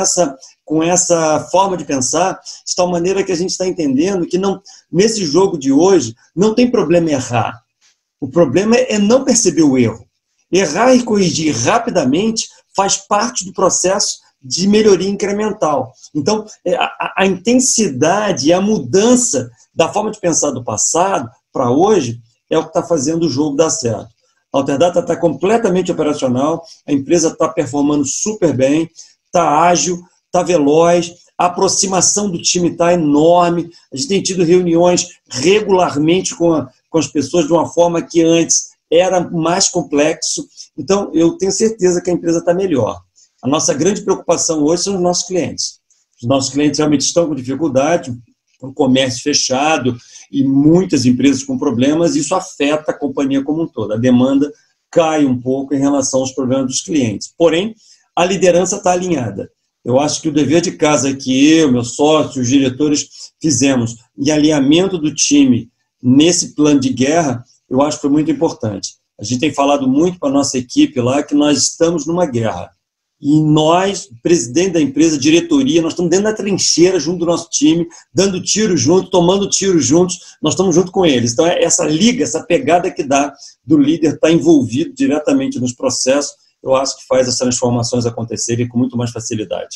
essa forma de pensar, de tal maneira que a gente está entendendo que nesse jogo de hoje não tem problema errar. O problema é não perceber o erro. Errar e corrigir rapidamente faz parte do processo de melhoria incremental. Então, a intensidade e a mudança da forma de pensar do passado para hoje é o que está fazendo o jogo dar certo. A Alterdata está completamente operacional, a empresa está performando super bem, está ágil, está veloz, a aproximação do time está enorme, a gente tem tido reuniões regularmente com as pessoas de uma forma que antes era mais complexo. Então, eu tenho certeza que a empresa está melhor. A nossa grande preocupação hoje são os nossos clientes. Os nossos clientes realmente estão com dificuldade, o comércio fechado e muitas empresas com problemas, isso afeta a companhia como um todo. A demanda cai um pouco em relação aos problemas dos clientes. Porém, a liderança está alinhada. Eu acho que o dever de casa que eu, meu sócio, os diretores fizemos em alinhamento do time nesse plano de guerra, eu acho que foi muito importante. A gente tem falado muito para a nossa equipe lá que nós estamos numa guerra. E nós, presidente da empresa, diretoria, nós estamos dentro da trincheira junto do nosso time, dando tiro junto, tomando tiro juntos, nós estamos junto com eles. Então, essa liga, essa pegada que dá do líder estar envolvido diretamente nos processos, eu acho que faz as transformações acontecerem com muito mais facilidade.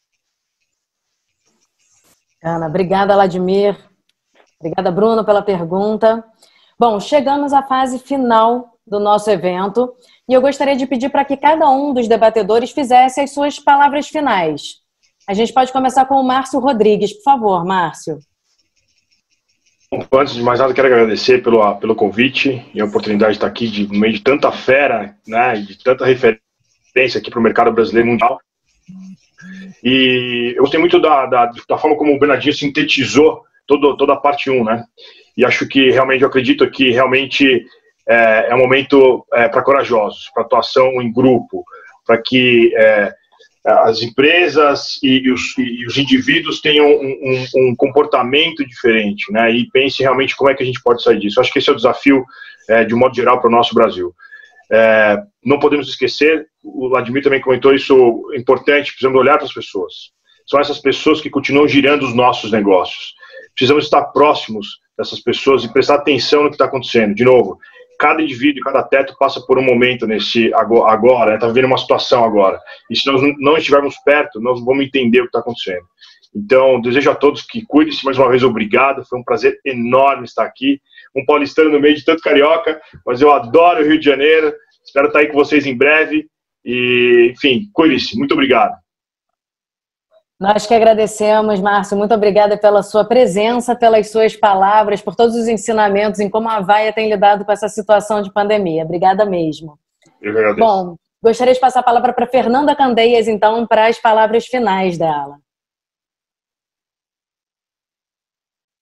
Ana, obrigada, Vladimir. Obrigada, Bruno, pela pergunta. Bom, chegamos à fase final do nosso evento e eu gostaria de pedir para que cada um dos debatedores fizesse as suas palavras finais. A gente pode começar com o Márcio Rodrigues. Por favor, Márcio. Antes de mais nada, quero agradecer pelo convite e a oportunidade de estar aqui no meio de tanta fera, né, de tanta referência aqui para o mercado brasileiro e mundial. E eu gostei muito da forma como o Bernardinho sintetizou toda a parte 1, né? E acho que realmente, eu acredito que realmente é um momento para corajosos, para atuação em grupo, para que as empresas e os indivíduos tenham um comportamento diferente, né? E pense realmente como é que a gente pode sair disso. Eu acho que esse é o desafio, de um modo geral, para o nosso Brasil. Não podemos esquecer, o Vladimir também comentou isso, importante, precisamos olhar para as pessoas. São essas pessoas que continuam girando os nossos negócios. Precisamos estar próximos dessas pessoas e prestar atenção no que está acontecendo. De novo, cada indivíduo, cada teto passa por um momento agora, está vivendo uma situação agora. E se nós não estivermos perto, nós vamos entender o que está acontecendo. Então, desejo a todos que cuidem-se. Mais uma vez, obrigado. Foi um prazer enorme estar aqui. Um paulistano no meio de tanto carioca, mas eu adoro o Rio de Janeiro. Espero estar aí com vocês em breve. E, enfim, cuide-se. Muito obrigado. Nós que agradecemos, Márcio. Muito obrigada pela sua presença, pelas suas palavras, por todos os ensinamentos em como a Avaya tem lidado com essa situação de pandemia. Obrigada mesmo. Eu que agradeço. Bom, gostaria de passar a palavra para Fernanda Candeias, então, para as palavras finais dela.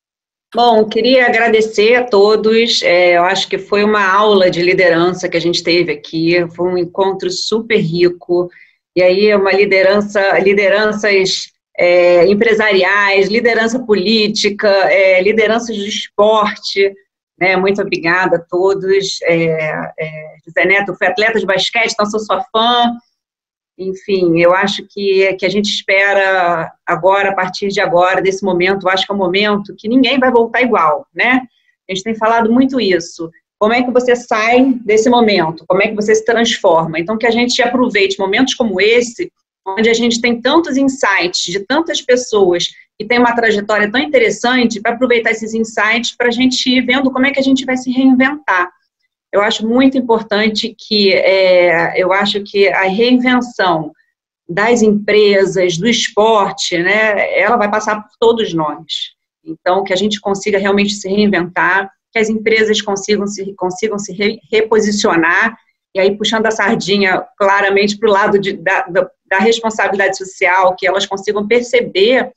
Bom, queria agradecer a todos. Eu acho que foi uma aula de liderança que a gente teve aqui. Foi um encontro super rico. E aí, uma lideranças empresariais, liderança política, lideranças do esporte. Né? Muito obrigada a todos. José Neto foi atleta de basquete, então sou sua fã. Enfim, eu acho que a gente espera agora, a partir de agora, desse momento, eu acho que é um momento que ninguém vai voltar igual, né? A gente tem falado muito isso. Como é que você sai desse momento? Como é que você se transforma? Então, que a gente aproveite momentos como esse, onde a gente tem tantos insights de tantas pessoas que têm uma trajetória tão interessante, para aproveitar esses insights para a gente ir vendo como é que a gente vai se reinventar. Eu acho muito importante que, eu acho que a reinvenção das empresas, do esporte, né, ela vai passar por todos nós. Então, que a gente consiga realmente se reinventar, que as empresas consigam se reposicionar, e aí puxando a sardinha claramente para o lado da responsabilidade social, que elas consigam perceber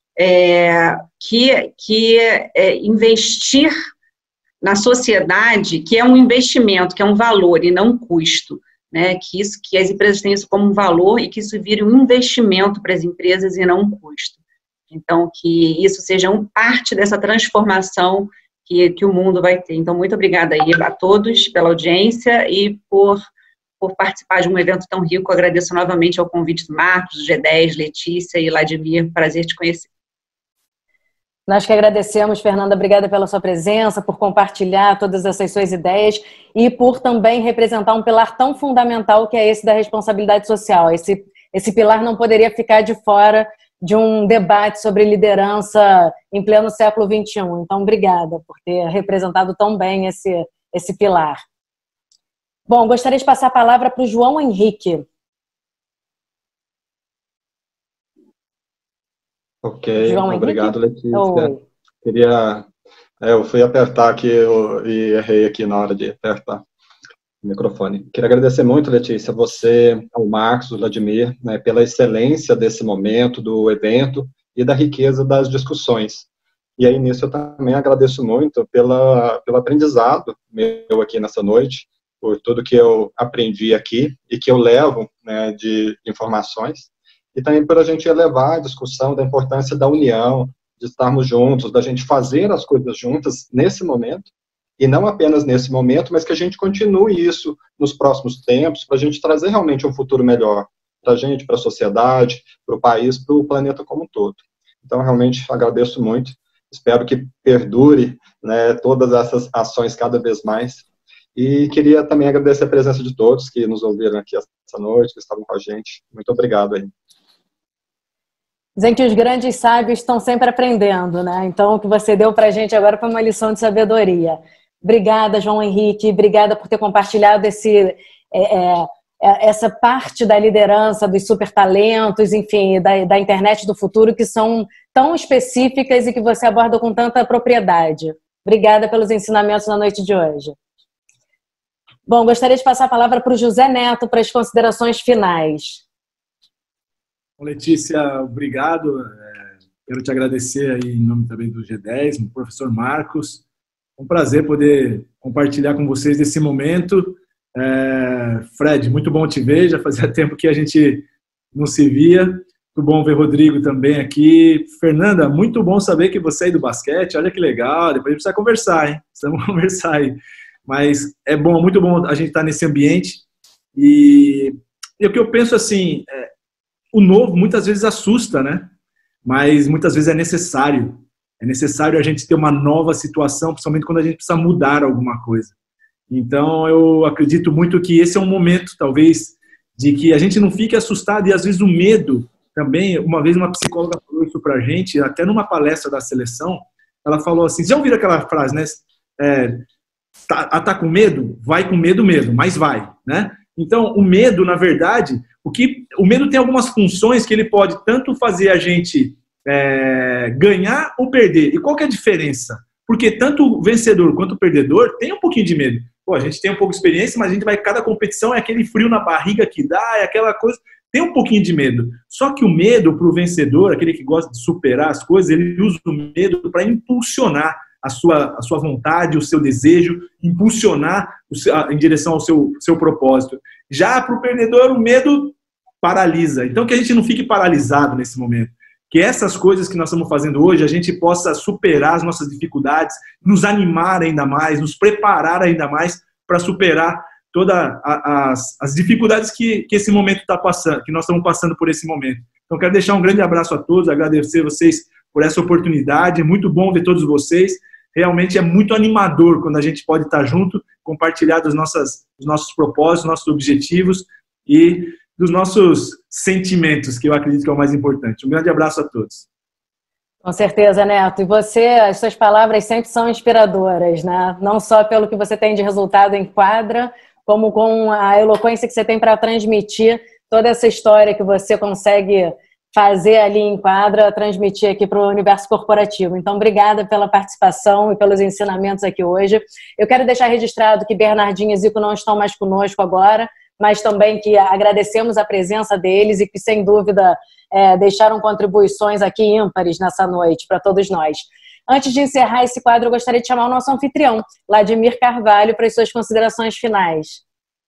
que investir na sociedade, que é um investimento, que é um valor e não um custo, né? Que as empresas tenham isso como um valor e que isso vire um investimento para as empresas e não um custo. Então, que isso seja parte dessa transformação que o mundo vai ter. Então, muito obrigada aí a todos pela audiência e por participar de um evento tão rico. Eu agradeço novamente ao convite do Marcos, do G10, Letícia e Vladimir. Prazer te conhecer. Nós que agradecemos, Fernanda, obrigada pela sua presença, por compartilhar todas essas suas ideias e por também representar um pilar tão fundamental que é esse da responsabilidade social. Esse pilar não poderia ficar de fora de um debate sobre liderança em pleno século XXI. Então, obrigada por ter representado tão bem esse pilar. Bom, gostaria de passar a palavra para o João Henrique. Ok, João obrigado, Henrique? Letícia. Eu fui apertar aqui e errei aqui na hora de apertar o microfone. Queria agradecer muito, Letícia, você, ao Marcos, ao Vladimir, né, pela excelência desse momento, do evento e da riqueza das discussões. E aí, nisso, eu também agradeço muito pelo aprendizado meu aqui nessa noite, por tudo que eu aprendi aqui e que eu levo, né, de informações. E também por a gente elevar a discussão da importância da união, de estarmos juntos, da gente fazer as coisas juntas nesse momento, e não apenas nesse momento, mas que a gente continue isso nos próximos tempos, para a gente trazer realmente um futuro melhor para a gente, para a sociedade, para o país, para o planeta como um todo. Então, realmente, agradeço muito, espero que perdure, né, todas essas ações cada vez mais, e queria também agradecer a presença de todos que nos ouviram aqui essa noite, que estavam com a gente. Muito obrigado aí. Dizem que os grandes sábios estão sempre aprendendo, né? Então, o que você deu para a gente agora foi uma lição de sabedoria. Obrigada, João Henrique. Obrigada por ter compartilhado essa parte da liderança, dos supertalentos, enfim, da internet do futuro, que são tão específicas e que você aborda com tanta propriedade. Obrigada pelos ensinamentos na noite de hoje. Bom, gostaria de passar a palavra para o José Neto para as considerações finais. Letícia, obrigado. Quero te agradecer aí em nome também do G10, do professor Marcos. É um prazer poder compartilhar com vocês esse momento. Fred, muito bom te ver. Já fazia tempo que a gente não se via. Muito bom ver Rodrigo também aqui. Fernanda, muito bom saber que você é do basquete. Olha que legal. Depois a gente precisa conversar, hein? Precisamos conversar aí. Mas é bom, muito bom a gente estar nesse ambiente. E o que eu penso assim... O novo muitas vezes assusta, né? Mas muitas vezes é necessário. É necessário a gente ter uma nova situação, principalmente quando a gente precisa mudar alguma coisa. Então, eu acredito muito que esse é um momento, talvez, de que a gente não fique assustado. E, às vezes, o medo também... Uma vez uma psicóloga falou isso pra gente, até numa palestra da seleção, ela falou assim, já ouviram aquela frase, né? Tá com medo? Vai com medo mesmo, mas vai, né? Então, o medo, na verdade... O medo tem algumas funções que ele pode tanto fazer a gente ganhar ou perder. E qual que é a diferença? Porque tanto o vencedor quanto o perdedor tem um pouquinho de medo. Pô, a gente tem um pouco de experiência, mas a gente vai, cada competição é aquele frio na barriga que dá, é aquela coisa, tem um pouquinho de medo. Só que o medo para o vencedor, aquele que gosta de superar as coisas, ele usa o medo para impulsionar, a sua vontade, o seu desejo, impulsionar em direção ao seu propósito. Já para o perdedor, o medo paralisa. Então, que a gente não fique paralisado nesse momento. Que essas coisas que nós estamos fazendo hoje, a gente possa superar as nossas dificuldades, nos animar ainda mais, nos preparar ainda mais para superar todas as dificuldades que esse momento está passando, que nós estamos passando por esse momento. Então, quero deixar um grande abraço a todos, agradecer vocês por essa oportunidade. É muito bom ver todos vocês. Realmente é muito animador quando a gente pode estar junto, compartilhar dos nossos propósitos, nossos objetivos e dos nossos sentimentos, que eu acredito que é o mais importante. Um grande abraço a todos. Com certeza, Neto. E você, as suas palavras sempre são inspiradoras, né? Não só pelo que você tem de resultado em quadra, como com a eloquência que você tem para transmitir toda essa história que você consegue fazer ali em quadra, transmitir aqui para o universo corporativo. Então, obrigada pela participação e pelos ensinamentos aqui hoje. Eu quero deixar registrado que Bernardinho e Zico não estão mais conosco agora, mas também que agradecemos a presença deles e que, sem dúvida, deixaram contribuições aqui ímpares nessa noite para todos nós. Antes de encerrar esse quadro, eu gostaria de chamar o nosso anfitrião, Vladimir Carvalho, para as suas considerações finais.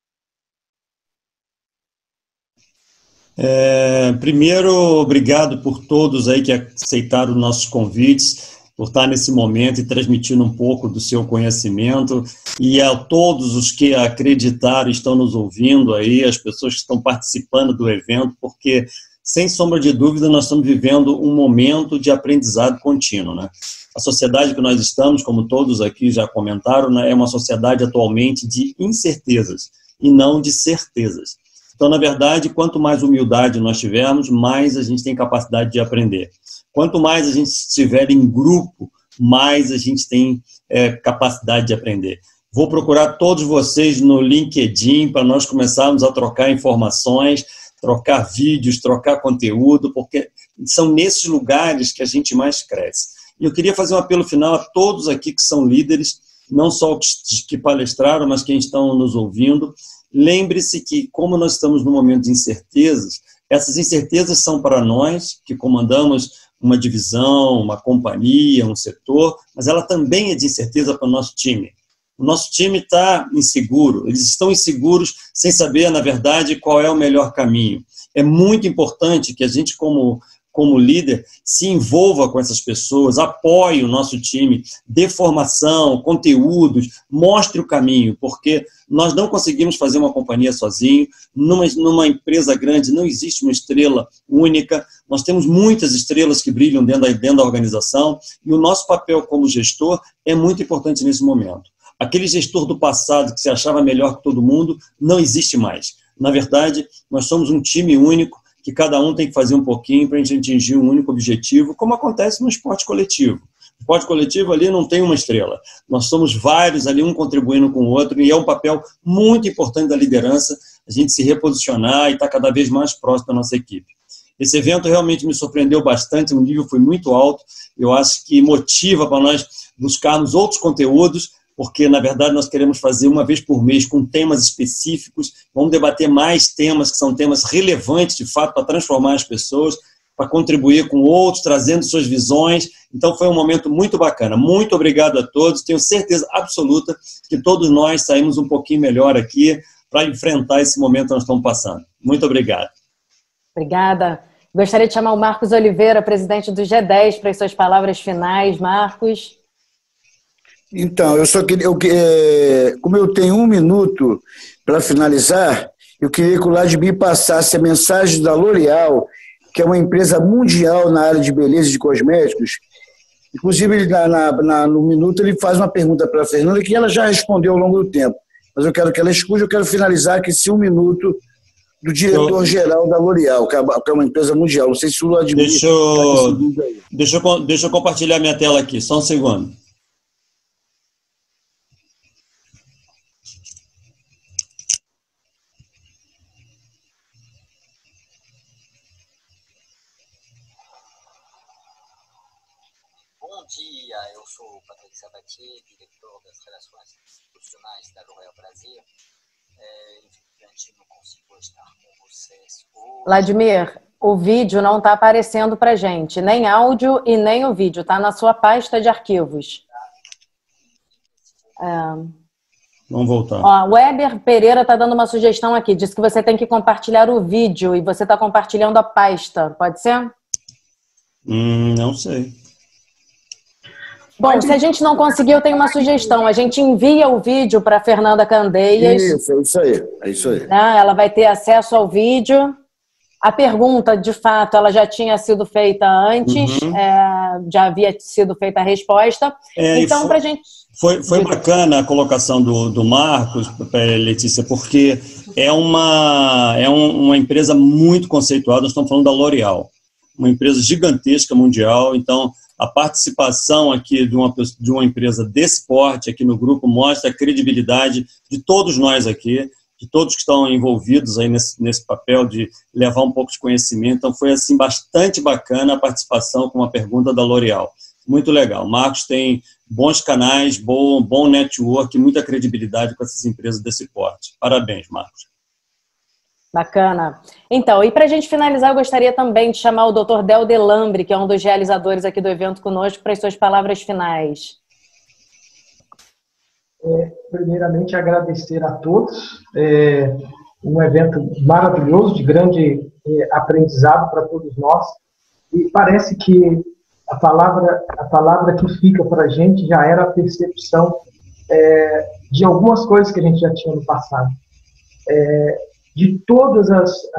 Primeiro, obrigado por todos aí que aceitaram nossos convites, por estar nesse momento e transmitindo um pouco do seu conhecimento, e a todos os que acreditaram, estão nos ouvindo aí, as pessoas que estão participando do evento, porque, sem sombra de dúvida, nós estamos vivendo um momento de aprendizado contínuo, né? A sociedade que nós estamos, como todos aqui já comentaram, né, é uma sociedade atualmente de incertezas e não de certezas. Então, na verdade, quanto mais humildade nós tivermos, mais a gente tem capacidade de aprender. Quanto mais a gente estiver em grupo, mais a gente tem capacidade de aprender. Vou procurar todos vocês no LinkedIn para nós começarmos a trocar informações, trocar vídeos, trocar conteúdo, porque são nesses lugares que a gente mais cresce. E eu queria fazer um apelo final a todos aqui que são líderes, não só os que palestraram, mas quem estão nos ouvindo. Lembre-se que, como nós estamos num momento de incertezas, essas incertezas são para nós, que comandamos uma divisão, uma companhia, um setor, mas ela também é de incerteza para o nosso time. O nosso time está inseguro, eles estão inseguros sem saber, na verdade, qual é o melhor caminho. É muito importante que a gente, como líder, se envolva com essas pessoas, apoie o nosso time, dê formação, conteúdos, mostre o caminho, porque nós não conseguimos fazer uma companhia sozinho, numa empresa grande não existe uma estrela única, nós temos muitas estrelas que brilham dentro da organização, e o nosso papel como gestor é muito importante nesse momento. Aquele gestor do passado que se achava melhor que todo mundo, não existe mais. Na verdade, nós somos um time único, que cada um tem que fazer um pouquinho para a gente atingir um único objetivo, como acontece no esporte coletivo. O esporte coletivo ali não tem uma estrela. Nós somos vários ali, um contribuindo com o outro, e é um papel muito importante da liderança, a gente se reposicionar e estar cada vez mais próximo da nossa equipe. Esse evento realmente me surpreendeu bastante, o nível foi muito alto, eu acho que motiva para nós buscarmos outros conteúdos, porque, na verdade, nós queremos fazer uma vez por mês com temas específicos, vamos debater mais temas que são temas relevantes, de fato, para transformar as pessoas, para contribuir com outros, trazendo suas visões. Então, foi um momento muito bacana. Muito obrigado a todos. Tenho certeza absoluta que todos nós saímos um pouquinho melhor aqui para enfrentar esse momento que nós estamos passando. Muito obrigado. Obrigada. Gostaria de chamar o Marcos Oliveira, presidente do G10, para as suas palavras finais. Marcos. Então, eu só queria, como eu tenho 1 minuto para finalizar, eu queria que o Vladimir passasse a mensagem da L'Oréal, que é uma empresa mundial na área de beleza e de cosméticos. Inclusive, ele, no minuto, ele faz uma pergunta para a Fernanda, que ela já respondeu ao longo do tempo. Mas eu quero que ela escute, eu quero finalizar com esse 1 minuto do diretor-geral da L'Oréal, que é uma empresa mundial. Não sei se o Vladimir... Deixa eu compartilhar minha tela aqui, só um segundo. Eu sou o Patrick Sabatier, diretor das Relações Institucionais da L'Oréal Brasil. Infelizmente não consigo estar com vocês hoje. Vladimir, o vídeo não está aparecendo para gente, nem áudio e nem o vídeo, está na sua pasta de arquivos. Vamos voltar. Ó, o Weber Pereira está dando uma sugestão aqui. Diz que você tem que compartilhar o vídeo e você está compartilhando a pasta. Pode ser? Não sei. Bom, se a gente não conseguir, eu tenho uma sugestão. A gente envia o vídeo para Fernanda Candeias. Isso, é isso aí. É isso aí. Né? Ela vai ter acesso ao vídeo. A pergunta, de fato, ela já tinha sido feita antes, já havia sido feita a resposta. Então, para a gente... Foi bacana a colocação do Marcos, Letícia, porque é uma empresa muito conceituada. Nós estamos falando da L'Oréal, uma empresa gigantesca mundial. Então, a participação aqui de uma empresa desse porte aqui no grupo mostra a credibilidade de todos nós aqui, de todos que estão envolvidos aí nesse papel de levar um pouco de conhecimento. Então, foi assim, bastante bacana a participação com uma pergunta da L'Oréal. Muito legal. O Marcos tem bons canais, bom network, muita credibilidade com essas empresas desse porte. Parabéns, Marcos. Bacana. Então, e para a gente finalizar, eu gostaria também de chamar o Dr. Del Delambre, que é um dos realizadores aqui do evento conosco, para as suas palavras finais. Primeiramente, agradecer a todos. Um evento maravilhoso, de grande aprendizado para todos nós. E parece que a palavra que fica para a gente já era a percepção de algumas coisas que a gente já tinha no passado. De todas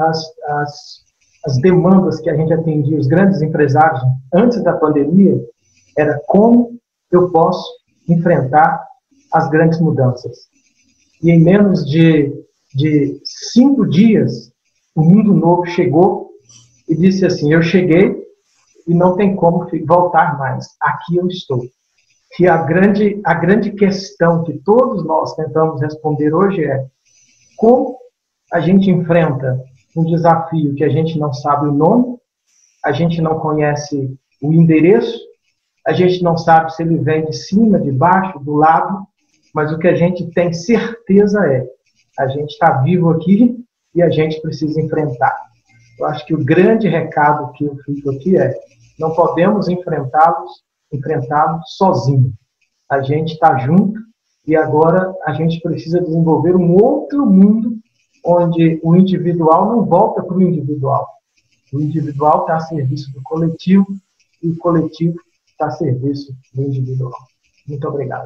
as demandas que a gente atendia, os grandes empresários, antes da pandemia, era como eu posso enfrentar as grandes mudanças. E em menos de 5 dias, o Mundo Novo chegou e disse assim, eu cheguei e não tem como voltar mais. Aqui eu estou. E a grande questão que todos nós tentamos responder hoje é como a gente enfrenta um desafio que a gente não sabe o nome, a gente não conhece o endereço, a gente não sabe se ele vem de cima, de baixo, do lado, mas o que a gente tem certeza é a gente está vivo aqui e a gente precisa enfrentar. Eu acho que o grande recado que eu fico aqui é não podemos enfrentá-los sozinhos. A gente está junto e agora a gente precisa desenvolver um outro mundo onde o individual não volta para o individual. O individual está a serviço do coletivo e o coletivo está a serviço do individual. Muito obrigado.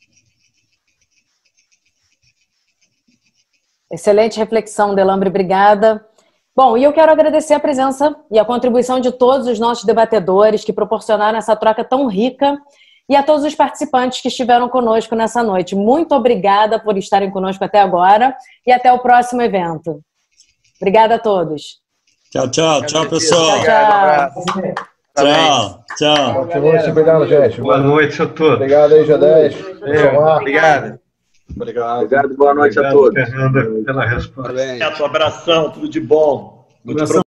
Excelente reflexão, Delambre, obrigada. Bom, e eu quero agradecer a presença e a contribuição de todos os nossos debatedores que proporcionaram essa troca tão rica e a todos os participantes que estiveram conosco nessa noite. Muito obrigada por estarem conosco até agora e até o próximo evento. Obrigada a todos. Tchau, tchau. Tchau, pessoal. Tchau. Obrigado, gente. Boa noite a todos. Obrigado aí, G10. Obrigado. Obrigado, boa noite a todos. Fernanda, pela resposta. Abração, tudo de bom.